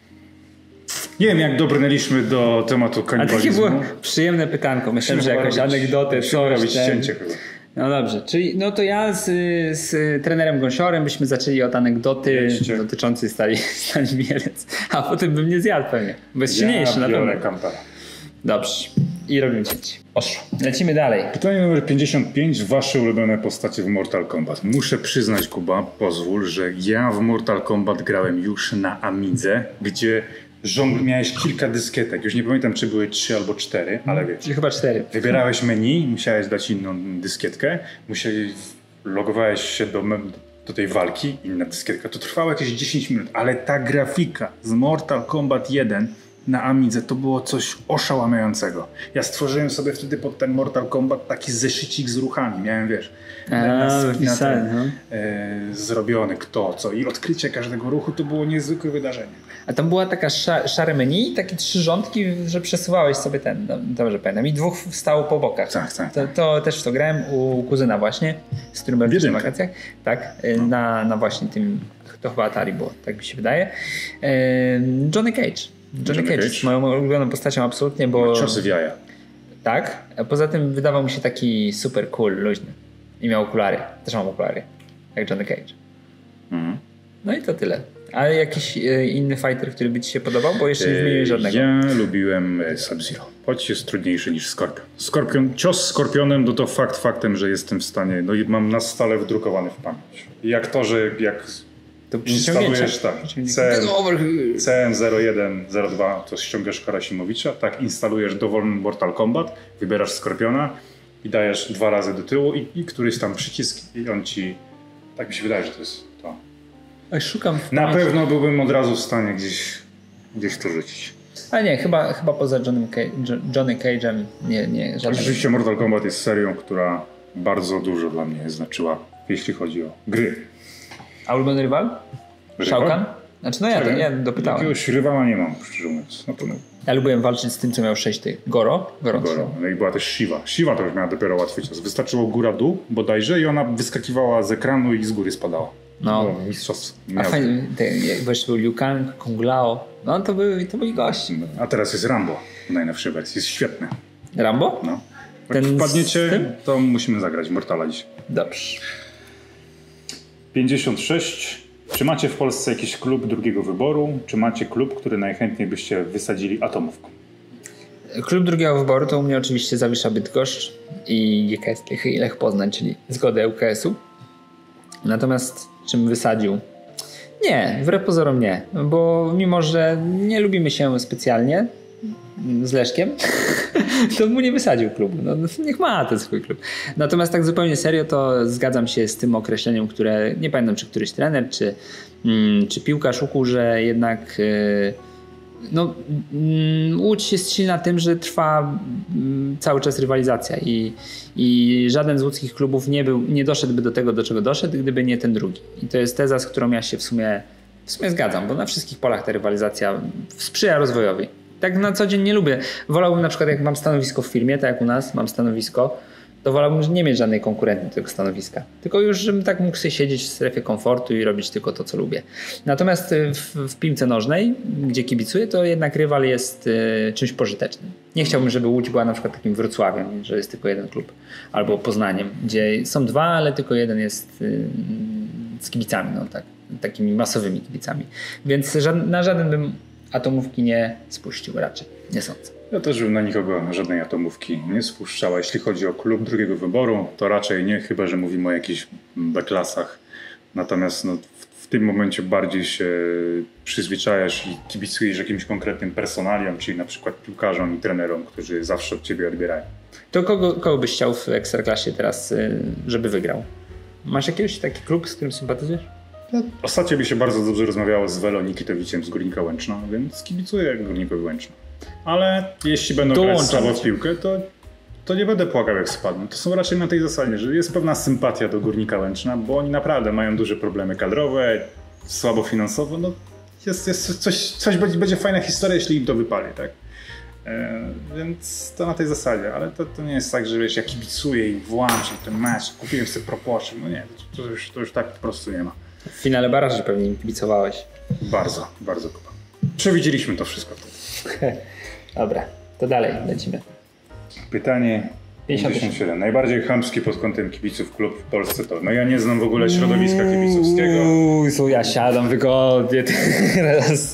Nie wiem, jak dobrnęliśmy do tematu A kanibalizmu. takie było przyjemne pytanko. Myślałem, że jakąś anegdotę, coś. robić ten- cięcie chyba. No dobrze, czyli no to ja z, z trenerem Gąsiorem byśmy zaczęli od anegdoty Jedźcie. dotyczącej Stali, Stali Mielec, a potem bym nie zjadł pewnie, bo jest silniejszy Ja na biorę pewno. kampera. Dobrze. I robimy cięcie. Ostro. Lecimy dalej. Pytanie numer pięćdziesiąt pięć. Wasze ulubione postacie w Mortal Kombat. Muszę przyznać, Kuba, pozwól, że ja w Mortal Kombat grałem już na Amidze, gdzie żongl... miałeś kilka dyskietek. Już nie pamiętam, czy były trzy albo cztery, ale wiesz. Czyli chyba cztery. Wybierałeś menu, musiałeś dać inną dyskietkę, musiałeś, logowałeś się do, do tej walki, inna dyskietka. To trwało jakieś dziesięć minut, ale ta grafika z Mortal Kombat jeden na Amidze to było coś oszałamiającego. Ja stworzyłem sobie wtedy pod ten Mortal Kombat taki zeszycik z ruchami. Miałem, wiesz, A, na, na wpisałem, ten, no. e, zrobiony kto, co. I odkrycie każdego ruchu to było niezwykłe wydarzenie. A tam była taka sza, szare menu, takie trzy rządki, że przesuwałeś sobie ten, no, dobrze pamiętam, i dwóch stało po bokach. Tak, tak. To, to też w to grałem u kuzyna właśnie, z którym byłem w Jedynkę. wakacjach. Tak, no. na, na właśnie tym, to chyba Atari było, tak mi się wydaje. Johnny Cage. Johnny, Johnny Cage Cage jest moją ulubioną postacią absolutnie, bo... Ciosy w jaja. Tak, a poza tym wydawał mi się taki super cool, luźny. I miał okulary, też mam okulary, jak Johnny Cage. Mhm. No i to tyle. A jakiś e, inny fighter, który by ci się podobał? Bo jeszcze nie wymieniłeś żadnego. Ja lubiłem e, Sub-Zero. Choć jest trudniejszy niż Skorpion. Skorpion. Cios z Skorpionem, no to fakt faktem, że jestem w stanie, no i mam na stale wdrukowany w pamięć. I aktorzy, jak To instalujesz tak, C M, Over- C M zero jeden zero dwa, to ściągasz Karasimowicza, tak instalujesz dowolny Mortal Kombat, wybierasz Skorpiona i dajesz dwa razy do tyłu i, i któryś tam przycisk i on ci, tak mi się wydaje, że to jest to. Oj, szukam w Na pamięci. pewno byłbym od razu w stanie gdzieś, gdzieś to rzucić. A nie, chyba, chyba poza Johnnym Ca- Jo- Johnny Cage'em nie, nie, żadnego. Rzeczywiście Mortal Kombat jest serią, która bardzo dużo dla mnie znaczyła, jeśli chodzi o gry. A ulubiony rywal? Rywal? Shao Kahn? Znaczy no ja, to, Nie wiem. ja dopytałem. Jakiegoś rywala nie mam, szczerze mówiąc. No to no, Ja lubiłem walczyć z tym, co miał sześć tych. Goro? Goro. Goro. No i była też Shiva. Shiva to już miała dopiero łatwy cios. Wystarczyło góra-dół bodajże i ona wyskakiwała z ekranu i z góry spadała. No. Było mistrzostwo. A Miał- fajnie, te, jak właśnie był Liu Kang, Kung Lao. No to byli, to byli gości. A teraz jest Rambo w najnowszej wersji. Jest świetny. Rambo? No. Jak Ten wpadniecie, z tym? to musimy zagrać Mortala dzisiaj. Dobrze. pięćdziesiąt sześć. Czy macie w Polsce jakiś klub drugiego wyboru? Czy macie klub, który najchętniej byście wysadzili atomówką? Klub drugiego wyboru to u mnie oczywiście Zawisza Bydgoszcz i G K S Lech, Lech Poznań, czyli zgodę U K S-u. Natomiast czym wysadził? Nie, wbrew pozorom nie, bo mimo, że nie lubimy się specjalnie z Leszkiem, to mu nie wysadził klubu. No, niech ma ten swój klub. Natomiast tak zupełnie serio to zgadzam się z tym określeniem, które nie pamiętam, czy któryś trener, czy, mm, czy piłkarz ukuł, że jednak yy, no, Łódź jest silna tym, że trwa cały czas rywalizacja i, i żaden z łódzkich klubów nie, był, nie doszedłby do tego, do czego doszedł, gdyby nie ten drugi. I to jest teza, z którą ja się w sumie, w sumie zgadzam, bo na wszystkich polach ta rywalizacja sprzyja rozwojowi. Tak na co dzień nie lubię. Wolałbym na przykład, jak mam stanowisko w firmie, tak jak u nas mam stanowisko, to wolałbym nie mieć żadnej konkurencji do tego stanowiska. Tylko już, żebym tak mógł sobie siedzieć w strefie komfortu i robić tylko to, co lubię. Natomiast w, w piłce nożnej, gdzie kibicuję, to jednak rywal jest y, czymś pożytecznym. Nie chciałbym, żeby Łódź była na przykład takim Wrocławiem, że jest tylko jeden klub. Albo Poznaniem, gdzie są dwa, ale tylko jeden jest y, z kibicami, no tak, takimi masowymi kibicami. Więc ża- na żaden bym atomówki nie spuścił raczej. Nie sądzę. Ja też bym na nikogo żadnej atomówki nie spuszczała. Jeśli chodzi o klub drugiego wyboru, to raczej nie, chyba że mówimy o jakichś B-klasach. Natomiast no, w, w tym momencie bardziej się przyzwyczajasz i kibicujesz jakimś konkretnym personaliom, czyli na przykład piłkarzom i trenerom, którzy zawsze od ciebie odbierają. To kogo, kogo byś chciał w Ekstraklasie teraz, żeby wygrał? Masz jakiegoś taki klub, z którym sympatyzujesz? Ja ostatnio by się bardzo dobrze rozmawiało z Welo Nikitowiciem z Górnika Łęczna, więc kibicuję Górnikowi Łęczna. Ale jeśli będą grać słabo w piłkę, to, to nie będę płakał jak spadną. To są raczej na tej zasadzie, że jest pewna sympatia do Górnika Łęczna, bo oni naprawdę mają duże problemy kadrowe, słabo finansowo. No jest, jest coś, coś będzie, będzie fajna historia, jeśli im to wypali, tak? E, więc to na tej zasadzie, ale to, to nie jest tak, że wiesz, ja kibicuję i włączam ten mecz, kupiłem sobie propoczyn. No nie, to, to, już, to już tak po prostu nie ma. W finale baraży pewnie im kibicowałeś. Bardzo, bardzo kupa. Przewidzieliśmy to wszystko wtedy. Dobra, to dalej lecimy. Pytanie pięćdziesiąt siedem. Najbardziej chamski pod kątem kibiców klub w Polsce to. No ja nie znam w ogóle środowiska kibicowskiego. Uuu, ja siadam wygodnie teraz.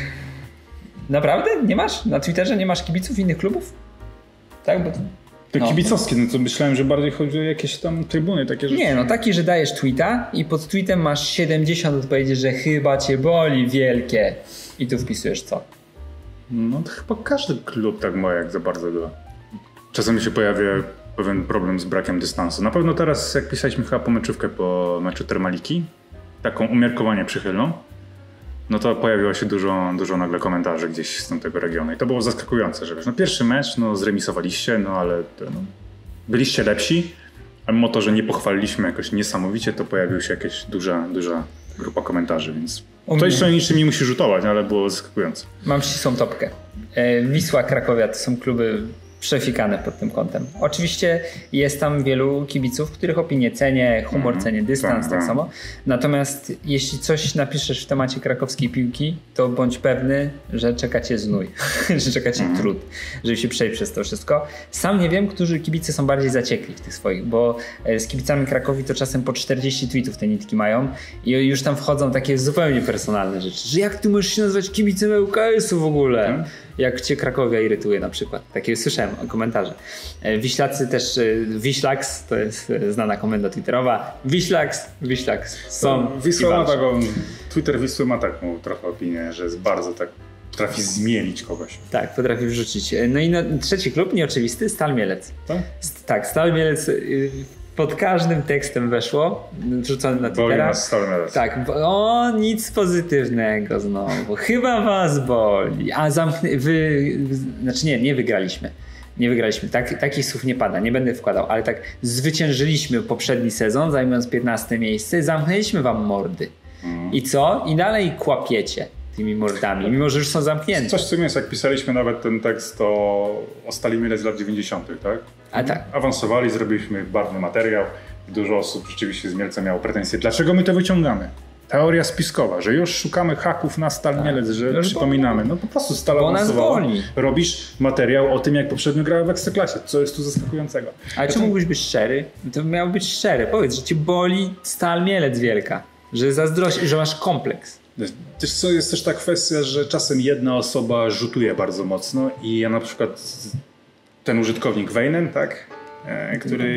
Naprawdę? Nie masz? Na Twitterze nie masz kibiców innych klubów? Tak, bo to... Te no. kibicowskie, no to myślałem, że bardziej chodzi o jakieś tam trybuny, takie rzeczy. Nie, no taki, że dajesz tweeta i pod tweetem masz siedemdziesiąt odpowiedzi, że chyba cię boli wielkie. I tu wpisujesz co? No to chyba każdy klub tak ma, jak za bardzo go. Czasami się pojawia pewien problem z brakiem dystansu. Na pewno teraz, jak pisaliśmy chyba pomeczówkę po meczu Termaliki, taką umiarkowanie przychylną, no to pojawiło się dużo, dużo nagle komentarzy gdzieś z tego regionu. I to było zaskakujące, że wiesz, no pierwszy mecz, no zremisowaliście, no ale to, no, byliście lepsi, a mimo to, że nie pochwaliliśmy jakoś niesamowicie, to pojawiła się jakaś duża, duża grupa komentarzy, więc to jeszcze niczym nie musi rzutować, ale było zaskakujące. Mam ścisłą topkę. Wisła, Krakowia to są kluby przefikane pod tym kątem. Oczywiście jest tam wielu kibiców, których opinie cenię, humor mm, cenię, dystans tak, tak samo. Natomiast jeśli coś napiszesz w temacie krakowskiej piłki, to bądź pewny, że czeka cię znój, że czeka cię mm. trud, żeby się przejść przez to wszystko. Sam nie wiem, którzy kibice są bardziej zaciekli w tych swoich, bo z kibicami Krakowi to czasem po czterdzieści tweetów te nitki mają i już tam wchodzą takie zupełnie personalne rzeczy, że jak ty możesz się nazywać kibicem L K S-u w ogóle? Mm. Jak cię Krakowia irytuje na przykład. Takie słyszałem komentarze. Wiślacy też, Wiślaks to jest znana komenda twitterowa. Wiślaks, Wiślaks są. Wisła ma taką, Twitter Wisły ma taką trochę opinię, że jest bardzo tak, potrafi zmielić kogoś. Tak, potrafi wrzucić. No i no, trzeci klub nieoczywisty, Stal Mielec. Tak? Tak, Stal Mielec pod każdym tekstem weszło, wrzucony na Twittera. Tak, o nic pozytywnego znowu. Chyba was boli. A zamknę, wy, znaczy nie, nie wygraliśmy. Nie wygraliśmy. Tak, takich słów nie pada, nie będę wkładał, ale tak zwyciężyliśmy poprzedni sezon, zajmując piętnaste miejsce, zamknęliśmy wam mordy. Mm. I co? I dalej kłapiecie tymi mordami, mimo że już są zamknięte. Coś co jest, jak pisaliśmy nawet ten tekst o, o Stali Mielec z lat dziewięćdziesiątych, tak? A tak. Awansowali, zrobiliśmy barwny materiał. Dużo osób rzeczywiście z Mielca miało pretensje. Dlaczego my to wyciągamy? Teoria spiskowa, że już szukamy haków na Stal Mielec, że już przypominamy. No po prostu Stal awansowała. Robisz materiał o tym, jak poprzednio grała w Ekstraklasie. Co jest tu zaskakującego? Ale czy mógłbyś być szczery? To miał być szczery. Powiedz, że cię boli Stal Mielec wielka. Że zazdrościsz, że masz kompleks. Wiesz co, jest też ta kwestia, że czasem jedna osoba rzutuje bardzo mocno i ja na przykład ten użytkownik Weinen, tak, e, który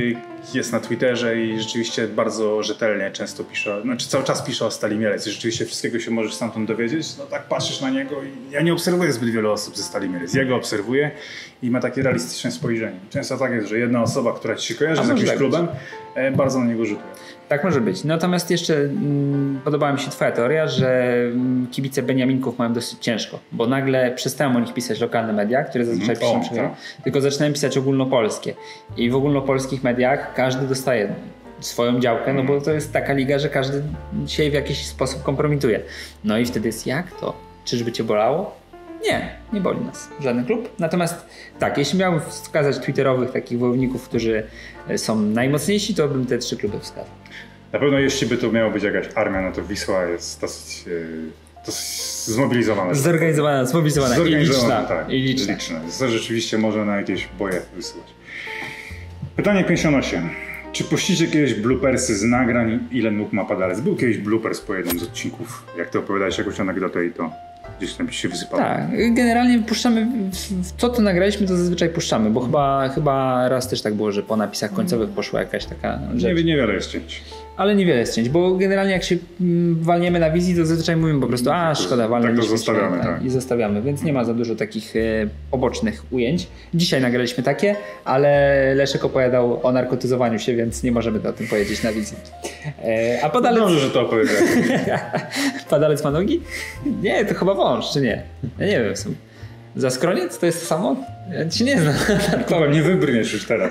jest na Twitterze i rzeczywiście bardzo rzetelnie często pisze, znaczy cały czas pisze o Stali Mielec i rzeczywiście wszystkiego się możesz stamtąd dowiedzieć. No tak patrzysz na niego i ja nie obserwuję zbyt wielu osób ze Stali Mielec. Ja go obserwuję i ma takie realistyczne spojrzenie. Często tak jest, że jedna osoba, która ci się kojarzy z jakimś klubem, bardzo na niego rzutuje. Tak może być. Natomiast jeszcze mm, podobała mi się twoja teoria, że mm, kibice Beniaminków mają dosyć ciężko, bo nagle przestają o nich pisać lokalne media, które zazwyczaj mm, piszą, o, tak. tylko zaczynają pisać ogólnopolskie. I w ogólnopolskich mediach każdy dostaje swoją działkę, no bo to jest taka liga, że każdy się w jakiś sposób kompromituje. No i wtedy jest jak to? Czyżby cię bolało? Nie, nie boli nas żaden klub. Natomiast tak, jeśli miałbym wskazać twitterowych takich wojowników, którzy są najmocniejsi, to bym te trzy kluby wskazał. Na pewno jeśli by to miała być jakaś armia, no to Wisła jest dosyć, yy, dosyć zmobilizowana. Zorganizowana, zmobilizowana i liczna. Tak, i liczna. liczna. To rzeczywiście może na jakieś boje wysyłać. Pytanie pięćdziesiąt osiem. Czy puścicie kiedyś bloopersy z nagrań? Ile nóg ma padalec? Był kiedyś bloopers po jednym z odcinków. Jak ty opowiadałeś jakąś anegdotę i to gdzieś tam się wysypało. Tak, generalnie puszczamy, co to nagraliśmy, to zazwyczaj puszczamy, bo chyba, chyba raz też tak było, że po napisach końcowych poszła jakaś taka rzecz. Nie, niewiele jest cięć. Ale niewiele jest cięć, bo generalnie jak się walniemy na wizji, to zazwyczaj mówimy po prostu, a szkoda, walnie. Tak to zostawiamy, tak. I zostawiamy, więc nie ma za dużo takich e, pobocznych ujęć. Dzisiaj nagraliśmy takie, ale Leszek opowiadał o narkotyzowaniu się, więc nie możemy o tym powiedzieć na wizji. E, a padalec... Dobrze, że to opowiedziałeś. Padalec ma nogi? Nie, to chyba wąż, czy nie? Ja nie wiem. Są... Zaskroniec to jest to samo? Ja ci nie znam. Chyba nie wybrniesz już teraz.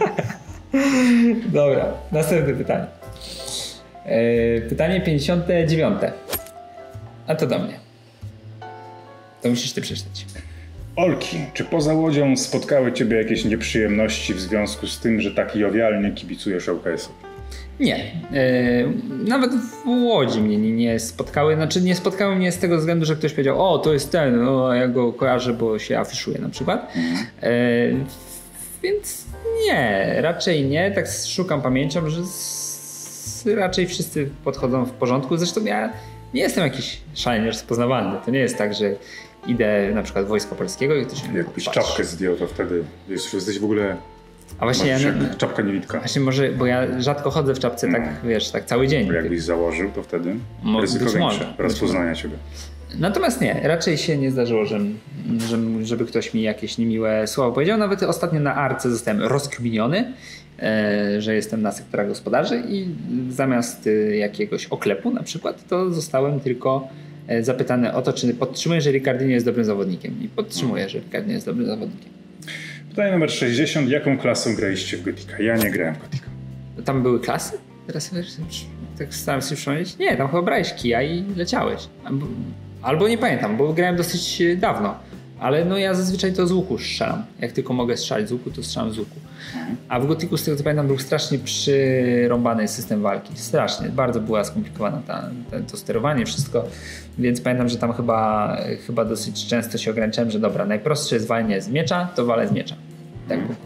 Dobra, następne pytanie. Pytanie pięćdziesiąte dziewiąte. A to do mnie. To musisz ty przeczytać. Olki, czy poza Łodzią spotkały ciebie jakieś nieprzyjemności w związku z tym, że tak jowialnie kibicujesz L K S-owi? Nie. Yy, nawet w Łodzi mnie nie, nie spotkały. Znaczy nie spotkały mnie z tego względu, że ktoś powiedział, o to jest ten, o, ja go kojarzę, bo się afiszuje na przykład. Yy, więc nie, raczej nie. Tak szukam pamięcią, że z, raczej wszyscy podchodzą w porządku. Zresztą ja nie jestem jakiś szalenie rozpoznawalny. To nie jest tak, że idę na przykład Wojska Polskiego i ktoś mnie jakbyś czapkę zdjął, to wtedy jest, jesteś w ogóle... A właśnie ja, czapka niewidka. Właśnie może, bo ja rzadko chodzę w czapce tak, no. wiesz, tak cały dzień. Bo jakbyś założył, to wtedy Mo- ryzyko większe rozpoznania ciebie. Natomiast nie, raczej się nie zdarzyło, że, że, żeby ktoś mi jakieś niemiłe słowo powiedział. Nawet ostatnio na Arce zostałem rozkminiony, e, że jestem na sektorach gospodarzy i zamiast e, jakiegoś oklepu na przykład, to zostałem tylko e, zapytany o to, czy podtrzymuję, że Ricardinho jest dobrym zawodnikiem. I podtrzymuję, że Ricardinho jest dobrym zawodnikiem. Pytanie numer sześćdziesiąt. Jaką klasą graliście w Gotika? Ja nie grałem w Gotika. Tam były klasy? Teraz tak staram się przypomnieć. Nie, tam chyba brałeś kija i leciałeś. Albo, albo nie pamiętam, bo grałem dosyć dawno. Ale no ja zazwyczaj to z łuku strzelam. Jak tylko mogę strzelać z łuku, to strzelam z łuku. A w Gotiku, z tego co pamiętam, był strasznie przyrąbany system walki. Strasznie. Bardzo była skomplikowana ta, ta, to sterowanie, wszystko. Więc pamiętam, że tam chyba, chyba dosyć często się ograniczałem, że dobra, najprostsze jest walenie z miecza, to walę z miecza. Tak było.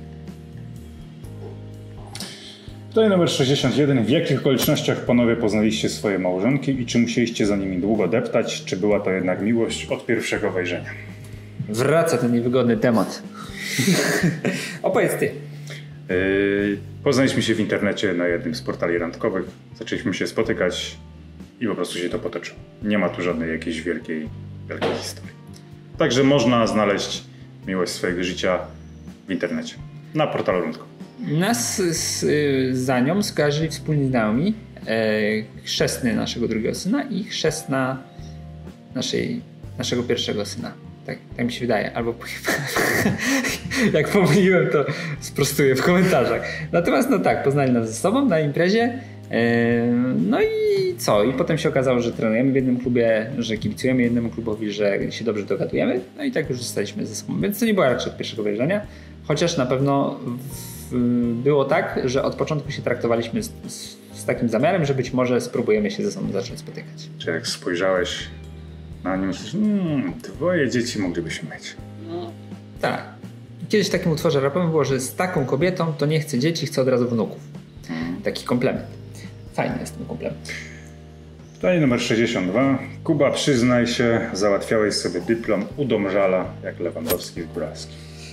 Pytanie numer sześćdziesiąt jeden. W jakich okolicznościach panowie poznaliście swoje małżonki i czy musieliście za nimi długo deptać, czy była to jednak miłość od pierwszego wejrzenia? Wraca ten niewygodny temat. Opowiedz ty. Yy, poznaliśmy się w internecie na jednym z portali randkowych. Zaczęliśmy się spotykać i po prostu się to potoczyło. Nie ma tu żadnej jakiejś wielkiej, wielkiej historii. Także można znaleźć miłość swojego życia w internecie. Na portalu randkowym. Nas z, za nią skojarzyli wspólni znajomi, e, chrzestny naszego drugiego syna i chrzestna naszej, naszego pierwszego syna. Tak, tak mi się wydaje. Albo jak pomyliłem, to sprostuję w komentarzach. Natomiast no tak, poznali nas ze sobą na imprezie. E, no i co? I potem się okazało, że trenujemy w jednym klubie, że kibicujemy jednemu klubowi, że się dobrze dogadujemy. No i tak już zostaliśmy ze sobą. Więc to nie było raczej od pierwszego wejrzenia. Chociaż na pewno w, było tak, że od początku się traktowaliśmy z, z, z takim zamiarem, że być może spróbujemy się ze sobą zacząć spotykać. Czy jak spojrzałeś na nią, myślisz, mmm, twoje dzieci moglibyśmy mieć. No, tak. Kiedyś w takim utworze rapowym było, że z taką kobietą to nie chcę dzieci, chcę od razu wnuków. Hmm. Taki komplement. Fajny jest ten komplement. Pytanie numer sześćdziesiąt dwa. Kuba, przyznaj się, załatwiałeś sobie dyplom u Domżala jak Lewandowski z Góralskim.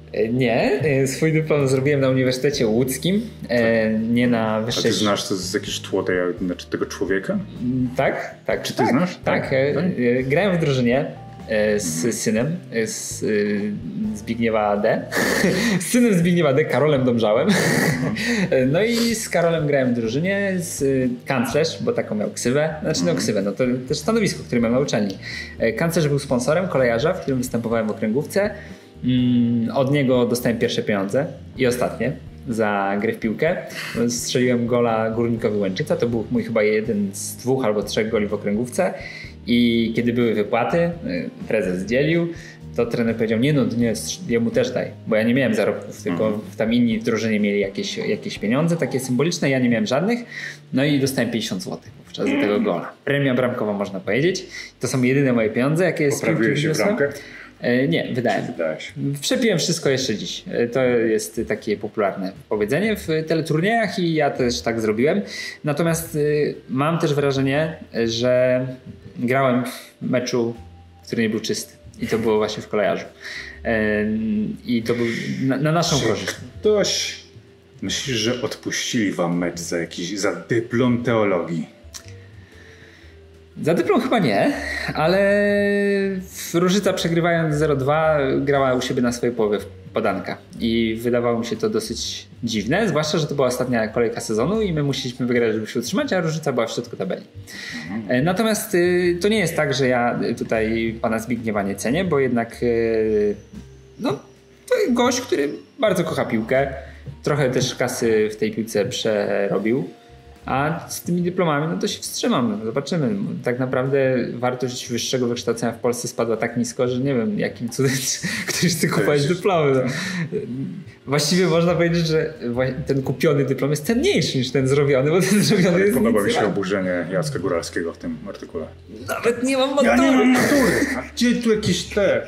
Nie, swój dyplom zrobiłem na Uniwersytecie Łódzkim, nie na wyższej... A ty znasz to z jakiegoś tło tej, znaczy tego człowieka? Tak, tak. Czy ty tak, znasz? Tak, tak. Grałem w drużynie z synem, z Zbigniewa D. z synem Zbigniewa D, Karolem Domżałem. No i z Karolem grałem w drużynie, z Kanclerz, bo taką miał ksywę, znaczy no ksywę, no to też stanowisko, które miał na uczelni. Kanclerz był sponsorem Kolejarza, w którym występowałem w okręgówce. Od niego dostałem pierwsze pieniądze i ostatnie za grę w piłkę. Strzeliłem gola Górnikowi Łęczyca, to był mój chyba jeden z dwóch albo trzech goli w okręgówce i kiedy były wypłaty, prezes dzielił, to trener powiedział, nie no, nie, jemu też daj, bo ja nie miałem zarobków, tylko mhm. tam inni w drużynie mieli jakieś, jakieś pieniądze takie symboliczne, ja nie miałem żadnych, no i dostałem pięćdziesiąt złotych wówczas za tego gola. Premia bramkowa można powiedzieć, to są jedyne moje pieniądze, jakie z piłki się bramkę? Nie, wydałem. Przepiłem wszystko jeszcze dziś. To jest takie popularne powiedzenie w teleturniejach i ja też tak zrobiłem. Natomiast mam też wrażenie, że grałem w meczu, który nie był czysty. I to było właśnie w Kolejarzu. I to był na, na naszą korzyść. Ktoś myślisz, że odpuścili wam mecz za jakiś, za dyplom teologii? Za dyplom chyba nie, ale Różyca przegrywając zero dwa grała u siebie na swojej połowie podanka i wydawało mi się to dosyć dziwne, zwłaszcza, że to była ostatnia kolejka sezonu i my musieliśmy wygrać, żeby się utrzymać, a Różyca była w środku tabeli. Mhm. Natomiast to nie jest tak, że ja tutaj pana Zbigniewa nie cenię, bo jednak no, to jest gość, który bardzo kocha piłkę, trochę też kasy w tej piłce przerobił. A z tymi dyplomami, no to się wstrzymam, zobaczymy. Tak naprawdę wartość wyższego wykształcenia w Polsce spadła tak nisko, że nie wiem, jakim cudem ktoś chce kupować dyplomy. No. Właściwie można powiedzieć, że ten kupiony dyplom jest cenniejszy niż ten zrobiony, bo ten zrobiony Ale jest... Podoba mi się oburzenie Jacka Góralskiego w tym artykule. Nawet nie mam matury. Ja nie mam matury, a gdzie tu jakieś te...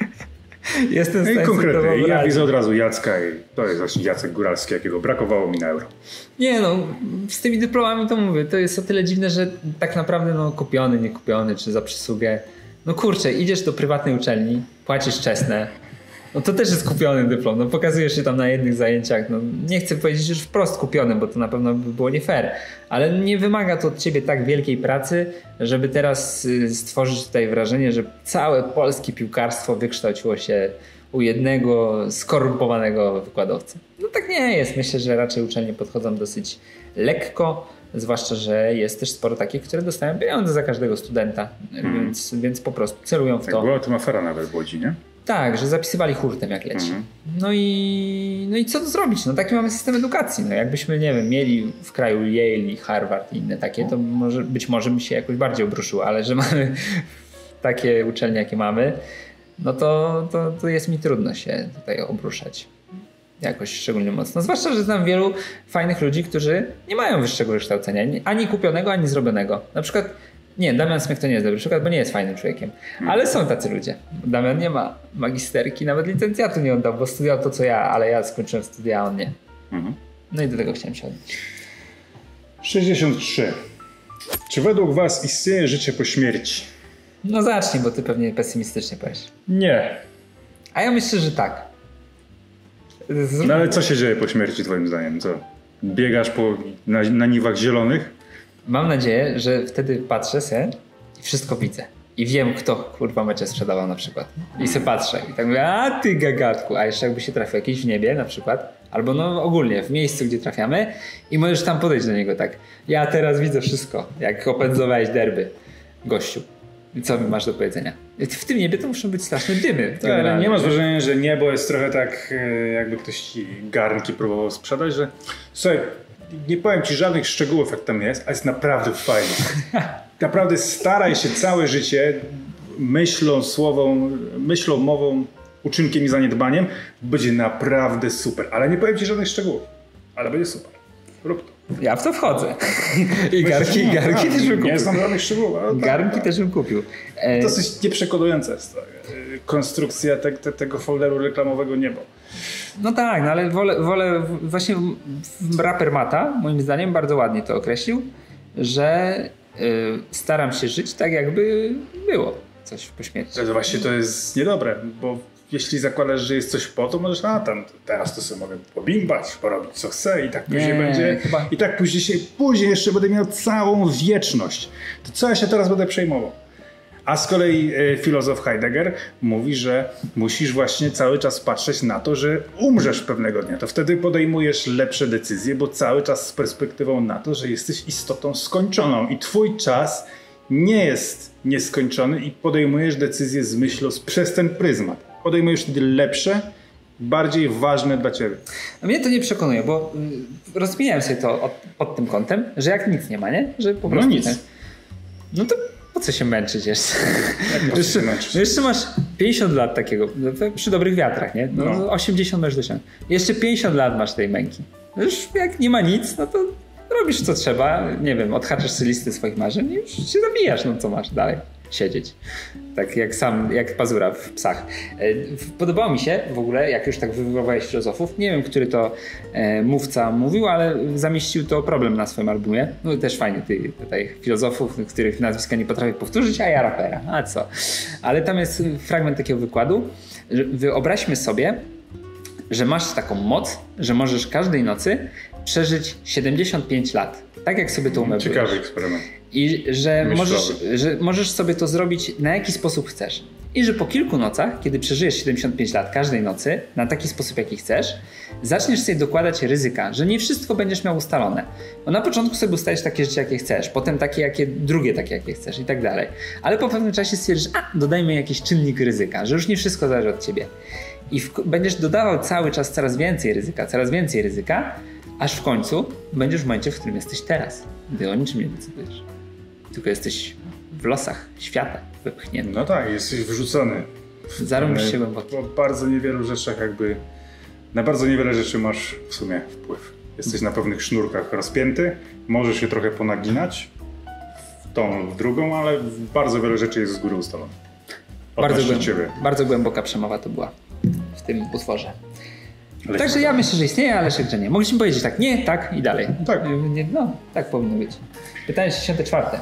Jestem no i konkretnie, ja widzę od razu Jacka i to jest właśnie Jacek Góralski, jakiego brakowało mi na euro. Nie no, z tymi dyplomami to mówię, to jest o tyle dziwne, że tak naprawdę no kupiony, nie kupiony, czy za przysługę. No kurczę, idziesz do prywatnej uczelni, płacisz czesne, no to też jest kupiony dyplom, no pokazujesz się tam na jednych zajęciach, no nie chcę powiedzieć już wprost kupiony, bo to na pewno by było nie fair, ale nie wymaga to od ciebie tak wielkiej pracy, żeby teraz stworzyć tutaj wrażenie, że całe polskie piłkarstwo wykształciło się u jednego skorumpowanego wykładowcy. No tak nie jest, myślę, że raczej uczelnie podchodzą dosyć lekko, zwłaszcza, że jest też sporo takich, które dostają pieniądze za każdego studenta, hmm. więc, więc po prostu celują w tak to. Była to afera nawet w Łodzi, nie? Tak, że zapisywali hurtem jak leci. Mhm. No i, no i co to zrobić? No taki mamy system edukacji. No jakbyśmy, nie wiem, mieli w kraju Yale i Harvard i inne takie, to może, być może by się jakoś bardziej obruszyło, ale że mamy takie uczelnie, jakie mamy, no to, to, to jest mi trudno się tutaj obruszać jakoś szczególnie mocno. Zwłaszcza, że znam wielu fajnych ludzi, którzy nie mają wyższego wykształcenia, ani kupionego, ani zrobionego. Na przykład Nie, Damian Smyk to nie jest dobry przykład, bo nie jest fajnym człowiekiem. Ale są tacy ludzie. Damian nie ma magisterki, nawet licencjatu nie oddał, bo studiował to co ja, ale ja skończyłem studia, a on nie. Mhm. No i do tego chciałem się odnieść. sześćdziesiąt trzy. Czy według was istnieje życie po śmierci? No zacznij, bo ty pewnie pesymistycznie powiesz. Nie. A ja myślę, że tak. Z... No ale co się dzieje po śmierci twoim zdaniem? Co? Biegasz po, na, na niwach zielonych? Mam nadzieję, że wtedy patrzę se i wszystko widzę. I wiem, kto kurwa mecze sprzedawał na przykład. I se patrzę i tak mówię, a ty gagatku. A jeszcze jakby się trafił jakiś w niebie na przykład, albo no ogólnie w miejscu, gdzie trafiamy i możesz tam podejść do niego tak. Ja teraz widzę wszystko, jak opędzowałeś derby, gościu. I co mi masz do powiedzenia? W tym niebie to muszą być straszne dymy. Tak, ale nie masz wrażenia, że niebo jest trochę tak, jakby ktoś ci garnki próbował sprzedać, że słuchaj, nie powiem ci żadnych szczegółów, jak tam jest, ale jest naprawdę fajnie. Naprawdę staraj się całe życie myślą, słową, myślą, mową, uczynkiem i zaniedbaniem. Będzie naprawdę super. Ale nie powiem ci żadnych szczegółów. Ale będzie super. Rób to. Ja w to wchodzę. I garnki, no, garnki no, też bym kupił. Nie znam żadnych szczegółów. Tak, garnki tak. też bym kupił. E... Dosyć nieprzekonująca jest to. Konstrukcja te, te, tego folderu reklamowego niebo. No tak, no ale wolę, wolę właśnie raper Mata moim zdaniem bardzo ładnie to określił, że y, staram się żyć tak jakby było coś po śmierci. To właśnie to jest niedobre, bo jeśli zakładasz, że jest coś po, to możesz, a tam teraz to sobie mogę pobimbać, porobić co chcę i tak później nie, będzie. chyba... I tak później, się, później jeszcze będę miał całą wieczność. To co ja się teraz będę przejmował? A z kolei e, filozof Heidegger mówi, że musisz właśnie cały czas patrzeć na to, że umrzesz pewnego dnia. To wtedy podejmujesz lepsze decyzje, bo cały czas z perspektywą na to, że jesteś istotą skończoną i twój czas nie jest nieskończony i podejmujesz decyzje z myślą przez ten pryzmat. Podejmujesz wtedy lepsze, bardziej ważne dla ciebie. A mnie to nie przekonuje, bo y, rozkminiałem sobie to od, pod tym kątem, że jak nic nie ma, nie? Że po prostu no nic. Tak, no to po co się męczyć jeszcze? Jak jeszcze, się męczyć? jeszcze masz pięćdziesiąt lat takiego, przy dobrych wiatrach, nie? No, no. osiemdziesiąt możesz dosiągnąć. Jeszcze pięćdziesiąt lat masz tej męki. Już jak nie ma nic, no to robisz co trzeba, nie wiem, odhaczasz sobie listy swoich marzeń i już się zabijasz, no co masz dalej? Siedzieć. Tak jak sam, jak Pazura w Psach. Podobało mi się w ogóle, jak już tak wywołałeś filozofów, nie wiem, który to e, mówca mówił, ale zamieścił to Problem na swoim albumie. No też fajnie ty, tutaj filozofów, których nazwiska nie potrafię powtórzyć, a ja rapera. A co? Ale tam jest fragment takiego wykładu, że wyobraźmy sobie, że masz taką moc, że możesz każdej nocy przeżyć siedemdziesiąt pięć lat. Tak jak sobie to umeblujesz. Ciekawy eksperyment. I że możesz, że możesz sobie to zrobić na jaki sposób chcesz. I że po kilku nocach, kiedy przeżyjesz siedemdziesiąt pięć lat każdej nocy, na taki sposób jaki chcesz, zaczniesz sobie dokładać ryzyka, że nie wszystko będziesz miał ustalone. Bo na początku sobie ustajesz takie życie jakie chcesz, potem takie jakie, drugie takie jakie chcesz i tak dalej. Ale po pewnym czasie stwierdzisz, a dodajmy jakiś czynnik ryzyka, że już nie wszystko zależy od ciebie. I w, będziesz dodawał cały czas coraz więcej ryzyka, coraz więcej ryzyka, aż w końcu będziesz w momencie, w którym jesteś teraz. Gdy o niczym nie decydujesz. Tylko jesteś w losach świata wypchnięty. No tak, jesteś wrzucony. Zarąbisz się głęboko. Po bardzo niewielu rzeczach jakby... Na bardzo niewiele rzeczy masz w sumie wpływ. Jesteś na pewnych sznurkach rozpięty, możesz się trochę ponaginać w tą, w drugą, ale bardzo wiele rzeczy jest z góry ustalone. Bardzo, głęb- bardzo głęboka przemowa to była w tym utworze. Leszek. Także ja myślę, że istnieje, ale Leszek, że nie. Mogliśmy powiedzieć tak, nie, tak i dalej. Tak. Nie, no, tak powinno być. Pytanie sześćdziesiąte czwarte.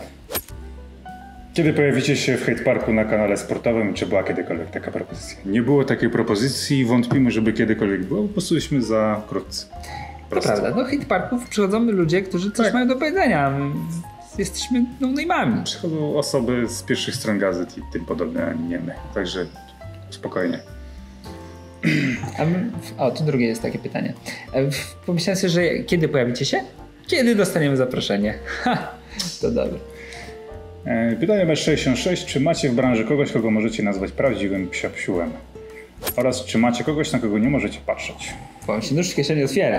Kiedy pojawicie się w Hate Parku na kanale sportowym, czy była kiedykolwiek taka propozycja? Nie było takiej propozycji i wątpimy, żeby kiedykolwiek było, po prostu jesteśmy za krótcy. Proste. To prawda, do Hate Parków przychodzą ludzie, którzy coś tak. mają do powiedzenia. Jesteśmy no-name'ami. Przychodzą osoby z pierwszych stron gazet i tym podobne, a nie my. Także spokojnie. A my, o, tu drugie jest takie pytanie. Pomyślałem sobie, że kiedy pojawicie się? Kiedy dostaniemy zaproszenie? Ha, to dobre. Pytanie numer sześćdziesiąt sześć. Czy macie w branży kogoś, kogo możecie nazwać prawdziwym psiapsiułem? Oraz czy macie kogoś, na kogo nie możecie patrzeć? Powiem się, nóż w kieszeni otwiera.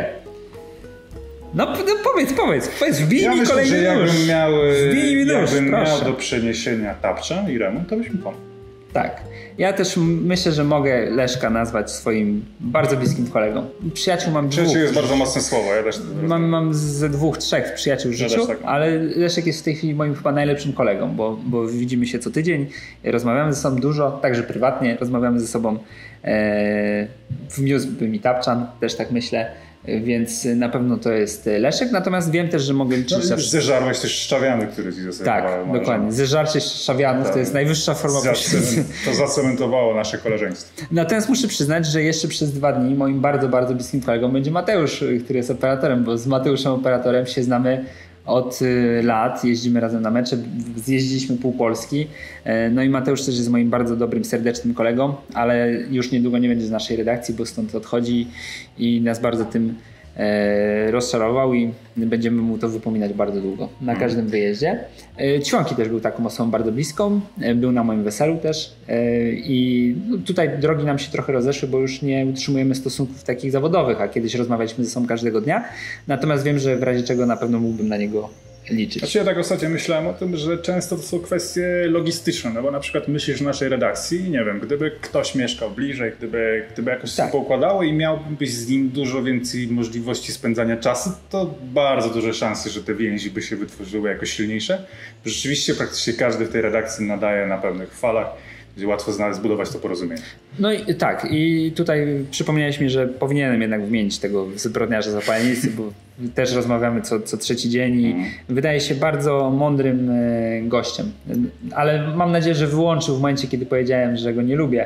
No, no powiedz, powiedz, powiedz, wbij ja mi myślę, kolejny że nóż. Jakbym miał, wbij mi nóż, jakbym proszę. miał do przeniesienia tapcza i remont, to byśmy pomógł. Tak. Ja też myślę, że mogę Leszka nazwać swoim bardzo bliskim kolegą. Przyjaciół mam dwóch. Przyjaciół jest bardzo mocne słowo. Ja też mam, mam ze dwóch, trzech przyjaciół w życiu, ja tak ale Leszek jest w tej chwili moim chyba najlepszym kolegą, bo, bo widzimy się co tydzień, rozmawiamy ze sobą dużo, także prywatnie rozmawiamy ze sobą. E, wniósłby mi tapczan, też tak myślę. Więc na pewno to jest Leszek, natomiast wiem też, że mogę liczyć... No, zeżarłeś też Szczawiany, który ci zaserwował. Tak, dokładnie. Zeżarcie Szczawianów tak. To jest najwyższa forma poświęcenia. To zacementowało nasze koleżeństwo. Natomiast muszę przyznać, że jeszcze przez dwa dni moim bardzo, bardzo bliskim kolegą będzie Mateusz, który jest operatorem, bo z Mateuszem operatorem się znamy od lat, jeździmy razem na mecze, zjeździliśmy pół Polski. No i Mateusz też jest moim bardzo dobrym, serdecznym kolegą, ale już niedługo nie będzie z naszej redakcji, bo stąd odchodzi i nas bardzo tym e, rozczarował i będziemy mu to wypominać bardzo długo, na każdym wyjeździe. E, Ćwonki też był taką osobą bardzo bliską, e, był na moim weselu też e, i no, tutaj drogi nam się trochę rozeszły, bo już nie utrzymujemy stosunków takich zawodowych, a kiedyś rozmawialiśmy ze sobą każdego dnia, natomiast wiem, że w razie czego na pewno mógłbym na niego liczyć. Znaczy ja tak ostatnio myślałem o tym, że często to są kwestie logistyczne, no bo na przykład myślisz w naszej redakcji, nie wiem, gdyby ktoś mieszkał bliżej, gdyby, gdyby jakoś tak. się poukładało i miałbyś z nim dużo więcej możliwości spędzania czasu, to bardzo duże szanse, że te więzi by się wytworzyły jako silniejsze. Rzeczywiście praktycznie każdy w tej redakcji nadaje na pewnych falach, gdzie łatwo znaleźć, zbudować to porozumienie. No i tak, i tutaj przypomniałeś mi, że powinienem jednak wymienić tego zbrodniarza zapalnicy, bo też rozmawiamy co, co trzeci dzień i mm. wydaje się bardzo mądrym gościem. Ale mam nadzieję, że wyłączył w momencie, kiedy powiedziałem, że go nie lubię.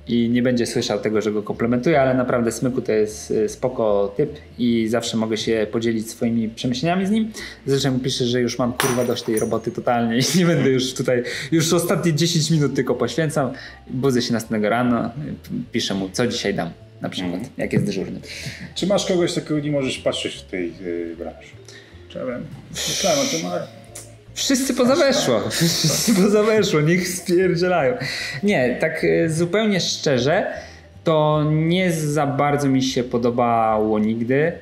i nie będzie słyszał tego, że go komplementuję, ale naprawdę Smyku to jest spoko typ i zawsze mogę się podzielić swoimi przemyśleniami z nim. Zresztą pisze, że już mam kurwa dość tej roboty totalnie i nie będę już tutaj, już ostatnie dziesięć minut tylko poświęcam. Budzę się następnego rano, piszę mu, co dzisiaj dam na przykład, mm. jak jest dyżurny. Czy masz kogoś, takiego nie możesz patrzeć w tej yy, branży? Czy ja wiem, myślałem o tym, ale... Wszyscy poza weszło, wszyscy poza weszło, niech spierdzielają. Nie, tak zupełnie szczerze, to nie za bardzo mi się podobało nigdy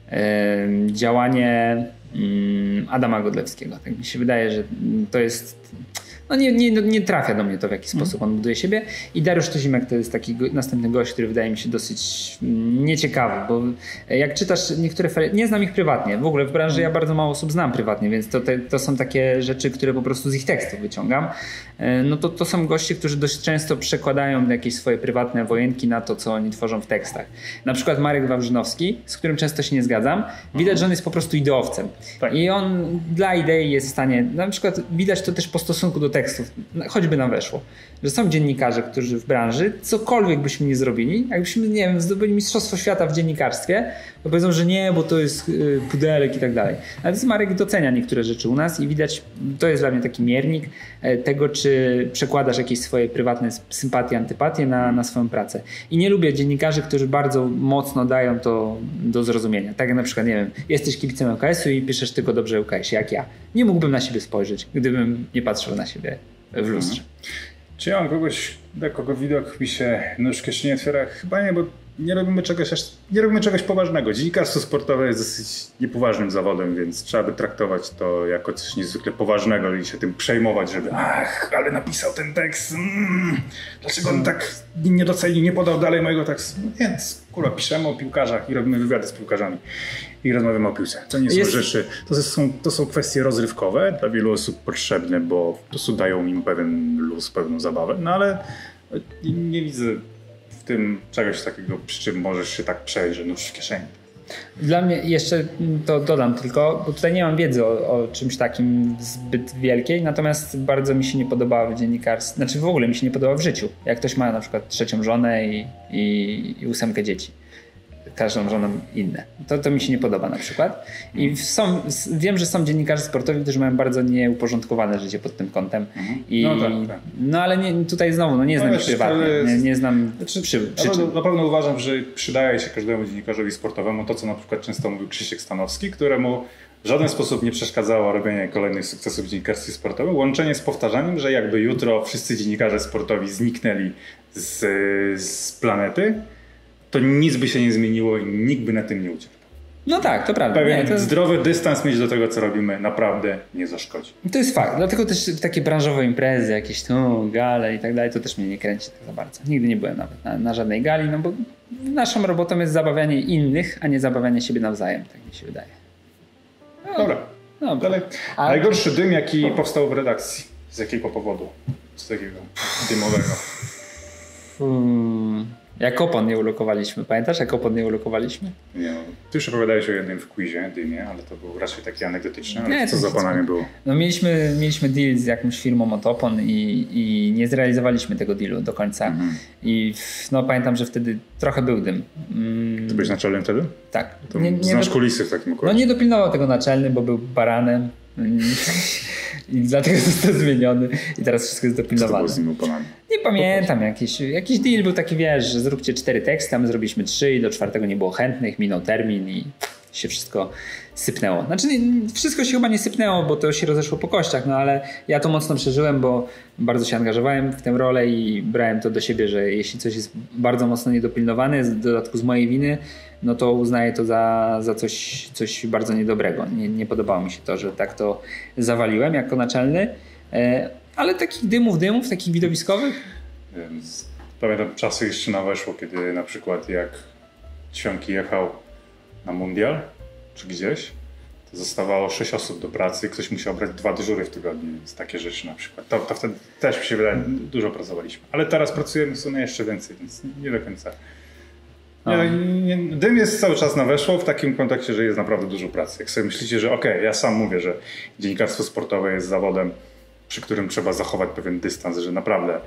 yy, działanie yy, Adama Godlewskiego. Tak mi się wydaje, że to jest... No nie, nie, nie trafia do mnie to, w jaki sposób on buduje siebie. I Dariusz Tuzimek to jest taki go, następny gość, który wydaje mi się dosyć nieciekawy, bo jak czytasz niektóre... Nie znam ich prywatnie. W ogóle w branży ja bardzo mało osób znam prywatnie, więc to, te, to są takie rzeczy, które po prostu z ich tekstów wyciągam. No to, to są goście, którzy dość często przekładają jakieś swoje prywatne wojenki na to, co oni tworzą w tekstach. Na przykład Marek Wawrzynowski, z którym często się nie zgadzam. Widać, że on jest po prostu ideowcem. Tak. I on dla idei jest w stanie... Na przykład widać to też po stosunku do tekstów. tekstów, choćby nam weszło, że są dziennikarze, którzy w branży, cokolwiek byśmy nie zrobili, jakbyśmy, nie wiem, zdobyli mistrzostwo świata w dziennikarstwie, to powiedzą, że nie, bo to jest pudelek i tak dalej. Natomiast Marek docenia niektóre rzeczy u nas i widać, to jest dla mnie taki miernik tego, czy przekładasz jakieś swoje prywatne sympatie, antypatie na, na swoją pracę. I nie lubię dziennikarzy, którzy bardzo mocno dają to do zrozumienia. Tak jak na przykład, nie wiem, jesteś kibicem U K S-u i piszesz tylko dobrze o U K S-ie, jak ja. Nie mógłbym na siebie spojrzeć, gdybym nie patrzył na siebie w lustrze. Czy ja mam kogoś, do kogo widok mi się nóż w kieszeni otwiera? Chyba nie, bo nie robimy czegoś, aż, nie robimy czegoś poważnego. Dziennikarstwo sportowe jest dosyć niepoważnym zawodem, więc trzeba by traktować to jako coś niezwykle poważnego i się tym przejmować, żeby ach, ale napisał ten tekst, mm, dlaczego on tak nie docenił, nie podał dalej mojego tekstu. Więc kurwa, piszemy o piłkarzach i robimy wywiady z piłkarzami i rozmawiamy o piłce. To nie są jest... rzeczy, to są, to są kwestie rozrywkowe, dla wielu osób potrzebne, bo po prostu dają im pewien luz, pewną zabawę, no ale nie widzę w tym czegoś takiego, przy czym możesz się tak przejść, że nóż w kieszeni. Dla mnie jeszcze to dodam tylko, bo tutaj nie mam wiedzy o, o czymś takim zbyt wielkiej, natomiast bardzo mi się nie podobało w dziennikarstwie, znaczy w ogóle mi się nie podobało w życiu. Jak ktoś ma na przykład trzecią żonę i, i, i ósemkę dzieci. Każdą żoną inne. To, to mi się nie podoba na przykład. I są, wiem, że są dziennikarze sportowi, którzy mają bardzo nieuporządkowane życie pod tym kątem. I, no, tak, tak. no ale nie, tutaj znowu no nie znam no, ich prywatnie. Nie, nie znam znaczy, przy, przyczyn. Na pewno uważam, że przydaje się każdemu dziennikarzowi sportowemu to, co na przykład często mówił Krzysiek Stanowski, któremu w żaden sposób nie przeszkadzało robienie kolejnych sukcesów w dziennikarstwie sportowym. Łączenie z powtarzaniem, że jakby jutro wszyscy dziennikarze sportowi zniknęli z, z planety, to nic by się nie zmieniło i nikt by na tym nie ucierpiał. No tak, to prawda. Pewien nie, to... zdrowy dystans mieć do tego, co robimy, naprawdę nie zaszkodzi. To jest fakt. Dlatego też takie branżowe imprezy, jakieś tu gale i tak dalej, to też mnie nie kręci tak za bardzo. Nigdy nie byłem nawet na, na żadnej gali, no bo naszą robotą jest zabawianie innych, a nie zabawianie siebie nawzajem, tak mi się wydaje. No, dobra. Dobra. Dalej. A... Najgorszy dym, jaki powstał w redakcji. Z jakiego powodu? Z takiego dymowego. Hmm. Jak opon nie ulokowaliśmy. Pamiętasz, jak opon nie ulokowaliśmy? Nie, no. Ty już opowiadałeś o jednym w quizie, dymie, ale to był raczej taki anegdotyczny. Ale nie, co z oponami było? No mieliśmy, mieliśmy deal z jakąś firmą od opon i, i nie zrealizowaliśmy tego dealu do końca. Mhm. I no pamiętam, że wtedy trochę był dym. Mm. Ty byłeś naczelnym wtedy? Tak. To nie, nie znasz do... kulisy w takim układzie? No nie dopilnował tego naczelny, bo był baranem. I dlatego został zmieniony i teraz wszystko jest dopilnowane. Co to było z tymi oponami? Nie pamiętam, jakiś, jakiś deal był taki, wiesz, że zróbcie cztery teksty, a my zrobiliśmy trzy i do czwartego nie było chętnych, minął termin i się wszystko sypnęło. Znaczy wszystko się chyba nie sypnęło, bo to się rozeszło po kościach, no ale ja to mocno przeżyłem, bo bardzo się angażowałem w tę rolę i brałem to do siebie, że jeśli coś jest bardzo mocno niedopilnowane, w dodatku z mojej winy, no to uznaję to za, za coś, coś bardzo niedobrego. Nie, nie podobało mi się to, że tak to zawaliłem jako naczelny, ale takich dymów, dymów, takich widowiskowych? Pamiętam czasy jeszcze na weszło, kiedy na przykład jak Ćwiąki jechał na mundial, czy gdzieś, to zostawało sześć osób do pracy i ktoś musiał brać dwa dyżury w tygodniu, więc takie rzeczy na przykład. To, to wtedy też mi się wydaje, dużo pracowaliśmy. Ale teraz pracujemy w sumie jeszcze więcej, więc nie do końca. Nie, nie, dym jest cały czas na weszło w takim kontekście, że jest naprawdę dużo pracy. Jak sobie myślicie, że okej, okay, ja sam mówię, że dziennikarstwo sportowe jest zawodem, przy którym trzeba zachować pewien dystans, że naprawdę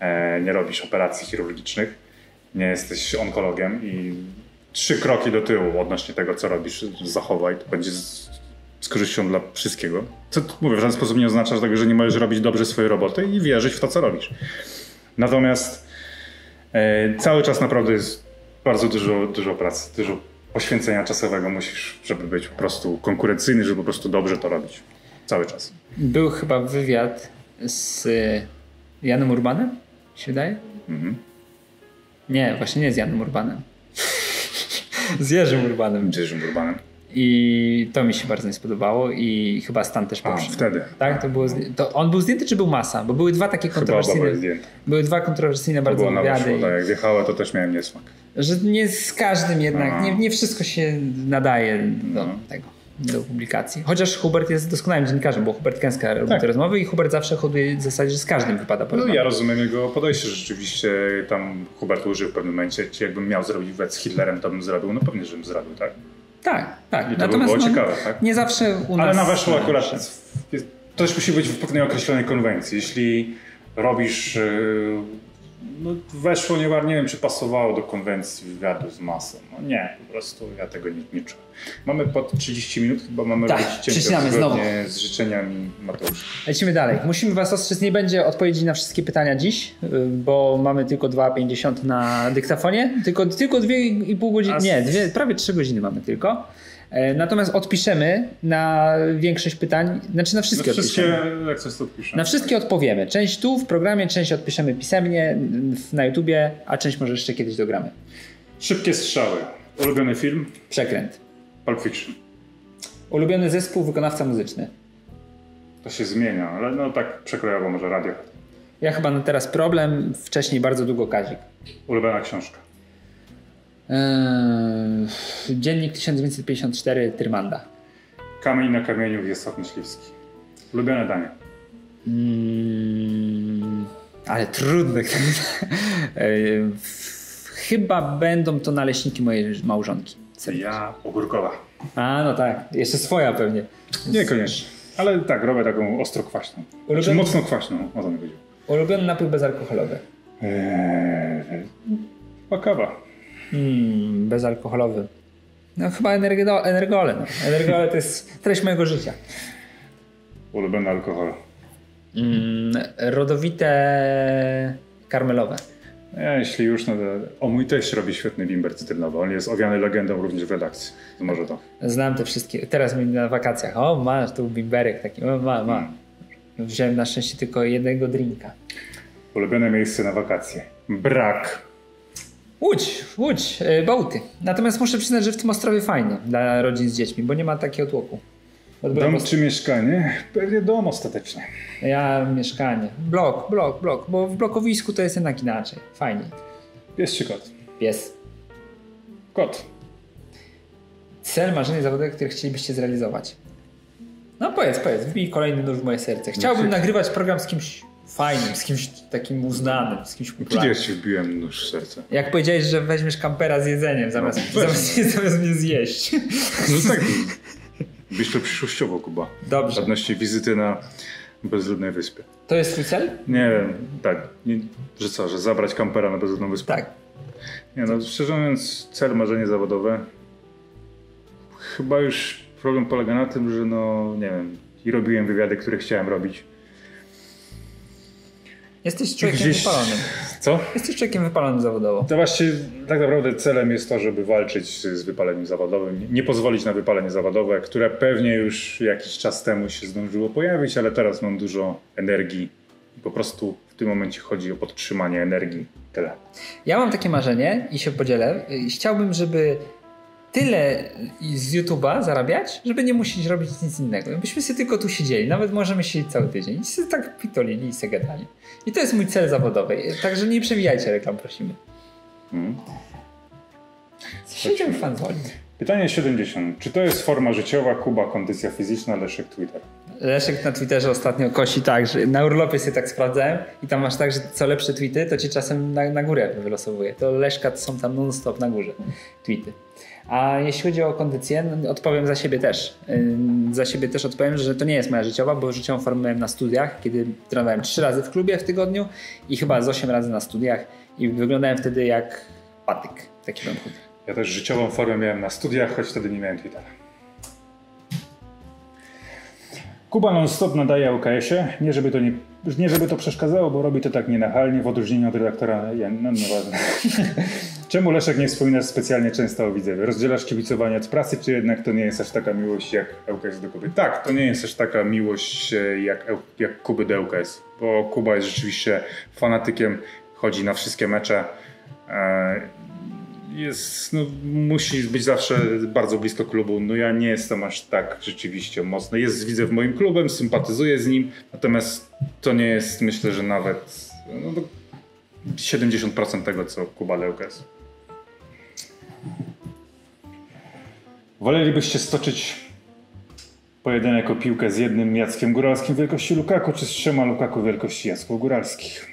e, nie robisz operacji chirurgicznych, nie jesteś onkologiem i trzy kroki do tyłu odnośnie tego, co robisz, zachowaj, to będzie z, z korzyścią dla wszystkiego. Co mówię, w żaden sposób nie oznacza tego, że nie możesz robić dobrze swojej roboty i wierzyć w to, co robisz. Natomiast e, cały czas naprawdę jest bardzo dużo, dużo pracy, dużo poświęcenia czasowego musisz, żeby być po prostu konkurencyjny, żeby po prostu dobrze to robić. Cały czas. Był chyba wywiad z Janem Urbanem, się wydaje? Mhm. Nie, właśnie nie z Janem Urbanem. Z Jerzym Urbanem. Z Jerzym Urbanem. I to mi się bardzo nie spodobało i chyba Stan też A, poszedł. wtedy. Tak, to było. To on był zdjęty czy był Masa? Bo były dwa takie kontrowersyjne. Były dwa kontrowersyjne bardzo wywiady. Weszło, tak, jak wjechała, to też miałem niesmak. Że nie z każdym jednak, nie, nie wszystko się nadaje do no. tego, do publikacji. Chociaż Hubert jest doskonałym dziennikarzem, bo Hubert Kęska robi tak. te rozmowy i Hubert zawsze hoduje w zasadzie, że z każdym wypada porozmawiać. No ja rozumiem jego podejście, że rzeczywiście tam Hubert użył w pewnym momencie, czy jakbym miał zrobić wywiad z Hitlerem, to bym zrobił, no pewnie, żebym zrobił, tak? Tak, tak. I to Natomiast by było no, ciekawe, tak? Nie zawsze u nas... Ale na weszło akurat jest, to też musi być w pewnej określonej konwencji. Jeśli robisz... Yy, no weszło, nie, nie wiem, czy pasowało do konwencji wywiadu z Masą. No nie, po prostu ja tego nie, nie czuję. Mamy pod trzydzieści minut, chyba mamy tak, robić cięcie znowu z życzeniami Mateusza. Lecimy dalej. Musimy was ostrzec, nie będzie odpowiedzi na wszystkie pytania dziś, bo mamy tylko dwa pięćdziesiąt na dyktafonie. Tylko, tylko dwie i pół godziny, nie, dwie, prawie trzy godziny mamy tylko. Natomiast odpiszemy na większość pytań, znaczy na wszystkie, na wszystkie odpiszemy. Jak coś to odpiszemy. Na wszystkie odpowiemy. Część tu w programie, część odpiszemy pisemnie na YouTubie, a część może jeszcze kiedyś dogramy. Szybkie strzały. Ulubiony film? Przekręt. Pulp Fiction. Ulubiony zespół, wykonawca muzyczny. To się zmienia, ale no tak przekrojowo może radio. Ja chyba na teraz problem, wcześniej bardzo długo Kazik. Ulubiona książka? Eee, Dziennik tysiąc dziewięćset pięćdziesiąt cztery Tyrmanda. Kamień na kamieniu Wiesław Myśliwski. Ulubione danie? Mm, ale trudne. eee, chyba będą to naleśniki mojej małżonki. Ja ogórkowa. A no tak, jeszcze swoja pewnie. Niekoniecznie. Ale tak, robię taką ostro kwaśną. Ulubiony... Czy mocno kwaśną, o to mi chodziło. Ulubiony napój bezalkoholowy? Eee, kawa. Mm, bezalkoholowy. No chyba energo, energole. No. Energole to jest treść mojego życia. Ulubiony alkohol? Mm, rodowite karmelowe. Ja, jeśli już, no to... O, mój teść robi świetny bimber cytrynowy. On jest owiany legendą również w redakcji. To może to. Znam te wszystkie. Teraz mi na wakacjach. O, masz tu bimberek taki. O, ma, ma. Hmm. Wziąłem na szczęście tylko jednego drinka. Ulubione miejsce na wakacje? Brak. Łódź, Łódź, yy, Bałty. Natomiast muszę przyznać, że w tym Ostrowie fajnie dla rodzin z dziećmi, bo nie ma takiego tłoku. Dom czy mieszkanie? Pewnie dom ostatecznie. Ja mieszkanie. Blok, blok, blok, bo w blokowisku to jest jednak inaczej. Fajniej. Pies czy kot? Pies. Kot. Cel, marzenie zawodowe, które chcielibyście zrealizować. No powiedz, powiedz, wbij kolejny nóż w moje serce. Chciałbym no, nagrywać program z kimś fajnym, z kimś takim uznanym, z kimś popularnym. Kiedy ja ci wbiłem nóż w serce? Jak powiedziałeś, że weźmiesz kampera z jedzeniem zamiast, no, zamiast, zamiast mnie zjeść. No tak. Byś to przyszłościowo, Kuba. Dobrze. Odnośnie wizyty na bezludnej wyspie. To jest twój cel? Nie wiem, tak. Nie, że co, że zabrać kampera na bezludną wyspę? Tak. Nie no, szczerze mówiąc, cel, marzenie zawodowe. Chyba już problem polega na tym, że no, nie wiem, i robiłem wywiady, które chciałem robić. Jesteś człowiekiem Gdzieś... wypalonym. Co? Jesteś człowiekiem wypalonym zawodowo. To właściwie tak naprawdę celem jest to, żeby walczyć z wypaleniem zawodowym. Nie pozwolić na wypalenie zawodowe, które pewnie już jakiś czas temu się zdążyło pojawić, ale teraz mam dużo energii. I po prostu w tym momencie chodzi o podtrzymanie energii. Tyle. Ja mam takie marzenie i się podzielę. Chciałbym, żeby tyle z YouTube'a zarabiać, żeby nie musieć robić nic innego. Byśmy sobie tylko tu siedzieli, nawet możemy siedzieć cały tydzień i sobie tak pitolili i sobie gadali. I to jest mój cel zawodowy, także nie przewijajcie reklam, prosimy. Hmm. Siedział fan woli. Pytanie siedemdziesiąt. Czy to jest forma życiowa? Kuba, kondycja fizyczna, Leszek, Twitter? Leszek na Twitterze ostatnio kosi tak, że na urlopie sobie tak sprawdzałem i tam masz tak, że co lepsze tweety, to ci czasem na, na górę wylosowuje. To Leszka to są tam non-stop na górze tweety. A jeśli chodzi o kondycję, no, odpowiem za siebie też. Yy, za siebie też odpowiem, że to nie jest moja życiowa, bo życiową formę miałem na studiach, kiedy trenowałem trzy razy w klubie w tygodniu i chyba z osiem razy na studiach i wyglądałem wtedy jak patyk. Taki byłem chudy. Ja też życiową formę miałem na studiach, choć wtedy nie miałem Twittera. Kuba non-stop nadaje O K S-ie. Nie żeby, to nie, nie żeby to przeszkadzało, bo robi to tak nienachalnie, w odróżnieniu od redaktora. No nieważne. Czemu Leszek nie wspominasz specjalnie często o Widzewie? Rozdzielasz kibicowanie od pracy, czy jednak to nie jest aż taka miłość jak L K S do Kuby? Tak, to nie jest aż taka miłość jak, jak Kuby do L K S, bo Kuba jest rzeczywiście fanatykiem, chodzi na wszystkie mecze. Jest, no, musi być zawsze bardzo blisko klubu. No ja nie jestem aż tak rzeczywiście mocny. Jest Widzew moim klubem, sympatyzuję z nim, natomiast to nie jest, myślę, że nawet no, siedemdziesiąt procent tego, co Kuba L K S. Wolelibyście stoczyć pojedynek o piłkę z jednym Jackiem Góralskim wielkości Lukaku, czy z trzema Lukaku wielkości Jacków Góralskich?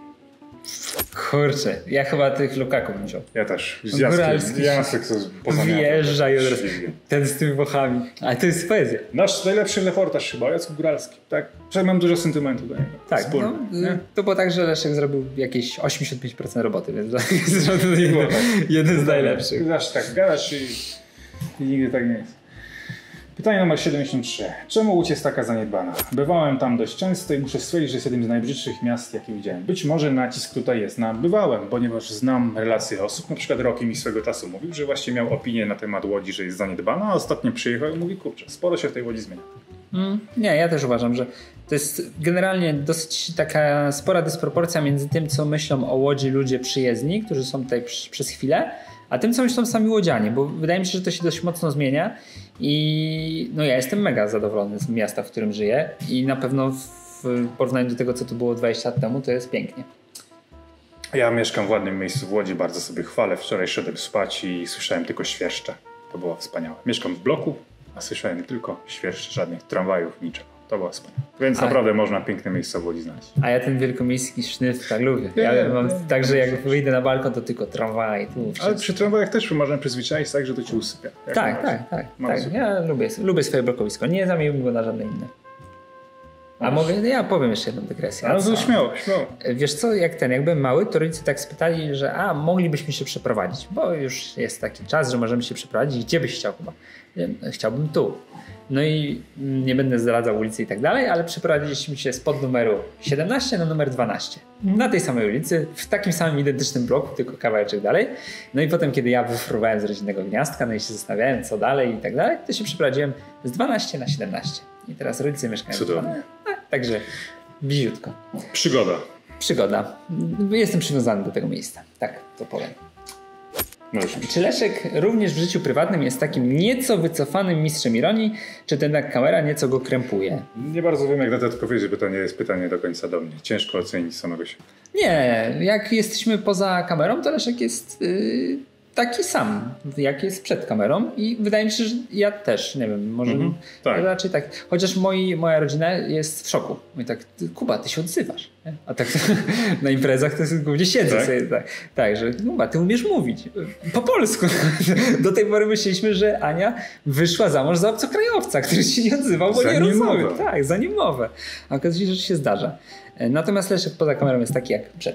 Kurczę, ja chyba tych Lukaku bym wziął. Ja też. Z Jackiem. Jacek poza wjeżdża i od razu. Ten z tymi Włochami. Ale to jest poezja. Nasz najlepszy reportaż chyba, Jacek Góralski. Tak. Że mam dużo sentymentu do niego. Tak. No, to było tak, że Leszek zrobił jakieś osiemdziesiąt pięć procent roboty, więc to nie było jeden z najlepszych. Zawsze tak gadasz i, i nigdy tak nie jest. Pytanie numer siedemdziesiąt trzy. Czemu Łódź jest taka zaniedbana? Bywałem tam dość często i muszę stwierdzić, że jest jednym z najbrzydszych miast, jakie widziałem. Być może nacisk tutaj jest na bywałem, ponieważ znam relacje osób. Na przykład Rocky mi swego czasu mówił, że właśnie miał opinię na temat Łodzi, że jest zaniedbana, a ostatnio przyjechał i mówi, kurczę, sporo się w tej Łodzi zmienia. Mm, nie, ja też uważam, że to jest generalnie dosyć taka spora dysproporcja między tym, co myślą o Łodzi ludzie przyjezdni, którzy są tutaj przy, przez chwilę, a tym, co myślą sami łodzianie, bo wydaje mi się, że to się dość mocno zmienia i no ja jestem mega zadowolony z miasta, w którym żyję i na pewno w porównaniu do tego, co tu było dwadzieścia lat temu, to jest pięknie. Ja mieszkam w ładnym miejscu w Łodzi, bardzo sobie chwalę. Wczoraj szedłem spać i słyszałem tylko świerszcze. To było wspaniałe. Mieszkam w bloku, a słyszałem tylko świerszcze, żadnych tramwajów, niczego. To było wspaniałe. Więc a, naprawdę można piękne miejsca w Łodzi znaleźć. A ja ten wielkomiejski sznyf tak lubię. Ja yeah, mam yeah. tak, że jak wyjdę na balkon, to tylko tramwaj. Tu ale przy tramwajach też możemy przyzwyczaić tak, że to ci usypia. Tak, tak, tak, tak. Ja lubię, lubię swoje blokowisko. Nie zamieniłbym go na żadne inne. A mogę, ja powiem jeszcze jedną dygresję. Ale to śmiało, śmiało. Wiesz co, jak ten, jak byłem mały, to rodzice tak spytali, że a, moglibyśmy się przeprowadzić, bo już jest taki czas, że możemy się przeprowadzić. Gdzie byś chciał chyba? Chciałbym tu. No i nie będę zdradzał ulicy i tak dalej, ale przeprowadziliśmy się spod numeru siedemnaście na numer dwanaście. Na tej samej ulicy, w takim samym identycznym bloku, tylko kawałeczek dalej. No i potem, kiedy ja wyfruwałem z rodzinnego gniazdka, no i się zastanawiałem, co dalej i tak dalej, to się przeprowadziłem z dwanaście na siedemnaście. I teraz rodzice mieszkają w dwanaście. Także bliziutko. Przygoda. Przygoda. Jestem przywiązany do tego miejsca. Tak, to powiem. No czy Leszek również w życiu prywatnym jest takim nieco wycofanym mistrzem ironii, czy ten jak kamera nieco go krępuje? Nie bardzo wiem, jak na to odpowiedzieć, bo to nie jest pytanie do końca do mnie. Ciężko ocenić samego siebie. Nie, jak jesteśmy poza kamerą, to Leszek jest yy, taki sam, jak jest przed kamerą i wydaje mi się, że ja też, nie wiem, może mm-hmm, tak. raczej tak. Chociaż moi, moja rodzina jest w szoku. Mówi tak, Kuba, ty się odzywasz. Nie? A tak na imprezach to głównie siedzę tak? sobie. Tak, tak, że Kuba, ty umiesz mówić. Po polsku. Do tej pory myśleliśmy, że Ania wyszła za mąż za obcokrajowca, który się nie odzywał, bo za nie rozumiał. Mowę. Tak, za niemowę. A okazuje się, że się zdarza. Natomiast Leszek poza kamerą jest taki jak przed.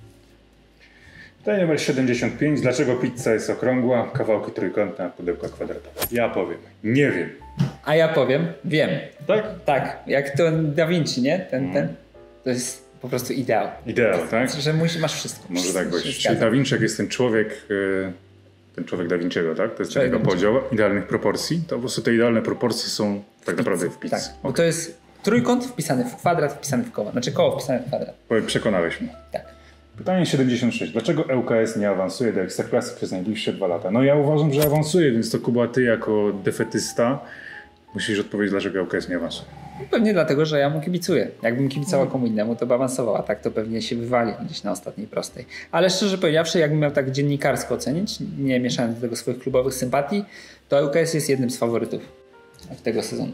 Pytanie numer siedemdziesiąt pięć. Dlaczego pizza jest okrągła, kawałki trójkątne, a pudełka kwadratowe? Ja powiem. Nie wiem. A ja powiem. Wiem. Tak? Tak. Jak to Da Vinci, nie? Ten, mm. ten. To jest po prostu ideał. Ideał, tak? Że musi, masz wszystko. Może wszystko, tak być. Czyli Da Vinci jest ten człowiek, ten człowiek Da Vinciego, tak? To jest ten jego podział idealnych proporcji. To po prostu te idealne proporcje są tak naprawdę w pizzy. Tak, okay. Bo to jest trójkąt wpisany w kwadrat, wpisany w koło. Znaczy koło wpisane w kwadrat. Przekonałeś mnie. Tak. Pytanie siedemdziesiąt sześć. Dlaczego L K S nie awansuje do Ekstraklasy przez najbliższe dwa lata? No ja uważam, że awansuje, więc to Kuba, ty jako defetysta musisz odpowiedzieć, dlaczego L K S nie awansuje. Pewnie dlatego, że ja mu kibicuję. Jakbym kibicowała komu innemu, to by awansowała. Tak to pewnie się wywali gdzieś na ostatniej prostej. Ale szczerze powiedziawszy, jakbym miał tak dziennikarsko ocenić, nie mieszając do tego swoich klubowych sympatii, to L K S jest jednym z faworytów tego sezonu.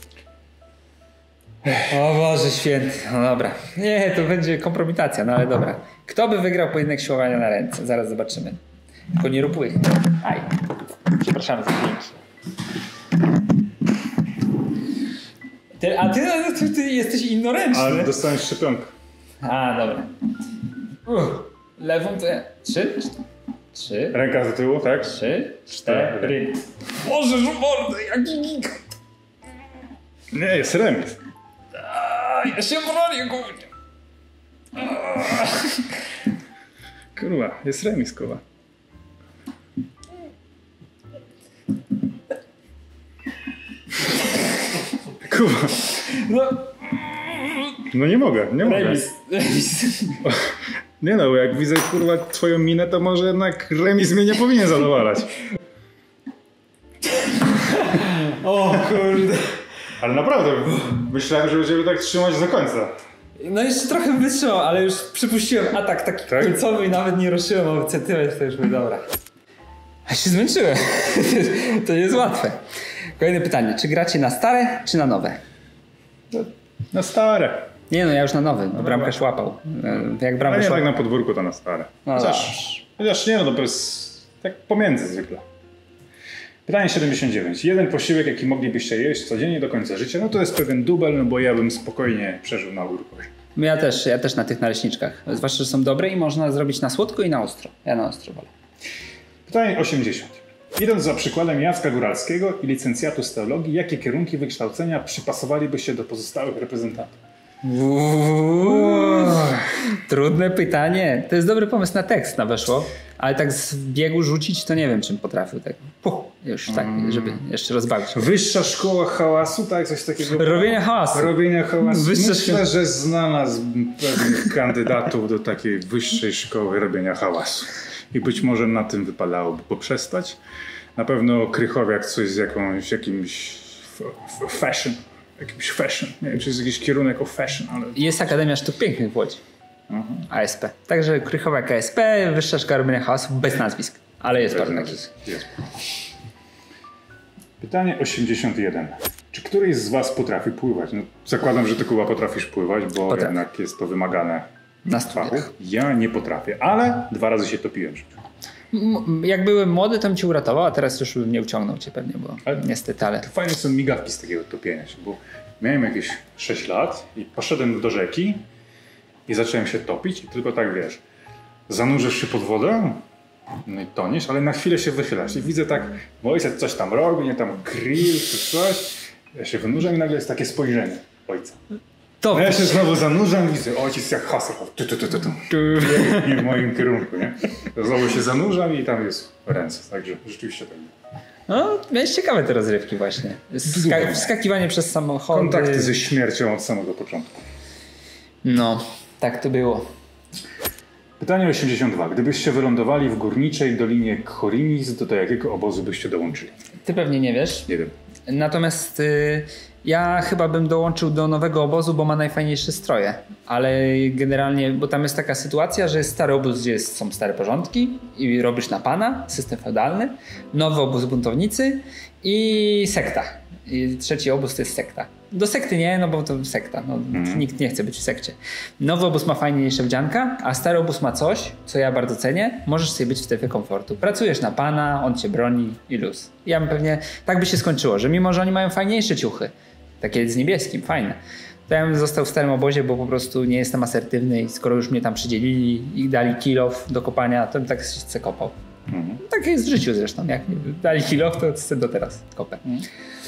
O Boże święty, no dobra. Nie, to będzie kompromitacja, no ale dobra. Kto by wygrał pojedynek siłowania na ręce? Zaraz zobaczymy. Tylko nie rób łyk. Aj. Przepraszam za dźwięki. Ty, a ty, ty, ty jesteś innoręczny. Ale dostaniesz szczepionkę. A, dobra. Uff. Lewą to ja... Trzy? Trzy? Ręka do tyłu, tak? Trzy? Cztery. Boże, że mordę, jaki gigant. Nie, jest remis. A, ja się bronię, głównie. Kurwa, jest remis, kurwa. Kurwa. No. No nie mogę, nie mogę. Remis. Remis. Nie no, jak widzę kurwa twoją minę, to może jednak remis mnie nie powinien zadowalać. O kurde. Ale naprawdę, myślałem, że będziemy tak trzymać do końca. No jeszcze trochę wytrzymał, ale już przypuściłem atak taki tak? końcowy i nawet nie ruszyłem o centymetr, to już mówię, dobra. A się zmęczyłem. To nie jest łatwe. Kolejne pytanie. Czy gracie na stare, czy na nowe? Na stare. Nie no, ja już na nowy. No, bramkarz łapał. Jak A bramkarz nie łapał. tak na podwórku, to na stare. No, chociaż, chociaż nie no, to jest tak pomiędzy zwykle. Pytanie siedemdziesiąt dziewięć. Jeden posiłek, jaki moglibyście jeść codziennie do końca życia, no to jest pewien dubel, no bo ja bym spokojnie przeżył na ogórkowej. Ja też, ja też na tych naleśniczkach. Zwłaszcza, że są dobre i można zrobić na słodko i na ostro. Ja na ostro wolę. Pytanie osiemdziesiąt. Idąc za przykładem Jacka Góralskiego i licencjatu z teologii, jakie kierunki wykształcenia przypasowalibyście do pozostałych reprezentantów? Uuu, trudne pytanie. To jest dobry pomysł na tekst na weszło, ale tak z biegu rzucić to nie wiem, czym potrafił tak. Puh, już tak, żeby jeszcze rozbawić. Wyższa szkoła hałasu, tak? Coś takiego. Robienia hałasu. Robienia hałasu. Wyższa Myślę, szkoła. że znalazł pewnych kandydatów do takiej wyższej szkoły robienia hałasu. I być może na tym wypadałoby poprzestać. Na pewno Krychowiak coś z jakąś, jakimś f- f- fashion. Jakimś fashion. Nie wiem, czy jest jakiś kierunek o fashion, ale... Jest Akademia Sztuk Pięknych w Łodzi. Uh-huh. A S P. Także Krychowiak A S P, Wyższa Szkoła Robienia Hałasu, bez nazwisk. Ale jest parę takich. Jest. Pytanie osiemdziesiąt jeden. Czy któryś z was potrafi pływać? No, zakładam, że ty, Kuba, potrafisz pływać, bo Potrafię. jednak jest to wymagane Na w fachu. studiach. Ja nie potrafię, ale dwa razy się topiłem w życiu. M- jak byłem młody, to bym cię uratował, a teraz już bym nie uciągnął cię pewnie, bo Ale- niestety, ale... Fajne są migawki z takiego topienia się, bo miałem jakieś sześć lat i poszedłem do rzeki i zacząłem się topić i tylko tak, wiesz, zanurzysz się pod wodę, no i toniesz, ale na chwilę się wychylasz i widzę tak, bo ojciec coś tam robi, nie tam grill czy coś, ja się wynurzam i nagle jest takie spojrzenie ojca. To No ja się znowu zanurzam i widzę, ojciec jak hasał, tu, tu, tu, tu, tu. Nie w moim kierunku, nie? Znowu się zanurzam i tam jest ręce, także rzeczywiście tak. No, miałeś ciekawe te rozrywki właśnie. Ska- wskakiwanie przez samochody. Kontakty ze śmiercią od samego początku. No, tak to było. Pytanie osiemdziesiąt dwa. Gdybyście wylądowali w górniczej dolinie Khorinis, to do jakiego obozu byście dołączyli? Ty pewnie nie wiesz. Nie wiem. Natomiast y, ja chyba bym dołączył do nowego obozu, bo ma najfajniejsze stroje. Ale generalnie, bo tam jest taka sytuacja, że jest stary obóz, gdzie jest, są stare porządki i robisz na pana, system feudalny, nowy obóz buntownicy i sekta. I trzeci obóz to jest sekta. Do sekty nie, no bo to sekta. No, mm. Nikt nie chce być w sekcie. Nowy obóz ma fajniejsze wdzianka, a stary obóz ma coś, co ja bardzo cenię. Możesz sobie być w strefie komfortu. Pracujesz na pana, on cię broni i luz. Ja bym pewnie, tak by się skończyło, że mimo, że oni mają fajniejsze ciuchy, takie z niebieskim, fajne, to ja bym został w starym obozie, bo po prostu nie jestem asertywny i skoro już mnie tam przydzielili i dali kilof do kopania, to bym tak się kopał. Mm. Tak jest w życiu zresztą. Jak mi dali kilof, to chcę do teraz kopę. Mm.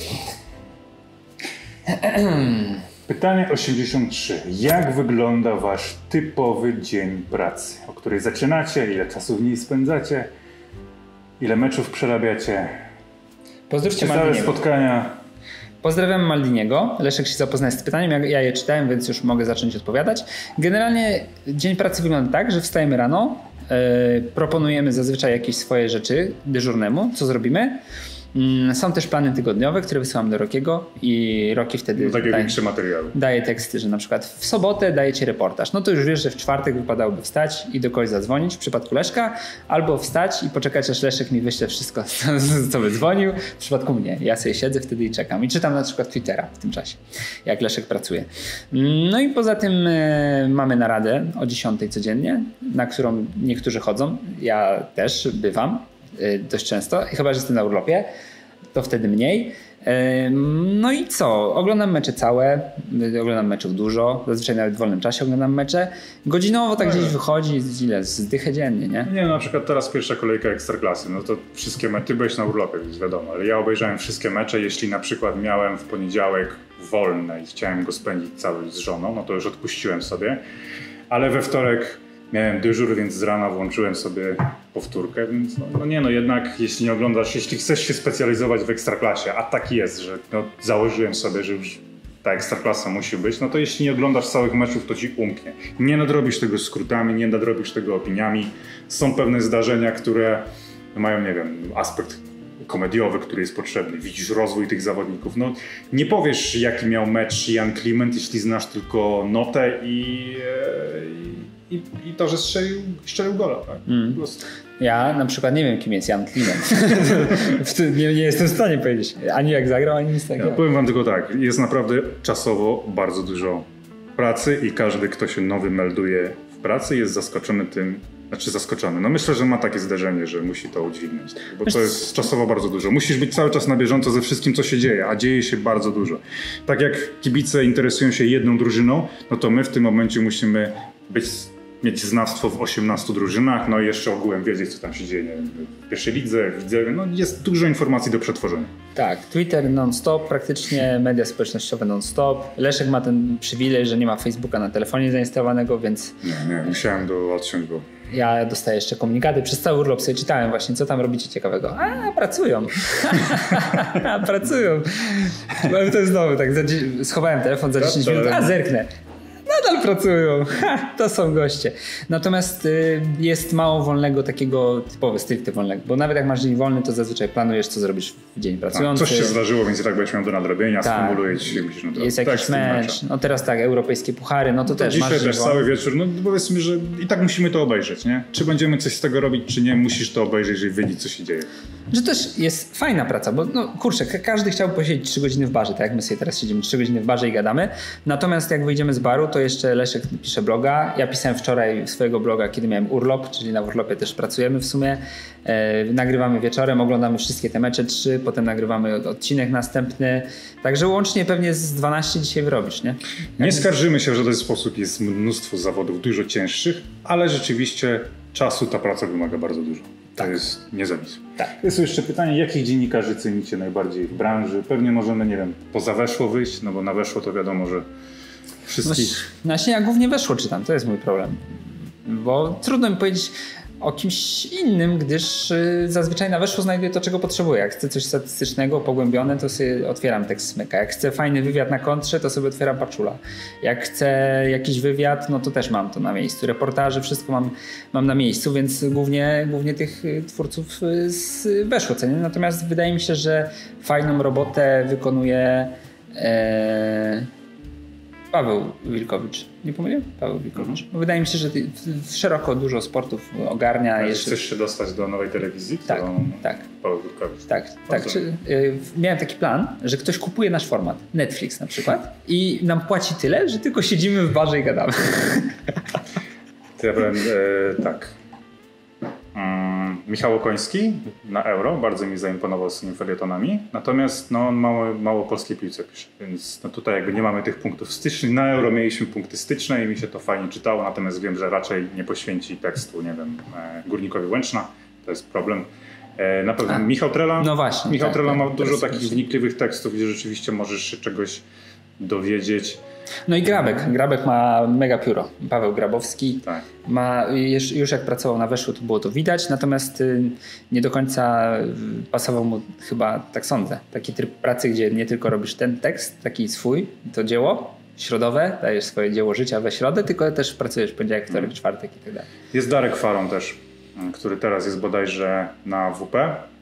Pytanie osiemdziesiąt trzy. Jak wygląda wasz typowy dzień pracy? O której zaczynacie? Ile czasu w niej spędzacie? Ile meczów przerabiacie? Pozdrówcie Całe Maldiniego. spotkania. Pozdrawiam Maldiniego. Leszek się zapoznaje z pytaniem, ja, ja je czytałem, więc już mogę zacząć odpowiadać. Generalnie dzień pracy wygląda tak, że wstajemy rano, yy, proponujemy zazwyczaj jakieś swoje rzeczy dyżurnemu, co zrobimy. Są też plany tygodniowe, które wysyłam do Rockiego i Rocky wtedy No takie daje, większe materiały. daje teksty, że na przykład w sobotę daje ci reportaż. No to już wiesz, że w czwartek wypadałoby wstać i do kogoś zadzwonić w przypadku Leszka, albo wstać i poczekać, aż Leszek mi wyśle wszystko, co by dzwonił. W przypadku mnie. Ja sobie siedzę wtedy i czekam. I czytam na przykład Twittera w tym czasie, jak Leszek pracuje. No i poza tym e, mamy naradę o dziesiątej codziennie, na którą niektórzy chodzą. Ja też bywam e, dość często. I chyba, że jestem na urlopie, to wtedy mniej. No i co? Oglądam mecze całe, oglądam meczów dużo, zazwyczaj nawet w wolnym czasie oglądam mecze. Godzinowo tak gdzieś wychodzi, ile? Z dychę dziennie, nie? Nie, no na przykład teraz pierwsza kolejka Ekstraklasy, no to wszystkie mecze, ty byłeś na urlopie, więc wiadomo, ale ja obejrzałem wszystkie mecze, jeśli na przykład miałem w poniedziałek wolne i chciałem go spędzić cały z żoną, no to już odpuściłem sobie, ale we wtorek miałem dyżur, więc z rana włączyłem sobie powtórkę, więc no, no nie no, jednak jeśli nie oglądasz, jeśli chcesz się specjalizować w Ekstraklasie, a tak jest, że no, założyłem sobie, że już ta Ekstraklasa musi być, no to jeśli nie oglądasz całych meczów, to ci umknie. Nie nadrobisz tego skrótami, nie nadrobisz tego opiniami. Są pewne zdarzenia, które mają, nie wiem, aspekt komediowy, który jest potrzebny. Widzisz rozwój tych zawodników. No, nie powiesz, jaki miał mecz Jan Kliment, jeśli znasz tylko notę i... I, I to, że strzelił, strzelił gola. Tak? Mm. Ja na przykład nie wiem, kim jest Jan Kliment. nie, nie jestem w stanie powiedzieć. Ani jak zagrał, ani nic takiego. Ja powiem wam tylko tak. Jest naprawdę czasowo bardzo dużo pracy i każdy, kto się nowy melduje w pracy, jest zaskoczony tym, znaczy zaskoczony. No myślę, że ma takie zdarzenie, że musi to udźwignąć. Bo to jest czasowo bardzo dużo. Musisz być cały czas na bieżąco ze wszystkim, co się dzieje, a dzieje się bardzo dużo. Tak jak kibice interesują się jedną drużyną, no to my w tym momencie musimy być... mieć znawstwo w osiemnastu drużynach, no i jeszcze ogółem wiedzieć, co tam się dzieje w pierwszej lidze, w lidze, no jest dużo informacji do przetworzenia. Tak, Twitter non-stop, praktycznie media społecznościowe non-stop. Leszek ma ten przywilej, że nie ma Facebooka na telefonie zainstalowanego, więc... Nie, nie, musiałem go odciąć, bo... Ja dostaję jeszcze komunikaty. Przez cały urlop sobie czytałem właśnie, co tam robicie ciekawego. A, pracują. a, pracują. To jest znowu tak, schowałem telefon za dziesięć minut, a zerknę. Nadal pracują. Ha, to są goście. Natomiast y, jest mało wolnego, takiego typowo stricte wolnego, bo nawet jak masz dzień wolny, to zazwyczaj planujesz, co zrobisz w dzień pracujący. A, coś się zdarzyło, więc i tak będziesz miał do nadrobienia, tak. Stymuluje ci się. No to jest jakiś mecz, no teraz tak, europejskie puchary, no to, to też dzisiaj masz też wolny. Cały wieczór, no powiedzmy, że i tak musimy to obejrzeć, nie? Czy będziemy coś z tego robić, czy nie, musisz to obejrzeć, żeby wiedzieć, co się dzieje. Że też jest fajna praca, bo no kurczę, każdy chciałby posiedzieć trzy godziny w barze, tak jak my sobie teraz siedzimy trzy godziny w barze i gadamy. Natomiast jak wyjdziemy z baru, to jeszcze Leszek pisze bloga. Ja pisałem wczoraj swojego bloga, kiedy miałem urlop, czyli na urlopie też pracujemy w sumie. E, nagrywamy wieczorem, oglądamy wszystkie te mecze trzy, potem nagrywamy odcinek następny. Także łącznie pewnie z dwanaście dzisiaj wyrobisz, nie? Nie jak skarżymy się, że w ten sposób jest mnóstwo zawodów dużo cięższych, ale rzeczywiście czasu ta praca wymaga bardzo dużo. To tak. Jest niezawis. Tak. Jest jeszcze pytanie, jakich dziennikarzy cenicie najbardziej w branży? Pewnie możemy, nie wiem, poza Weszło wyjść, no bo na Weszło to wiadomo, że wszystkich... Właśnie ja głównie Weszło czytam, to jest mój problem. Bo trudno mi powiedzieć o kimś innym, gdyż zazwyczaj na Weszło znajduję to, czego potrzebuję. Jak chcę coś statystycznego, pogłębione, to sobie otwieram tekst Smyka. Jak chcę fajny wywiad na kontrze, to sobie otwieram Paczula. Jak chcę jakiś wywiad, no to też mam to na miejscu. Reportaże, wszystko mam, mam na miejscu, więc głównie, głównie tych twórców z Weszło cenię. Natomiast wydaje mi się, że fajną robotę wykonuje e... Paweł Wilkowicz. Nie pomyliłem? Paweł Wilkowicz. Mm-hmm. Wydaje mi się, że szeroko dużo sportów ogarnia. A jeszcze... Chcesz się dostać do nowej telewizji? Tak, to... tak. Paweł Wilkowicz. Tak, tak. Czy, y, miałem taki plan, że ktoś kupuje nasz format, Netflix na przykład, i nam płaci tyle, że tylko siedzimy w barze i gadamy. To ja powiem e, tak. Um, Michał Okoński na Euro bardzo mi zaimponował z tymi felietonami, natomiast no, on mało, mało polskiej piłce pisze, więc no, tutaj jakby nie mamy tych punktów stycznych. Na Euro mieliśmy punkty styczne i mi się to fajnie czytało, natomiast wiem, że raczej nie poświęci tekstu, nie wiem, e, Górnikowi Łęczna, to jest problem. E, na pewno A, Michał Trela, no właśnie, Michał tak, Trela tak, ma dużo takich wnikliwych tekstów, gdzie rzeczywiście możesz się czegoś dowiedzieć. No i Grabek. Grabek ma mega pióro. Paweł Grabowski tak. ma, już jak pracował na Weszło, to było to widać, natomiast nie do końca pasował mu, chyba tak sądzę, taki tryb pracy, gdzie nie tylko robisz ten tekst, taki swój, to dzieło środowe, dajesz swoje dzieło życia we środę, tylko też pracujesz w poniedziałek, wtorek, mm. czwartek i tak dalej. Jest Darek Faron też, który teraz jest bodajże na W P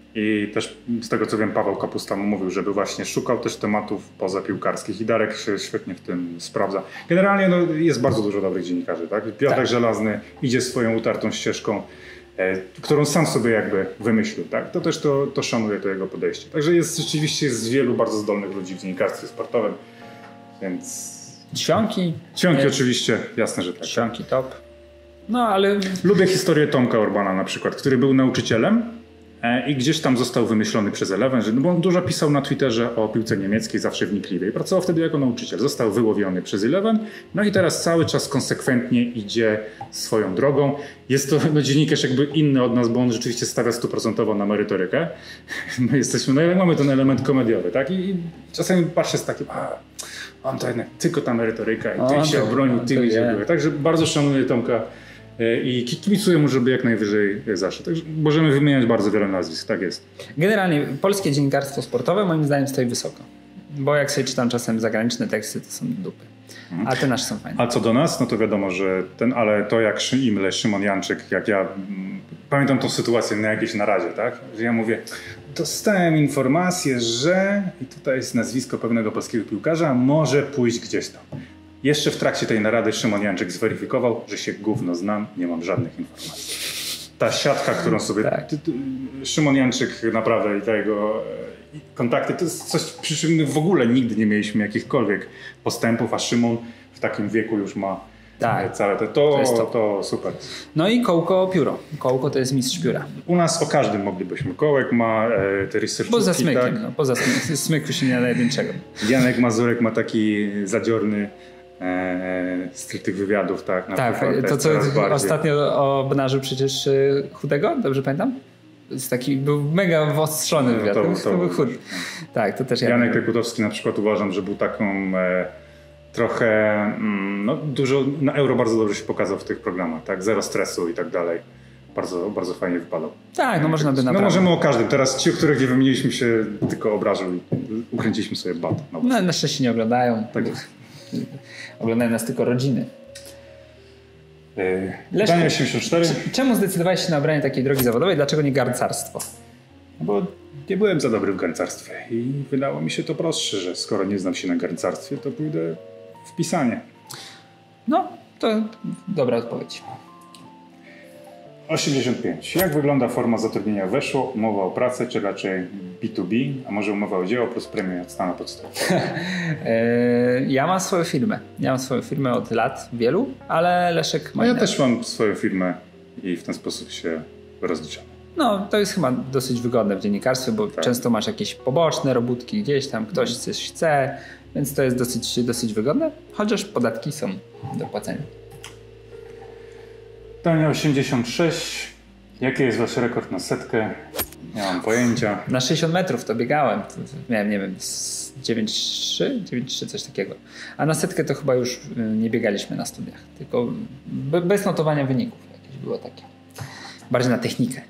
I też z tego co wiem, Paweł Kapusta mu mówił, żeby właśnie szukał też tematów pozapiłkarskich i Darek się świetnie w tym sprawdza. Generalnie no, jest bardzo dużo dobrych dziennikarzy, tak? Piotrek tak. Żelazny idzie swoją utartą ścieżką, e, którą sam sobie jakby wymyślił, tak? To też to, to szanuję to jego podejście. Także jest rzeczywiście jest wielu bardzo zdolnych ludzi w dziennikarstwie sportowym, więc... Ćwionki? Ćwionki oczywiście, jasne, że tak. Ćwionki top. No ale... Lubię historię Tomka Urbana na przykład, który był nauczycielem i gdzieś tam został wymyślony przez Eleven, że, no bo on dużo pisał na Twitterze o piłce niemieckiej, zawsze wnikliwie i pracował wtedy jako nauczyciel. Został wyłowiony przez Eleven, no i teraz cały czas konsekwentnie idzie swoją drogą. Jest to no, dziennikarz jakby inny od nas, bo on rzeczywiście stawia stuprocentowo na merytorykę. My jesteśmy, no mamy ten element komediowy, tak? I, i czasami patrzę z takim, a on to jednak tylko ta merytoryka i ty się obronił, ty mi się. Także bardzo szanuję Tomka. I kibicuję mu, żeby jak najwyżej zaszedł. Także możemy wymieniać bardzo wiele nazwisk, tak jest. Generalnie polskie dziennikarstwo sportowe moim zdaniem stoi wysoko. Bo jak sobie czytam czasem zagraniczne teksty, to są dupy. A te nasze są fajne. A co do nas, no to wiadomo, że ten, ale to jak Imle, Szymon Janczyk, jak ja pamiętam tą sytuację na jakiejś naradzie, tak? Że ja mówię, dostałem informację, że i tutaj jest nazwisko pewnego polskiego piłkarza, może pójść gdzieś tam. Jeszcze w trakcie tej narady Szymon Janczyk zweryfikował, że się gówno znam, nie mam żadnych informacji. Ta siatka, którą sobie... Tak. Ty, ty, Szymon Janczyk naprawdę i te jego kontakty, to jest coś, przy czym my w ogóle nigdy nie mieliśmy jakichkolwiek postępów, a Szymon w takim wieku już ma tak. całe te... To, to, to. to super. No i Kołko Pióro. Kołko to jest mistrz pióra. U nas o każdym moglibyśmy. Kołek ma e, te research. Poza smykiem, tak? no, poza smykiem. Smyku się nie nadaje do niczego. Janek Mazurek ma taki zadziorny Eee, styl tych wywiadów, tak? Na tak, przykład, to co ostatnio obnażył przecież Chudego, dobrze pamiętam? Jest taki, był mega wyostrzony wywiad, no to, to, to był chudy. Tak, to też Janek Tekutowski na przykład uważam, że był taką e, trochę, mm, no dużo, na Euro bardzo dobrze się pokazał w tych programach, tak? Zero stresu i tak dalej. Bardzo, bardzo fajnie wypadał. Tak, no można by naprawdę. No możemy o każdym. Teraz ci, o których nie wymieniliśmy się, tylko obrażą i ukręciliśmy sobie bat. No, no na szczęście nie oglądają. Tak jest. Oglądają nas tylko rodziny. Pytanie osiemdziesiąt cztery. Czemu zdecydowałeś się na obranie takiej drogi zawodowej? Dlaczego nie garncarstwo? Bo nie byłem za dobry w garncarstwie i wydało mi się to prostsze, że skoro nie znam się na garncarstwie, to pójdę w pisanie. No, to dobra odpowiedź. osiemdziesiąt pięć. Jak wygląda forma zatrudnienia weszło? Umowa o pracę, czy raczej B dwa B? A może umowa o dzieło plus premia od stanu podstawowej? Ja mam swoją firmę. Ja mam swoją firmę od lat wielu, ale Leszek ma no ja też mam swoją firmę i w ten sposób się rozliczam. No, to jest chyba dosyć wygodne w dziennikarstwie, bo tak. często masz jakieś poboczne robótki gdzieś tam, ktoś coś chce, więc to jest dosyć, dosyć wygodne, chociaż podatki są do płacenia. Pytanie osiemdziesiąt sześć. Jaki jest wasz rekord na setkę? Nie mam pojęcia. Na sześćdziesiąt metrów to biegałem. Miałem, nie wiem, dziewięć trzy, dziewięć trzy, coś takiego. A na setkę to chyba już nie biegaliśmy na studiach. Tylko bez notowania wyników jakieś było takie. Bardziej na technikę.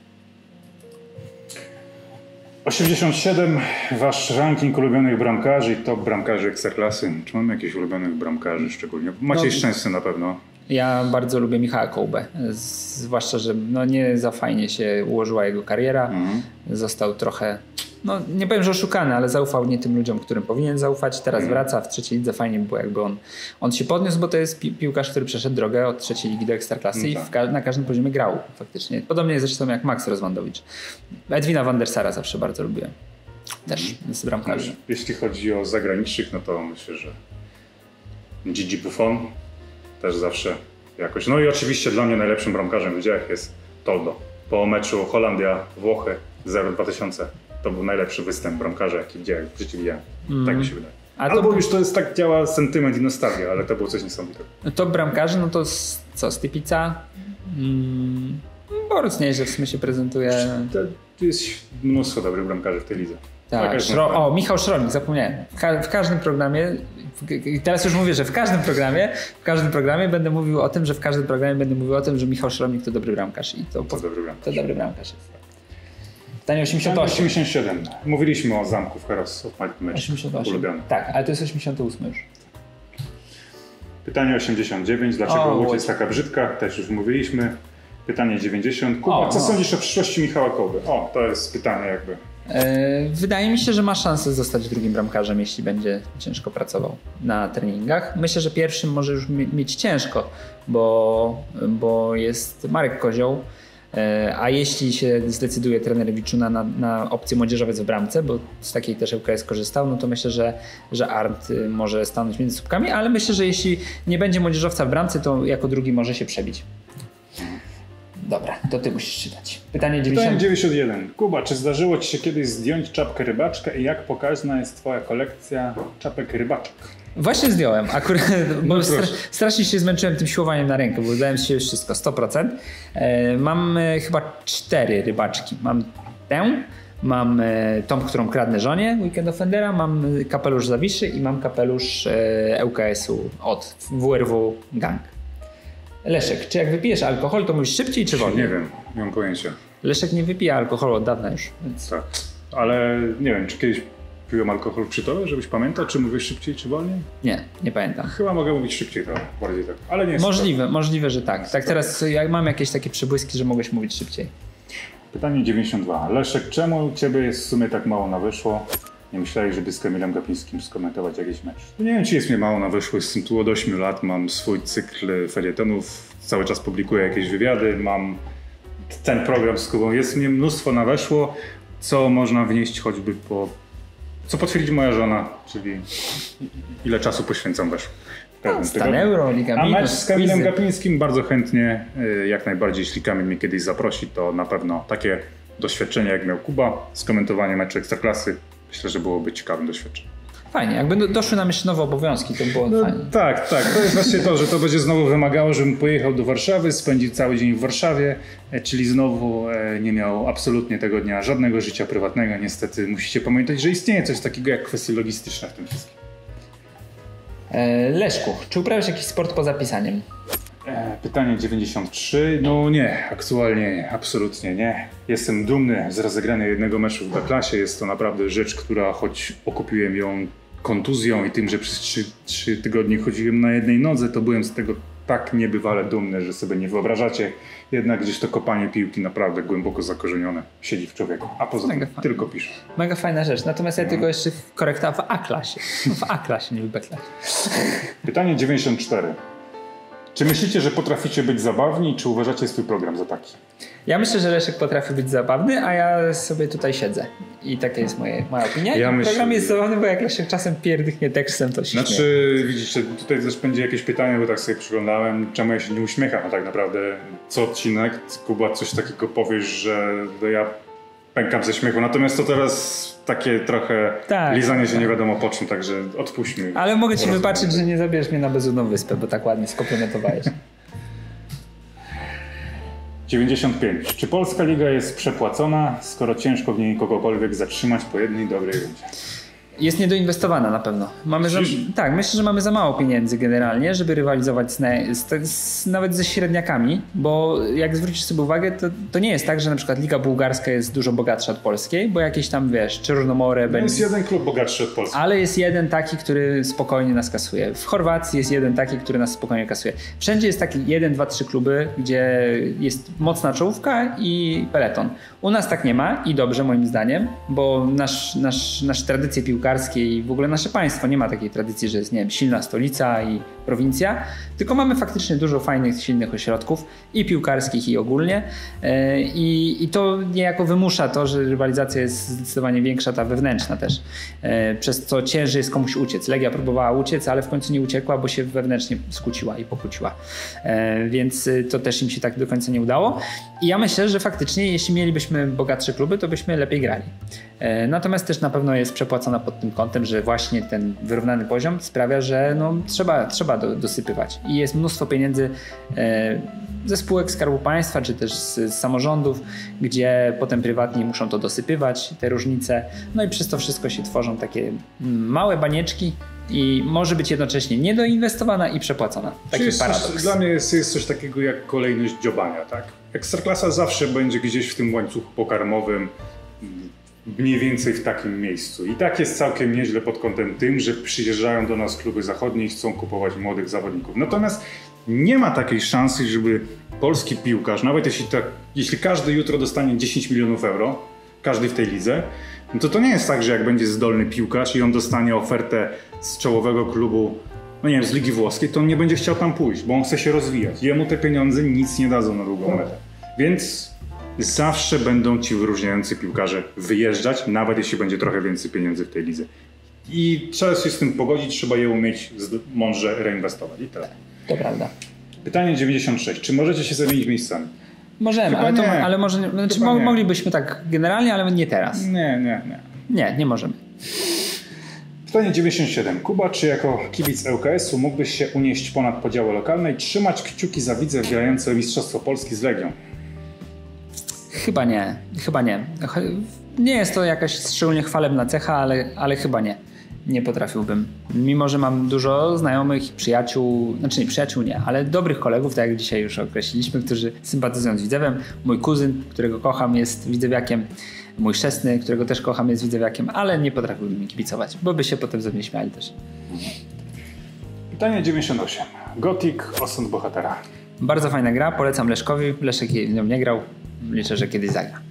osiemdziesiąt siedem. Wasz ranking ulubionych bramkarzy i top bramkarzy Ekstraklasy. Czy mamy jakichś ulubionych bramkarzy szczególnie? Maciej no, Szczęsny na pewno. Ja bardzo lubię Michała Kołbę. Zwłaszcza, że no nie za fajnie się ułożyła jego kariera. Mhm. Został trochę, no nie powiem, że oszukany, ale zaufał nie tym ludziom, którym powinien zaufać. Teraz mhm. wraca w trzeciej lidze. Fajnie by było, jakby on, on się podniósł, bo to jest pi- piłkarz, który przeszedł drogę od trzeciej ligi do Ekstraklasy mhm. i w ka- na każdym poziomie grał faktycznie. Podobnie zresztą jak Max Rozwandowicz. Edwina van der Sara zawsze bardzo lubiłem. Też z bramkarzy. Jeśli chodzi o zagranicznych, no to myślę, że Gigi Buffon też zawsze jakoś. No i oczywiście dla mnie najlepszym bramkarzem w wydziałach jest Toldo. Po meczu Holandia-Włochy zero dwa tysiące to był najlepszy występ bramkarza, jaki widziałem w życiu widziałem. Mm. Tak mi się wydaje. A Albo to... już to jest tak działa sentyment i nostalgia, ale to było coś niesamowitego. To bramkarzy, no to co, Stypica? Mm. Borys nieźle w sumie się prezentuje. Tu jest mnóstwo dobrych bramkarzy w tej lidze. Tak, Szro- o, Michał Szromik, zapomniałem. W, ka- w każdym programie, w, teraz już mówię, że w każdym programie, w każdym programie będę mówił o tym, że w każdym programie będę mówił o tym, że Michał Szromik to dobry bramkarz. I to, to, po, dobry, bramkarz. to dobry bramkarz jest. Pytanie osiemdziesiąt osiem. osiemdziesiąt siedem. Mówiliśmy o Zamku w Heros, o mecz osiemdziesiąt osiem. Ulubiony. Tak, ale to jest osiemdziesiąt osiem już. Pytanie osiemdziesiąt dziewięć. Dlaczego Łódź jest taka brzydka? Też już mówiliśmy. Pytanie dziewięćdziesiąt. Kuba, O, co no. sądzisz o przyszłości Michała Kołby? O, to jest pytanie jakby. Wydaje mi się, że ma szansę zostać drugim bramkarzem, jeśli będzie ciężko pracował na treningach. Myślę, że pierwszym może już mieć ciężko, bo, bo jest Marek Kozioł, a jeśli się zdecyduje trener Wiczuna na, na opcję młodzieżowiec w bramce, bo z takiej też L K S korzystał, no to myślę, że, że Arndt może stanąć między słupkami, ale myślę, że jeśli nie będzie młodzieżowca w bramce, to jako drugi może się przebić. Dobra, to ty musisz czytać. Pytanie dziewięćdziesiąt... Pytanie dziewięćdziesiąt jeden. Kuba, czy zdarzyło ci się kiedyś zdjąć czapkę rybaczka i jak pokaźna jest twoja kolekcja czapek rybaczek? Właśnie zdjąłem, akurat, bo No stra strasznie się zmęczyłem tym siłowaniem na rękę, bo dałem się wszystko, sto procent. E, mam e, chyba cztery rybaczki. Mam tę, mam e, tą, którą kradnę żonie, Weekend Offendera, mam kapelusz Zawiszy i mam kapelusz e, L K S-u od W R W Gang. Leszek, czy jak wypijesz alkohol, to mówisz szybciej czy wolniej? Nie wiem, nie mam pojęcia. Leszek nie wypija alkoholu od dawna już. Więc... Tak, ale nie wiem, czy kiedyś piłem alkohol przy tobie, żebyś pamiętał, czy mówisz szybciej, czy wolniej? Nie, nie pamiętam. Chyba mogę mówić szybciej, to bardziej tak, ale nie jest Możliwe, to... możliwe, że tak. Tak teraz ja mam jakieś takie przebłyski, że mogłeś mówić szybciej. Pytanie dziewięćdziesiąt dwa. Leszek, czemu u ciebie jest w sumie tak mało na wyszło? Nie myślałeś, żeby z Kamilem Gapińskim skomentować jakiś mecz? No nie wiem, czy jest mnie mało na wyszło. Jestem tu od ośmiu lat, mam swój cykl felietonów, cały czas publikuję jakieś wywiady, mam ten program z Kubą. Jest mnie mnóstwo na weszło, co można wnieść choćby po... Co potwierdzi moja żona, czyli ile czasu poświęcam weszło. No, Stan Euro, Liga A Minus, mecz z Kamilem quizy. Gapińskim bardzo chętnie, jak najbardziej, jeśli Kamil mnie kiedyś zaprosi, to na pewno takie doświadczenie jak miał Kuba, skomentowanie meczu Ekstraklasy, myślę, że byłoby ciekawym doświadczeniem. Fajnie, jakby do, doszły nam jeszcze nowe obowiązki, to było No, fajnie. tak, tak. To jest właśnie to, że to będzie znowu wymagało, żebym pojechał do Warszawy, spędził cały dzień w Warszawie, czyli znowu nie miał absolutnie tego dnia żadnego życia prywatnego. Niestety musicie pamiętać, że istnieje coś takiego jak kwestie logistyczne w tym wszystkim. Leszku, czy uprawiasz jakiś sport poza pisaniem? Pytanie dziewięćdziesiąt trzy. No nie, aktualnie nie, absolutnie nie. Jestem dumny z rozegrania jednego meczu w B-klasie. Jest to naprawdę rzecz, która choć okupiłem ją kontuzją i tym, że przez trzy tygodnie chodziłem na jednej nodze, to byłem z tego tak niebywale dumny, że sobie nie wyobrażacie. Jednak gdzieś to kopanie piłki naprawdę głęboko zakorzenione siedzi w człowieku. A poza tym tylko piszę. Mega fajna rzecz. Natomiast ja tylko jeszcze korekta w A-klasie. W A-klasie, nie w B-klasie. Pytanie dziewięćdziesiąt cztery. Czy myślicie, że potraficie być zabawni, czy uważacie swój program za taki? Ja myślę, że Leszek potrafi być zabawny, a ja sobie tutaj siedzę. I taka jest moje, moja opinia. Ja I myślę... program jest zabawny, bo jak Leszek czasem pierdyknie tekstem, to się Znaczy, śmieje. widzicie, tutaj też będzie jakieś pytanie, bo tak sobie przyglądałem, czemu ja się nie uśmiecham, a tak naprawdę co odcinek, Kuba, coś takiego powiesz, że ja pękam ze śmiechu. Natomiast to teraz takie trochę tak, lizanie się tak. nie wiadomo po czym, także odpuśćmy. Ale mogę ci wybaczyć, że nie zabierzesz mnie na bezludną wyspę, bo tak ładnie skomplementowałeś. dziewięćdziesiąt pięć. Czy Polska Liga jest przepłacona, skoro ciężko w niej kogokolwiek zatrzymać po jednej dobrej rundzie? Jest niedoinwestowana na pewno. Mamy za, tak, myślę, że mamy za mało pieniędzy generalnie, żeby rywalizować z, z, z, nawet ze średniakami, bo jak zwrócisz sobie uwagę, to, to nie jest tak, że na przykład Liga Bułgarska jest dużo bogatsza od polskiej, bo jakieś tam, wiesz, Czarnomorę... No jest jeden klub bogatszy od Polski. Ale jest jeden taki, który spokojnie nas kasuje. W Chorwacji jest jeden taki, który nas spokojnie kasuje. Wszędzie jest taki jeden, dwa, trzy kluby, gdzie jest mocna czołówka i peleton. U nas tak nie ma i dobrze moim zdaniem, bo nasz, nasz, nasze tradycje piłkarskie i w ogóle nasze państwo nie ma takiej tradycji, że jest, nie wiem, silna stolica i prowincja, tylko mamy faktycznie dużo fajnych, silnych ośrodków i piłkarskich i ogólnie i, i to niejako wymusza to, że rywalizacja jest zdecydowanie większa, ta wewnętrzna też, przez co ciężej jest komuś uciec. Legia próbowała uciec, ale w końcu nie uciekła, bo się wewnętrznie skłóciła i pokłóciła, więc to też im się tak do końca nie udało i ja myślę, że faktycznie jeśli mielibyśmy bogatsze kluby, to byśmy lepiej grali. Natomiast też na pewno jest przepłacona pod tym kątem, że właśnie ten wyrównany poziom sprawia, że no, trzeba, trzeba do, dosypywać i jest mnóstwo pieniędzy e, ze spółek Skarbu Państwa czy też z, z samorządów, gdzie potem prywatni muszą to dosypywać, te różnice, no i przez to wszystko się tworzą takie małe banieczki i może być jednocześnie niedoinwestowana i przepłacona. Taki jest paradoks. Coś, dla mnie jest, jest coś takiego jak kolejność dziobania, tak? Ekstraklasa zawsze będzie gdzieś w tym łańcuchu pokarmowym, mniej więcej w takim miejscu. I tak jest całkiem nieźle pod kątem tym, że przyjeżdżają do nas kluby zachodnie i chcą kupować młodych zawodników. Natomiast Nie ma takiej szansy, żeby polski piłkarz, nawet jeśli, tak, jeśli każdy jutro dostanie dziesięć milionów euro, każdy w tej lidze, no to to nie jest tak, że jak będzie zdolny piłkarz i on dostanie ofertę z czołowego klubu, no nie wiem, z Ligi Włoskiej, to on nie będzie chciał tam pójść, bo on chce się rozwijać. Jemu te pieniądze nic nie dadzą na długą metę. Więc zawsze będą ci wyróżniający piłkarze wyjeżdżać, nawet jeśli będzie trochę więcej pieniędzy w tej lidze. I trzeba się z tym pogodzić, trzeba je umieć mądrze reinwestować. I tyle. To prawda. Pytanie dziewięćdziesiąt sześć. Czy możecie się zamienić miejscami? Możemy, ale, to, ale może znaczy, mo- nie. moglibyśmy tak generalnie, ale nie teraz. Nie, nie, nie. Nie, nie możemy. Pytanie dziewięćdziesiąt siedem. Kuba, czy jako kibic L K S u mógłbyś się unieść ponad podziały lokalne i trzymać kciuki za Widzew grające o Mistrzostwo Polski z Legią? Chyba nie, chyba nie. Nie jest to jakaś szczególnie chwalebna cecha, ale, ale chyba nie. Nie potrafiłbym. Mimo, że mam dużo znajomych, przyjaciół, znaczy nie, przyjaciół nie, ale dobrych kolegów, tak jak dzisiaj już określiliśmy, którzy sympatyzują z Widzewem. Mój kuzyn, którego kocham, jest widzewiakiem. Mój chrzestny, którego też kocham, jest widzewiakiem, ale nie potrafiłbym mi kibicować, bo by się potem ze mnie śmiali też. Pytanie dziewięćdziesiąt osiem. Gothic, osąd bohatera. Bardzo fajna gra, polecam Leszkowi. Leszek w nią nie grał, liczę, że kiedyś zagra.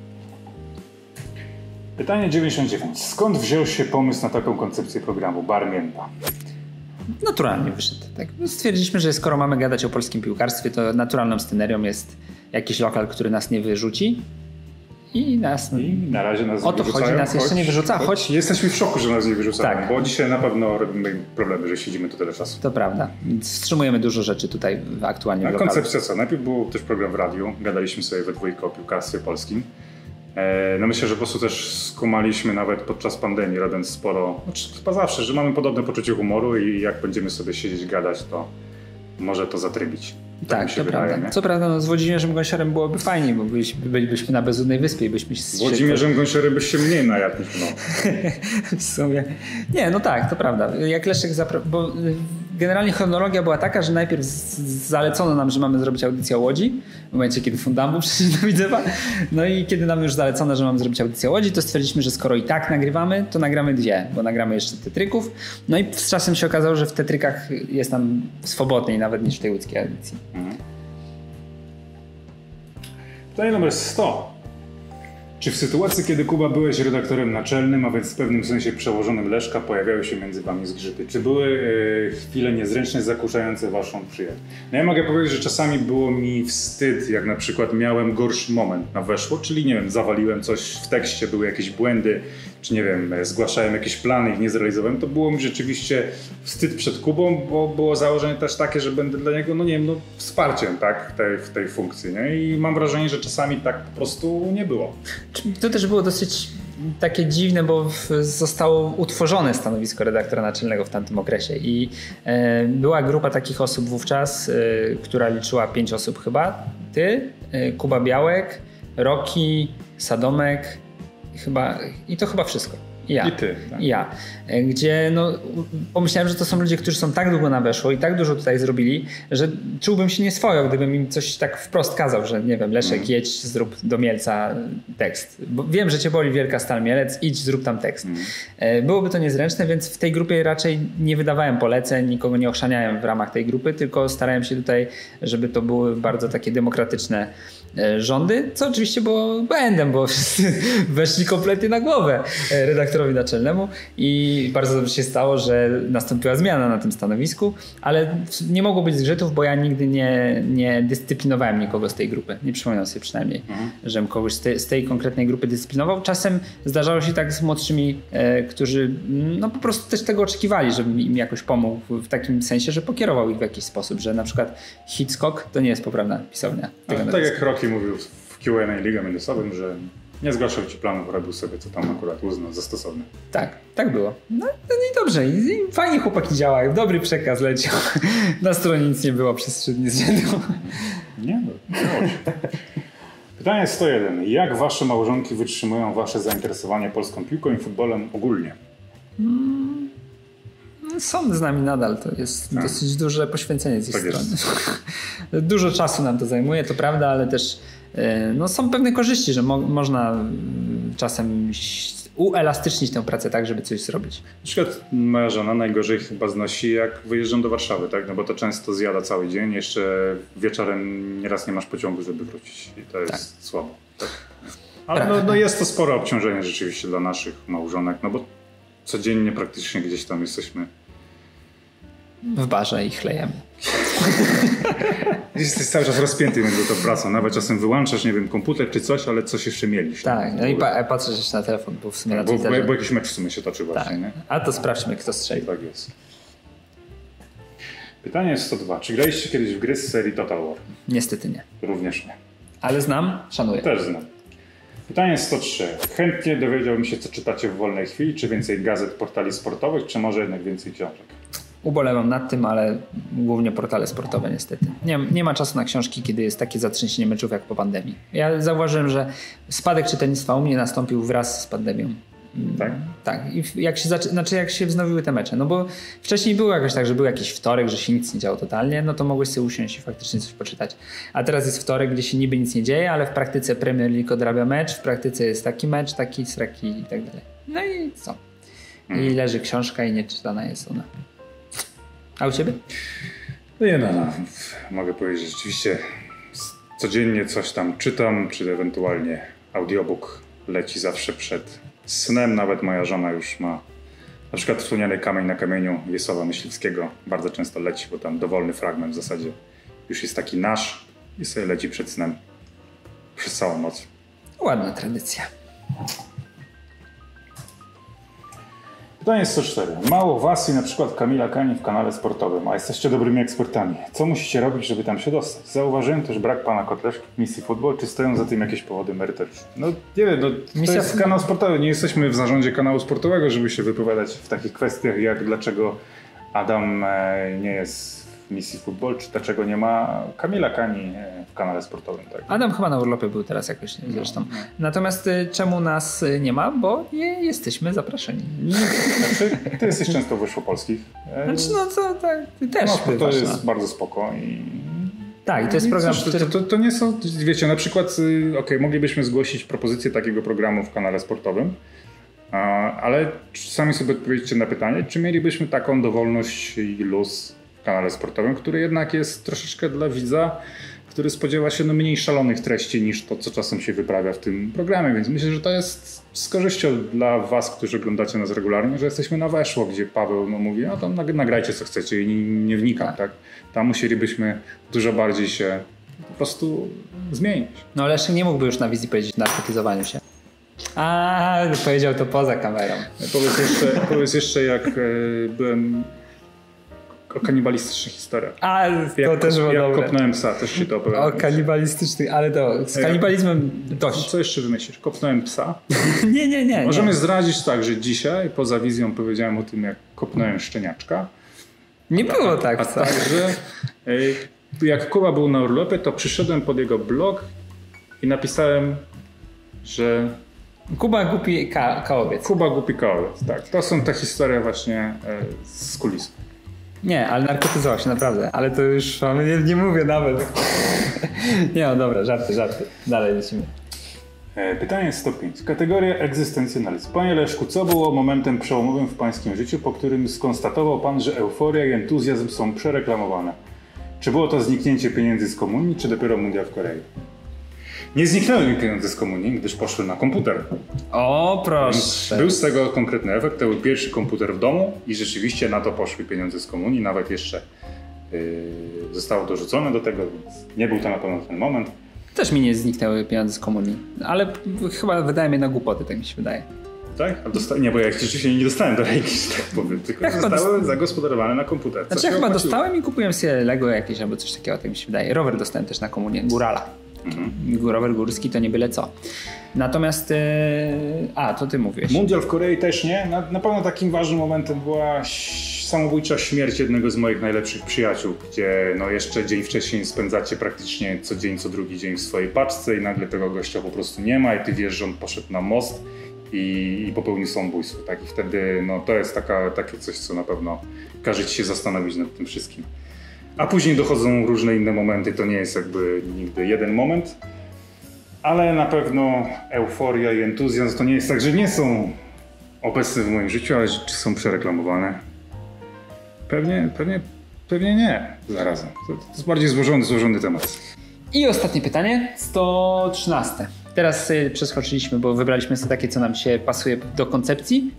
Pytanie dziewięćdziesiąt dziewięć. Skąd wziął się pomysł na taką koncepcję programu Bar Mięta? Naturalnie wyszedł. Tak. Stwierdziliśmy, że skoro mamy gadać o polskim piłkarstwie, to naturalną scenerią jest jakiś lokal, który nas nie wyrzuci. I nas... I na razie nas o to nie chodzi, nas choć, jeszcze nie wyrzuca, choć... choć... Jesteśmy w szoku, że nas nie wyrzucają, tak. Bo dzisiaj na pewno robimy problemy, że siedzimy tu tyle czasu. To prawda. Wstrzymujemy dużo rzeczy tutaj aktualnie w A lokalu. koncepcja co? Najpierw był też program w radiu, gadaliśmy sobie we dwójkę o piłkarstwie polskim. No myślę, że po prostu też skumaliśmy nawet podczas pandemii, robiąc sporo, znaczy chyba zawsze, że mamy podobne poczucie humoru i jak będziemy sobie siedzieć, gadać, to może to zatrybić. Tak, tak to wydaje, prawda. Nie? Co prawda no, z Włodzimierzem Gąsiorem byłoby fajnie, bo byliśmy, bylibyśmy na bezludnej wyspie i byśmy... Z Włodzimierzem Gąsiorem byś się mniej najadł niż no. W sumie... Nie, no tak, to prawda. Jak Leszek zapro... bo generalnie chronologia była taka, że najpierw zalecono nam, że mamy zrobić audycję o Łodzi, w momencie kiedy Fundambu przyszedł do Widzewa. No i kiedy nam już zalecono, że mamy zrobić audycję o Łodzi, to stwierdziliśmy, że skoro i tak nagrywamy, to nagramy dwie, bo nagramy jeszcze tetryków. No i z czasem się okazało, że w tetrykach jest nam swobodniej nawet niż w tej łódzkiej audycji. Mhm. Pytanie numer sto. Czy w sytuacji, kiedy Kuba byłeś redaktorem naczelnym, a więc w pewnym sensie przełożonym Leszka, pojawiały się między wami zgrzyty? Czy były y, chwile niezręczne, zakurzające waszą przyjaźń? No ja mogę powiedzieć, że czasami było mi wstyd, jak na przykład miałem gorszy moment na weszło, czyli nie wiem, zawaliłem coś w tekście, były jakieś błędy, czy nie wiem, zgłaszałem jakieś plany, ich nie zrealizowałem, to było mi rzeczywiście wstyd przed Kubą, bo było założenie też takie, że będę dla niego, no nie wiem, no wsparciem, tak, tej, w tej funkcji, nie? I mam wrażenie, że czasami tak po prostu nie było. To też było dosyć takie dziwne, bo zostało utworzone stanowisko redaktora naczelnego w tamtym okresie i e, była grupa takich osób wówczas, e, która liczyła pięć osób chyba. Ty, e, Kuba Białek, Roki, Sadomek, chyba i to chyba wszystko. I ja. I ty. Tak. I ja. Gdzie no, pomyślałem, że to są ludzie, którzy są tak długo na weszło i tak dużo tutaj zrobili, że czułbym się nieswojo, gdybym im coś tak wprost kazał, że nie wiem, Leszek, mm. jedź, zrób do Mielca tekst. Bo wiem, że cię boli Wielka Stal Mielec, idź, zrób tam tekst. Mm. Byłoby to niezręczne, więc w tej grupie raczej nie wydawałem poleceń, nikogo nie ochrzaniałem w ramach tej grupy, tylko starałem się tutaj, żeby to były bardzo takie demokratyczne rządy, co oczywiście było błędem, bo wszyscy weszli kompletnie na głowę redaktorowi naczelnemu i bardzo dobrze się stało, że nastąpiła zmiana na tym stanowisku, ale nie mogło być zgrzytów, bo ja nigdy nie, nie dyscyplinowałem nikogo z tej grupy. Nie przypominam sobie przynajmniej, mhm. żebym kogoś z tej, z tej konkretnej grupy dyscyplinował. Czasem zdarzało się tak z młodszymi, e, którzy no po prostu też tego oczekiwali, żebym im jakoś pomógł w takim sensie, że pokierował ich w jakiś sposób, że na przykład Hitskok to nie jest poprawna pisownia. Tak jak Rocky mówił w Q and A Ligą Międzynarodową, że nie zgłaszał ci planów, robił sobie co tam akurat uznał za stosowne. Tak, tak było. No, no i dobrze, I, i fajnie chłopaki działają, dobry przekaz leciał. Na stronie nic nie było przez trzy dni z rzędu. Nie, no, Pytanie sto jeden. Jak wasze małżonki wytrzymują wasze zainteresowanie polską piłką i futbolem ogólnie? Hmm. Są z nami nadal, to jest tak. dosyć duże poświęcenie z ich tak strony. Dużo czasu nam to zajmuje, to prawda, ale też no, są pewne korzyści, że mo- można czasem uelastycznić tę pracę tak, żeby coś zrobić. Na przykład moja żona najgorzej chyba znosi, jak wyjeżdżam do Warszawy, tak? No bo to często zjada cały dzień, jeszcze wieczorem nieraz nie masz pociągu, żeby wrócić i to jest tak. słabo. Tak? Ale no, no jest to spore obciążenie rzeczywiście dla naszych małżonek, no bo codziennie praktycznie gdzieś tam jesteśmy w barze i chlejemy. Jesteś cały czas rozpięty między tą pracą. Nawet czasem wyłączasz, nie wiem, komputer czy coś, ale coś jeszcze mieliś. Tak, no i pa- patrzę jeszcze na telefon, bo w sumie na bo, Twitterze... bo, bo jakiś mecz w sumie się toczy właśnie, tak. nie? A to sprawdźmy, kto strzeli. Tak jest. Pytanie jest sto dwa. Czy graliście kiedyś w gry z serii Total War? Niestety nie. Również nie. Ale znam, szanuję. Też znam. Pytanie jest sto trzy. Chętnie dowiedziałbym się, co czytacie w wolnej chwili, czy więcej gazet, portali sportowych, czy może jednak więcej książek? Ubolewam nad tym, ale głównie portale sportowe niestety. Nie, nie ma czasu na książki, kiedy jest takie zatrzęsienie meczów jak po pandemii. Ja zauważyłem, że spadek czytelnictwa u mnie nastąpił wraz z pandemią. Tak? Tak. I jak się, zaczę- znaczy jak się wznowiły te mecze. No bo wcześniej było jakoś tak, że był jakiś wtorek, że się nic nie działo totalnie, no to mogłeś sobie usiąść i faktycznie coś poczytać. A teraz jest wtorek, gdzie się niby nic nie dzieje, ale w praktyce Premier League odrabia mecz, w praktyce jest taki mecz, taki, sraki i tak dalej. No i co? I leży książka i nieczytana jest ona. A u ciebie? No nie, no, no. Mogę powiedzieć, że rzeczywiście codziennie coś tam czytam, czy ewentualnie audiobook leci zawsze przed snem. Nawet moja żona już ma na przykład wspomniany Kamień na kamieniu Wiesława Myśliwskiego. Bardzo często leci, bo tam dowolny fragment w zasadzie już jest taki nasz i sobie leci przed snem przez całą noc. Ładna tradycja. Pytanie sto cztery. Mało was i na przykład Kamila Kani w kanale sportowym, a jesteście dobrymi ekspertami. Co musicie robić, żeby tam się dostać? Zauważyłem też brak pana Kotleszki w misji Football. Czy stoją za tym jakieś powody merytoryczne? No nie wiem, no, to jest kanał sportowy. Nie jesteśmy w zarządzie kanału sportowego, żeby się wypowiadać w takich kwestiach jak dlaczego Adam nie jest w misji Football, czy dlaczego nie ma Kamila Kani w kanale sportowym. Tak? Adam chyba na urlopie był teraz jakoś zresztą. No, no. Natomiast y, czemu nas y, nie ma? Bo nie jesteśmy zaproszeni. Znaczy, ty jesteś często w Wyszłopolskich. Znaczy no to tak, ty też. No, to jest no. bardzo spoko i... Tak, i to jest program, Cóż, który... to, to, to nie są, wiecie, na przykład, okej, okay, moglibyśmy zgłosić propozycję takiego programu w kanale sportowym, ale sami sobie odpowiedzcie na pytanie, czy mielibyśmy taką dowolność i luz w kanale sportowym, który jednak jest troszeczkę dla widza, który spodziewa się no, mniej szalonych treści niż to, co czasem się wyprawia w tym programie, więc myślę, że to jest z korzyścią dla was, którzy oglądacie nas regularnie, że jesteśmy na weszło, gdzie Paweł no, mówi, no tam nagrajcie co chcecie i nie, nie wnikam, tak. tak? Tam musielibyśmy dużo bardziej się po prostu zmienić. No Leszek nie mógłby już na wizji powiedzieć o narkotyzowaniu się. A, powiedział to poza kamerą. Powiedz jeszcze, powiedz jeszcze jak e, byłem o kanibalistycznych historiach. A, to jak, też było jak dobre. kopnąłem psa, też ci to opowiadam. O kanibalistycznych, ale to z kanibalizmem dość. Co jeszcze wymyślisz? Kopnąłem psa? nie, nie, nie. Możemy nie. zdradzić tak, że dzisiaj poza wizją powiedziałem o tym, jak kopnąłem szczeniaczka. Nie było tak. A, a także jak Kuba był na urlopie, to przyszedłem pod jego blog i napisałem, że... Kuba głupi ka- kałowiec. Kuba głupi kałowiec, tak. To są te historie właśnie z kulis. Nie, ale narkotyzował się naprawdę, ale to już nie, nie mówię nawet. Nie no dobra, żarty, żarty. Dalej lecimy. Pytanie sto pięć. Kategoria egzystencjonalizm. Panie Leszku, co było momentem przełomowym w pańskim życiu, po którym skonstatował pan, że euforia i entuzjazm są przereklamowane? Czy było to zniknięcie pieniędzy z komunii, czy dopiero mundial w Korei? Nie zniknęły mi pieniądze z komunii, gdyż poszły na komputer. O, proszę. Był z tego konkretny efekt. To był pierwszy komputer w domu i rzeczywiście na to poszły pieniądze z komunii. Nawet jeszcze yy, zostało dorzucone do tego, więc nie był to na pewno ten moment. Też mi nie zniknęły pieniądze z komunii, ale chyba wydałem je na głupoty, tak mi się wydaje. Tak? A dosta- nie, bo ja rzeczywiście nie dostałem do ręki, że tak powiem, tylko ja zostały dost... zagospodarowane na komputer. Znaczy ja chyba opłaciło? Dostałem i kupiłem sobie Lego jakieś albo coś takiego, tak mi się wydaje. Rower dostałem też na komunię, Górala. Mhm. Rower górski to nie byle co. Natomiast, yy... a to ty mówiłeś. Mundial w Korei też nie. Na, na pewno takim ważnym momentem była samobójcza śmierć jednego z moich najlepszych przyjaciół, gdzie no jeszcze dzień wcześniej spędzacie praktycznie co dzień, co drugi dzień w swojej paczce i nagle tego gościa po prostu nie ma i ty wiesz, że on poszedł na most i, i popełnił samobójstwo. Tak? I wtedy no, to jest taka, takie coś, co na pewno każe ci się zastanowić nad tym wszystkim. A później dochodzą różne inne momenty, to nie jest jakby nigdy jeden moment, ale na pewno euforia i entuzjazm to nie jest tak, że nie są obecne w moim życiu, ale czy są przereklamowane? Pewnie, pewnie, pewnie nie. Zarazem. To, to jest bardziej złożony, złożony temat. I ostatnie pytanie, sto trzynaste. Teraz sobie przeskoczyliśmy, bo wybraliśmy sobie takie, co nam się pasuje do koncepcji.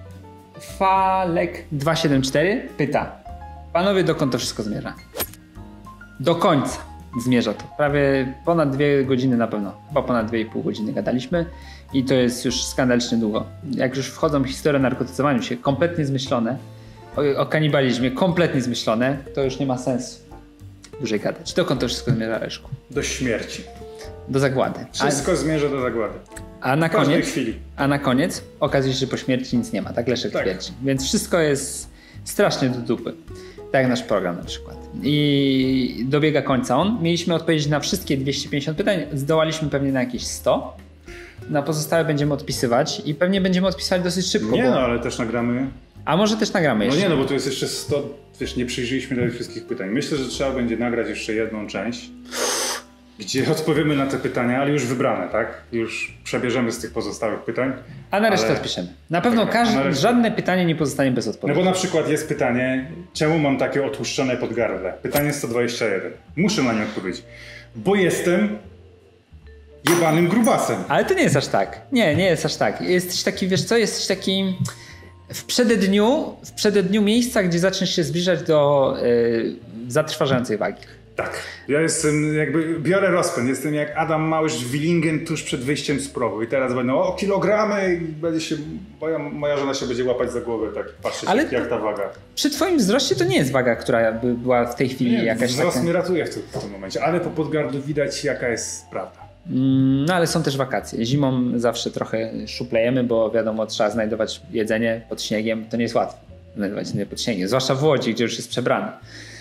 Falek dwieście siedemdziesiąt cztery pyta: panowie, dokąd to wszystko zmierza? Do końca zmierza to. Prawie ponad dwie godziny na pewno. Chyba ponad dwie i pół godziny gadaliśmy i to jest już skandalicznie długo. Jak już wchodzą historie o narkotyzowaniu się, kompletnie zmyślone, o, o kanibalizmie, kompletnie zmyślone, to już nie ma sensu dłużej gadać. Dokąd to wszystko zmierza, Leszku? Do śmierci. Do zagłady. Wszystko a, zmierza do zagłady. A na, koniec, chwili. a na koniec okazuje się, że po śmierci nic nie ma. Tak Leszek tak. twierdzi. Więc wszystko jest strasznie do dupy. Tak jak nasz program na przykład. I dobiega końca on. Mieliśmy odpowiedzieć na wszystkie dwieście pięćdziesiąt pytań. Zdołaliśmy pewnie na jakieś sto. Na pozostałe będziemy odpisywać i pewnie będziemy odpisywać dosyć szybko. Nie bo... no, ale też nagramy. A może też nagramy jeszcze? No nie no, bo tu jest jeszcze sto, wiesz, nie przyjrzyliśmy do wszystkich pytań. Myślę, że trzeba będzie nagrać jeszcze jedną część, gdzie odpowiemy na te pytania, ale już wybrane, tak? Już przebierzemy z tych pozostałych pytań. A na resztę ale... odpiszemy. Na pewno tak, każde, resztę... żadne pytanie nie pozostanie bez odpowiedzi. No bo na przykład jest pytanie, czemu mam takie otłuszczone podgardle? Pytanie sto dwadzieścia jeden. Muszę na nie odpowiedzieć. Bo jestem jebanym grubasem. Ale to nie jest aż tak. Nie, nie jest aż tak. Jesteś taki, wiesz co, jesteś taki w przededniu, w przededniu miejsca, gdzie zaczniesz się zbliżać do yy, zatrważającej wagi. Tak. Ja jestem jakby, biorę rozpęd. Jestem jak Adam Małysz w Willingen tuż przed wyjściem z progu. I teraz będą o kilogramy i będzie się, moja, moja żona się będzie łapać za głowę, tak patrzeć ale jak, jak ta waga. Przy twoim wzroście to nie jest waga, która by była w tej chwili nie, jakaś wzrost taka... mnie ratuje w tym, w tym momencie, ale po podgardlu widać jaka jest prawda. Mm, no ale są też wakacje. Zimą zawsze trochę szuplejemy, bo wiadomo, trzeba znajdować jedzenie pod śniegiem. To nie jest łatwo znajdować jedzenie pod śniegiem, zwłaszcza w Łodzi, gdzie już jest przebrane.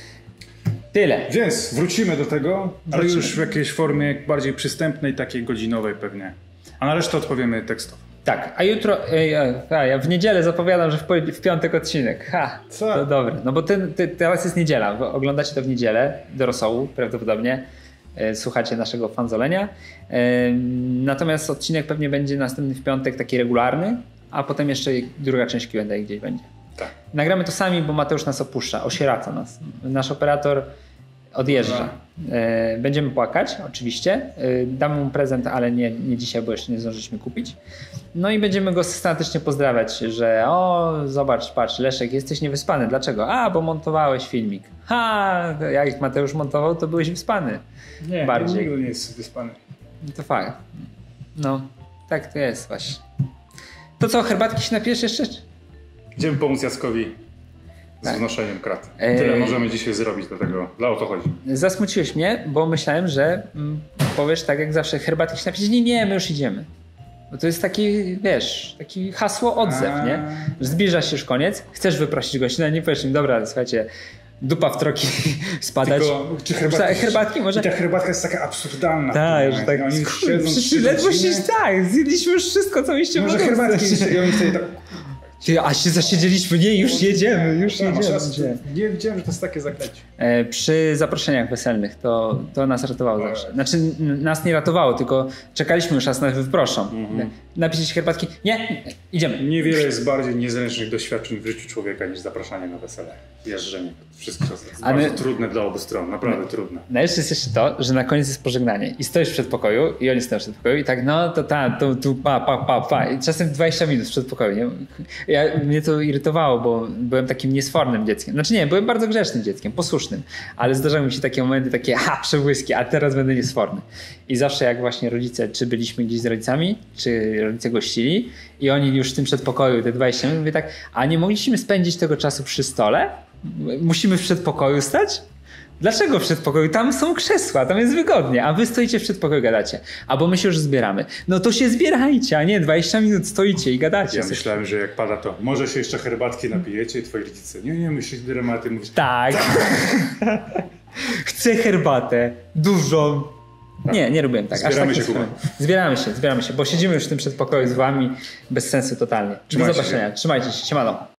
Tyle. Więc wrócimy do tego, ale Wrócimy. już w jakiejś formie bardziej przystępnej, takiej godzinowej pewnie. A na resztę odpowiemy tekstowo. Tak, a jutro, ej, a ja w niedzielę zapowiadam, że w, w piątek odcinek. Ha, Co? to dobre. No bo ten, ten, teraz jest niedziela, oglądacie to w niedzielę do rosołu prawdopodobnie. Słuchacie naszego fanzolenia. Natomiast odcinek pewnie będzie następny w piątek, taki regularny, a potem jeszcze druga część Q and A gdzieś będzie. Tak. Nagramy to sami, bo Mateusz nas opuszcza, osieraca nas. Nasz operator odjeżdża. Będziemy płakać, oczywiście. Damy mu prezent, ale nie, nie dzisiaj, bo jeszcze nie zdążyliśmy kupić. No i będziemy go systematycznie pozdrawiać, że o, zobacz, patrz, Leszek, jesteś niewyspany. Dlaczego? A, bo montowałeś filmik. Ha, jak Mateusz montował, to byłeś wyspany. Nie, bardziej. nigdy nie jest wyspany. To fakt. No, tak to jest właśnie. To co, herbatki się napijesz jeszcze? Idziemy pomóc Jackowi z tak. wnoszeniem krat. Ej. Tyle możemy dzisiaj zrobić do tego. Dla o to chodzi. Zasmuciłeś mnie, bo myślałem, że mm, powiesz tak jak zawsze, herbatki się napijesz. Nie, nie, my już idziemy. Bo to jest taki, wiesz, taki hasło odzew, A. nie? Zbliża się już koniec, chcesz wyprosić gości, no nie powiesz im, dobra, słuchajcie, dupa w troki spadać. Tylko, czy herbatki, herbatki może? I ta herbatka jest taka absurdalna. Tak, że tak. Oni siedzą Przecież ledwo się, tak, zjedliśmy już wszystko, co mieliście. Może herbatki jeszcze, i oni wtedy tak... Ty, a się zasiedzieliśmy, nie, już jedziemy, już tak, jedziemy. Raz, nie wiedziałem, że to jest takie zaklęcie. E, przy zaproszeniach weselnych to, to nas ratowało tak. zawsze. Znaczy n- nas nie ratowało, tylko czekaliśmy już, aż nas wyproszą. Mhm. Napiszcie się herbatki. Nie, idziemy. Niewiele jest bardziej niezręcznych doświadczeń w życiu człowieka niż zapraszanie na wesele. Jeżdżenie wszystkich osób. Jest Ale... bardzo trudne dla obu stron, naprawdę trudne. Najlepsze jest jeszcze to, że na koniec jest pożegnanie i stoisz w przedpokoju i oni stoją w przedpokoju i tak no to ta, tu, tu, pa, pa, pa, pa. I czasem dwadzieścia minut w przedpokoju. Nie? Ja, mnie to irytowało, bo byłem takim niesfornym dzieckiem. Znaczy nie, byłem bardzo grzecznym dzieckiem, posłusznym, ale zdarzały mi się takie momenty, takie ha, przebłyski, a teraz będę niesforny. I zawsze jak właśnie rodzice, czy byliśmy gdzieś z rodzicami, czy rodzice gościli i oni już w tym przedpokoju te dwadzieścia minut, mówię tak, a nie mogliśmy spędzić tego czasu przy stole? Musimy w przedpokoju stać? Dlaczego w przedpokoju? Tam są krzesła, tam jest wygodnie, a wy stoicie w przedpokoju, gadacie. Albo my się już zbieramy. No to się zbierajcie, a nie dwadzieścia minut stoicie i gadacie. Ja myślałem, że jak pada to, może się jeszcze herbatki napijecie i twoi rodzice, nie, nie, myślisz dramaty, mówisz, tak. Chcę herbatę, dużą. Tak. Nie, nie robiłem tak. Zbieramy Aż się, Kuba. Zbieramy się, zbieramy się, bo siedzimy już w tym przedpokoju z wami bez sensu totalnie. Trzymajcie Do zobaczenia. Się. Trzymajcie się. Siemano.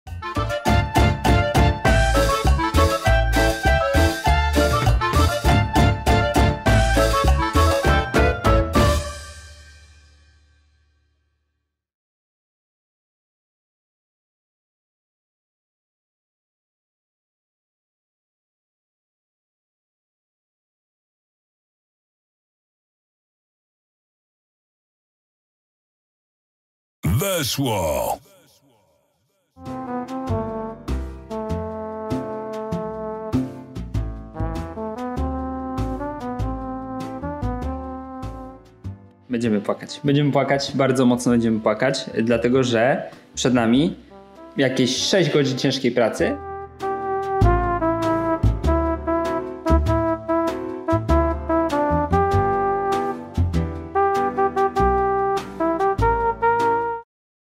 Weszło! Będziemy płakać. Będziemy płakać, bardzo mocno będziemy płakać, dlatego że przed nami jakieś sześć godzin ciężkiej pracy.